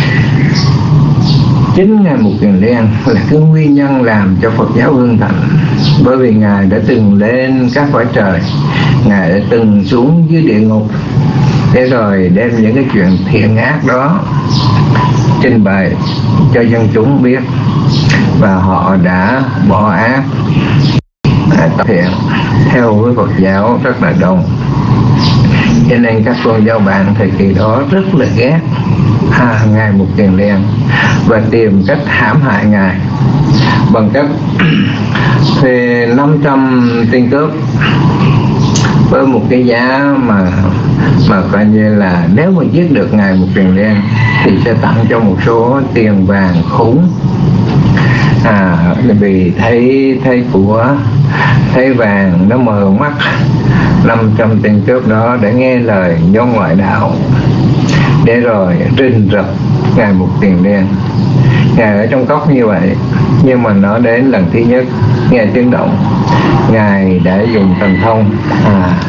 chính Ngài Mục Kiền Liên là cái nguyên nhân làm cho Phật giáo hưng thịnh, bởi vì Ngài đã từng lên các cõi trời, Ngài đã từng xuống dưới địa ngục, để rồi đem những cái chuyện thiện ác đó trình bày cho dân chúng biết, và họ đã bỏ ác tập thiện theo với Phật giáo rất là đông. Cho nên các tôn giáo bạn thời kỳ đó rất là ghét Ngài Mục Kiền Liên và tìm cách hãm hại Ngài bằng cách thuê 500 tên cướp với một cái giá mà coi như là nếu mà giết được Ngài Mục Kiền Liên thì sẽ tặng cho một số tiền vàng khủng. Vì thấy vàng nó mờ mắt, 500 tên cướp đó để nghe lời do ngoại đạo, để rồi rình rập Ngài Mục Kiền Liên. Ngài ở trong cốc như vậy, nhưng mà nó đến lần thứ nhất nghe tiếng động, Ngài đã dùng thần thông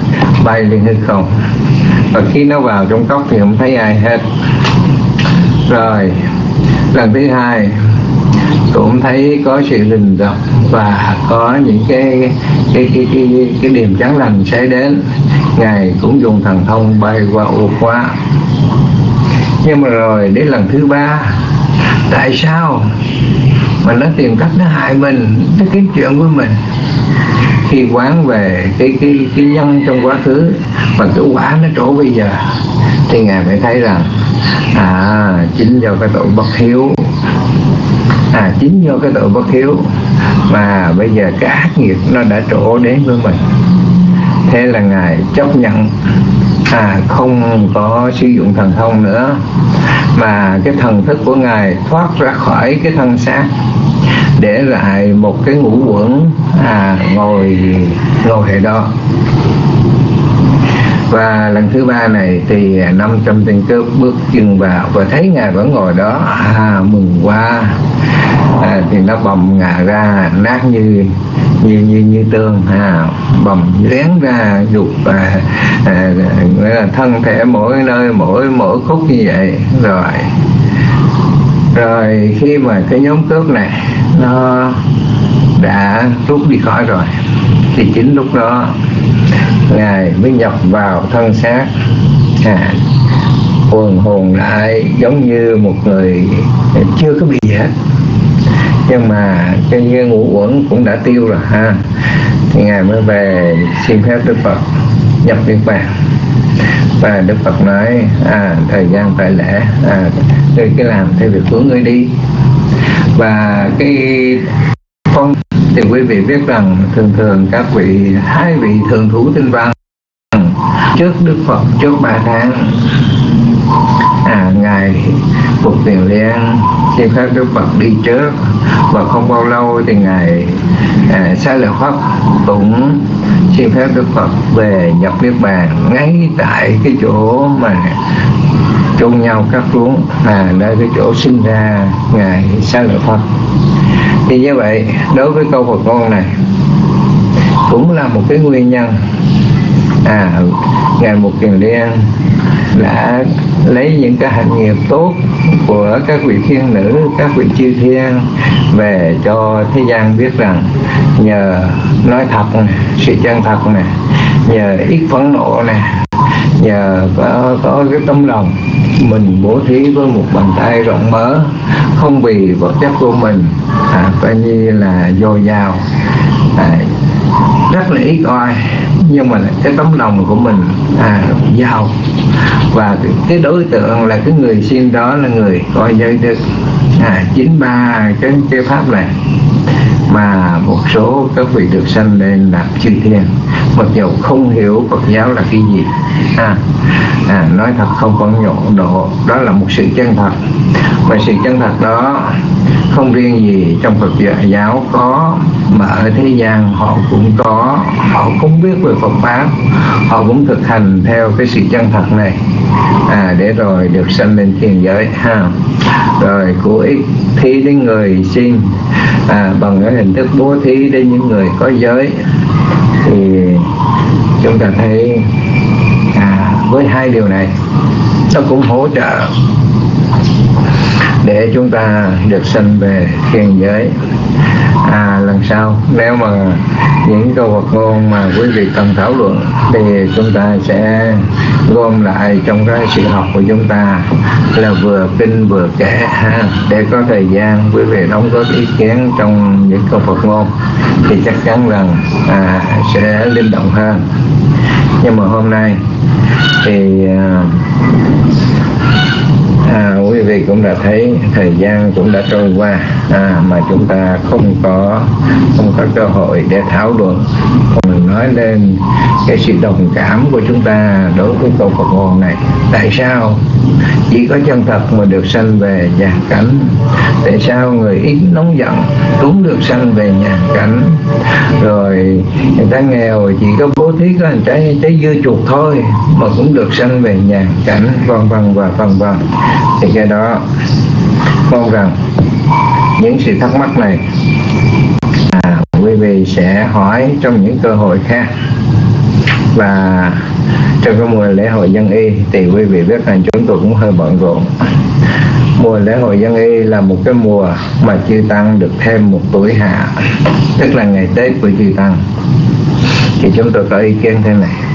bay lên hư không, và khi nó vào trong cốc thì không thấy ai hết. Rồi lần thứ hai cũng thấy có sự rình rập và có những cái điểm chán lành xảy đến. Ngài cũng dùng thần thông bay qua ô khóa. Nhưng mà rồi đến lần thứ ba, tại sao mà nó tìm cách nó hại mình, nó kiếm chuyện với mình? Khi quán về cái nhân trong quá khứ và cái quả nó trổ bây giờ, thì Ngài mới thấy rằng chính do cái tội bất hiếu, chính do cái tội bất hiếu mà bây giờ cái ác nghiệp nó đã trổ đến với mình. Thế là Ngài chấp nhận không có sử dụng thần thông nữa, mà cái thần thức của Ngài thoát ra khỏi cái thân xác, để lại một cái ngũ uẩn ngồi ở đó. Và lần thứ ba này thì 500 tên cướp bước chân vào và thấy Ngài vẫn ngồi đó, mừng quá. Thì nó bầm ngà ra nát như tương, bầm lén ra dục, nghĩa là thân thể mỗi nơi mỗi khúc như vậy. Rồi khi mà cái nhóm cướp này nó đã rút đi khỏi rồi, thì chính lúc đó Ngài mới nhập vào thân xác, quần hồn lại giống như một người chưa có bị gì hết, nhưng mà cái ngũ uẩn cũng đã tiêu rồi thì Ngài mới về xin phép Đức Phật nhập niết bàn. Và Đức Phật nói thời gian tại lễ, ngươi cứ làm theo việc của ngươi đi. Và cái phong thì quý vị biết rằng thường các vị hai vị thường thủ tinh văn trước Đức Phật trước 3 tháng, Ngài Phục Tiền Liên xin phép Đức Phật đi trước, và không bao lâu thì Ngài Xá Lợi Phất cũng xin phép Đức Phật về nhập niết bàn ngay tại cái chỗ mà chôn nhau cắt xuống, nơi cái chỗ sinh ra Ngài Xá Lợi Phất. Thì như vậy đối với câu Phật ngôn này cũng là một cái nguyên nhân. Ngài Mục Kiền Liên đã lấy những cái hạnh nghiệp tốt của các vị thiên nữ, các vị chư thiên về cho thế gian biết rằng nhờ nói thật này, sự chân thật này, nhờ ít phẫn nộ này, nhờ có cái tấm lòng mình bố thí với một bàn tay rộng mở, không vì vật chất của mình coi như là dồi dào, rất là ít oi, nhưng mà cái tấm lòng của mình giàu. Và cái đối tượng là cái người xin đó là người có giới đức. Chính ba cái pháp này mà một số các vị được sanh lên làm chư thiên, mặc dù không hiểu Phật giáo là cái gì, nói thật không phẫn nộ, đó là một sự chân thật. Và sự chân thật đó không riêng gì trong Phật giáo có, mà ở thế gian họ cũng có, họ cũng biết về Phật pháp, họ cũng thực hành theo cái sự chân thật này, để rồi được sanh lên thiên giới rồi của ích thí đến người xin bằng cái hình thức bố thí đến những người có giới. Thì chúng ta thấy với hai điều này nó cũng hỗ trợ để chúng ta được sanh về thiên giới. Lần sau nếu mà những câu Phật ngôn mà quý vị cần thảo luận thì chúng ta sẽ gom lại trong cái sự học của chúng ta, là vừa kinh vừa kể để có thời gian quý vị đóng góp ý kiến trong những câu Phật ngôn thì chắc chắn rằng sẽ linh động hơn. Nhưng mà hôm nay thì quý vị cũng đã thấy thời gian cũng đã trôi qua, mà chúng ta không có cơ hội để thảo luận, không nói lên cái sự đồng cảm của chúng ta đối với câu Phật ngôn này. Tại sao chỉ có chân thật mà được sanh về nhàn cảnh? Tại sao người ít nóng giận cũng được sanh về nhàn cảnh? Rồi người ta nghèo chỉ có bố thí có hành trái dưa chuột thôi mà cũng được sanh về nhàn cảnh, vân vân và vân vân. Thì cái đó mong rằng những sự thắc mắc này quý vị sẽ hỏi trong những cơ hội khác. Và trong cái mùa lễ hội Dân Y thì quý vị biết rằng chúng tôi cũng hơi bận rộn, Mùa lễ hội Dân Y là một cái mùa mà chư Tăng được thêm một tuổi hạ, tức là ngày Tết của chư Tăng. Thì chúng tôi có ý kiến thế này: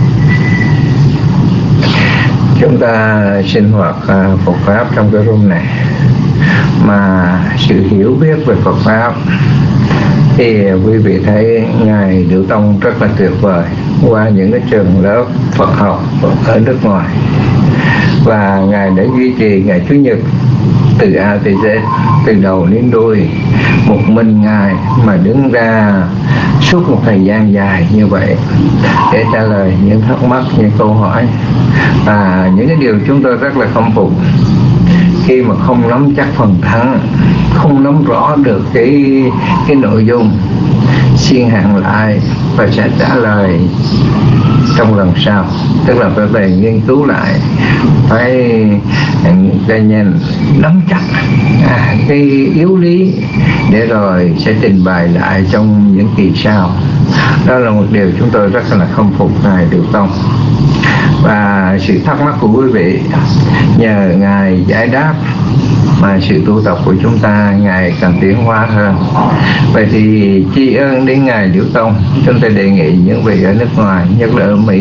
chúng ta sinh hoạt Phật Pháp trong cái room này, mà sự hiểu biết về Phật Pháp thì quý vị thấy Ngài Liễu Tông rất là tuyệt vời qua những cái trường lớp Phật học ở nước ngoài, và Ngài đã duy trì ngày Chủ nhật từ A tới Z, từ đầu đến đuôi, một mình Ngài mà đứng ra suốt một thời gian dài như vậy để trả lời những thắc mắc, những câu hỏi, và những cái điều chúng tôi rất là khâm phục. Khi mà không nắm chắc phần thắng, không nắm rõ được cái nội dung, xin hẹn lại và sẽ trả lời trong lần sau. Tức là phải về nghiên cứu lại, phải nhanh nắm chắc cái yếu lý để rồi sẽ trình bày lại trong những kỳ sau. Đó là một điều chúng tôi rất là khâm phục Ngài Liễu Tông. Và sự thắc mắc của quý vị nhờ Ngài giải đáp mà sự tu tập của chúng ta ngày càng tiến hóa hơn. Vậy thì tri ân đến Ngài Liễu Tông, chúng tôi đề nghị những vị ở nước ngoài, nhất là ở Mỹ,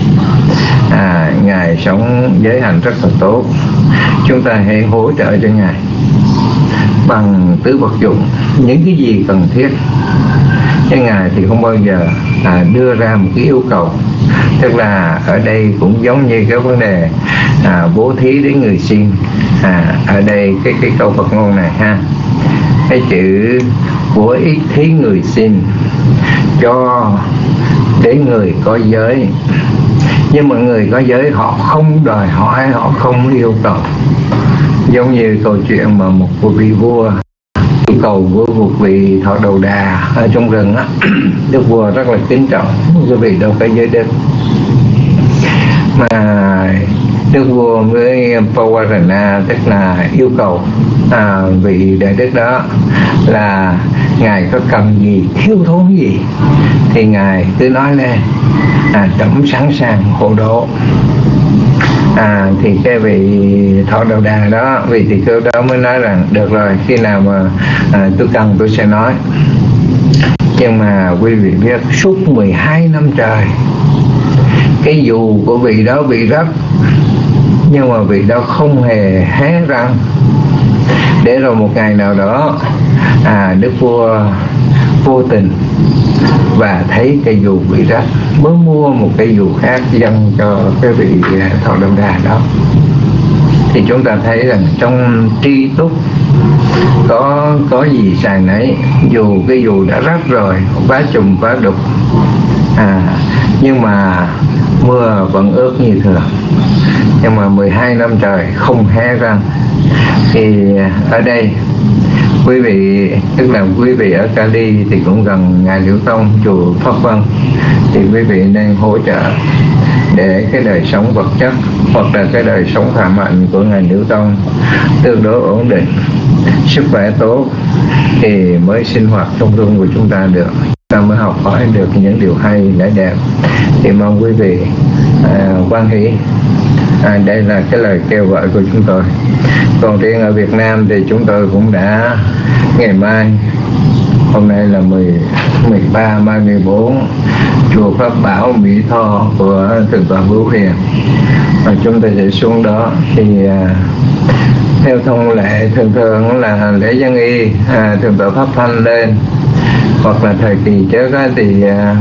Ngài sống giới hạnh rất là tốt, chúng ta hãy hỗ trợ cho Ngài bằng tứ vật dụng, những cái gì cần thiết. Chứ Ngài thì không bao giờ đưa ra một cái yêu cầu. Tức là ở đây cũng giống như cái vấn đề bố thí đến người xin. Ở đây cái câu Phật ngôn này ha, cái chữ của ít thí người xin cho đến người có giới. Nhưng mà người có giới họ không đòi hỏi, họ không yêu cầu. Giống như câu chuyện mà một vị vua yêu cầu với một vị thọ đầu đà ở trong rừng á, đức vua rất là kính trọng cái vị đâu có giới đức, mà đức vua với Pawarana, tức là yêu cầu vị đại đức đó là ngài có cần gì, thiếu thốn gì thì ngài cứ nói lên, trẫm sẵn sàng hộ độ. Thì cái vị thọ đầu đà đó, vị tỳ khưu đó mới nói rằng được rồi, khi nào mà tôi cần tôi sẽ nói. Nhưng mà quý vị biết suốt 12 năm trời cái dù của vị đó bị rách, nhưng mà vị đó không hề hé răng. Để rồi một ngày nào đó đức vua vô tình và thấy cây dù bị rách, mới mua một cây dù khác dâng cho cái vị thọ đầu đà đó. Thì chúng ta thấy rằng trong tri túc có gì xài nấy, dù cái dù đã rách rồi, vá chùm vá đục, nhưng mà mưa vẫn ướt như thường. Nhưng mà 12 năm trời không hé răng. Thì ở đây quý vị, tức là quý vị ở Cali thì cũng gần Ngài Liễu Tông, chùa Pháp Vân, thì quý vị nên hỗ trợ để cái đời sống vật chất hoặc là cái đời sống phạm hạnh của Ngài Liễu Tông tương đối ổn định, sức khỏe tốt, thì mới sinh hoạt trong room của chúng ta được, ta mới học hỏi được những điều hay lẽ đẹp. Thì mong quý vị quan hỷ. Đây là cái lời kêu gọi của chúng tôi. Còn riêng ở Việt Nam thì chúng tôi cũng đã, ngày mai, hôm nay là 13, mai 14, chùa Pháp Bảo Mỹ Tho của Thượng tọa Bửu Hiền, và chúng tôi sẽ xuống đó. Thì theo thông lệ thường là lễ dân y, Thượng tọa Pháp Thanh lên, hoặc là thời kỳ trước thì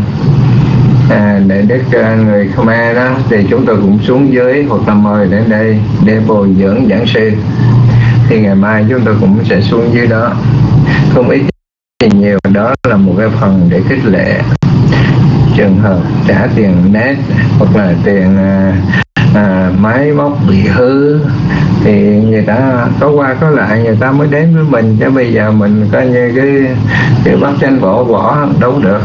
để đức người Khmer đó thì chúng tôi cũng xuống dưới hoặc là mời đến đây để bồi dưỡng giảng sư. Thì ngày mai chúng tôi cũng sẽ xuống dưới đó, không ít thì nhiều. Đó là một cái phần để khích lệ trường hợp trả tiền net hoặc là tiền máy móc bị hư, thì người ta có qua có lại người ta mới đến với mình, chứ bây giờ mình coi như cái bắt tranh võ đâu được.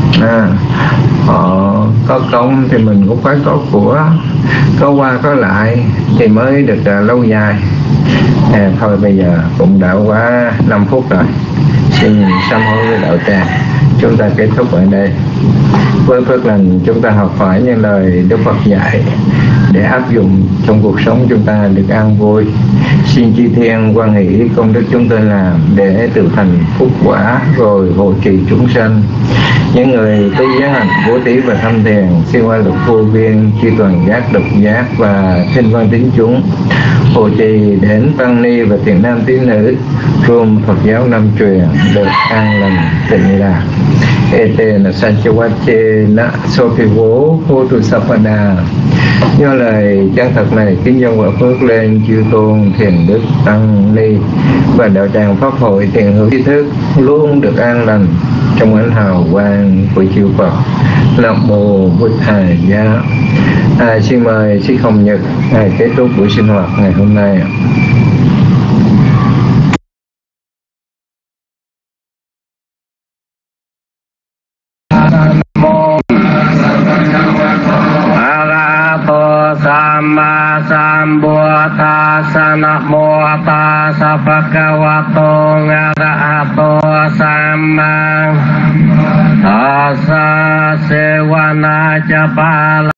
Họ có công thì mình cũng phải có của, có qua có lại thì mới được lâu dài. Thôi bây giờ cũng đã quá 5 phút rồi, xin sám hối với đạo tràng, chúng ta kết thúc ở đây. Với phước lành chúng ta học hỏi những lời Đức Phật dạy để áp dụng trong cuộc sống chúng ta được an vui. Xin chư thiên quan hỷ công đức chúng tôi làm để tự thành phúc quả rồi hộ trì chúng sanh. Những người tu giới hạnh bố thí và thâm thiền siêu hoa lực vô biên chư toàn giác độc giác và thiên văn tín chúng hộ trì đến tăng ni và thiện nam tín nữ gồm Phật giáo năm truyền được an lành tịnh lạc. Ete na sanchawache na sopivo hotu sapada. Do lời chân thật này kính dâng quả phước lên chư tôn thiền đức tăng ni và đạo tràng pháp hội thiền hữu trí thức luôn được an lành trong ánh hào quang của chư Phật. Nam mô Bụt Thầy Giá. Xin mời Sư Hồng Nhật kết thúc buổi sinh hoạt ngày hôm nay. Sama Sambuddhassa Namo Tassa Bhagavato Arahato Sama Tassa Sewana Japa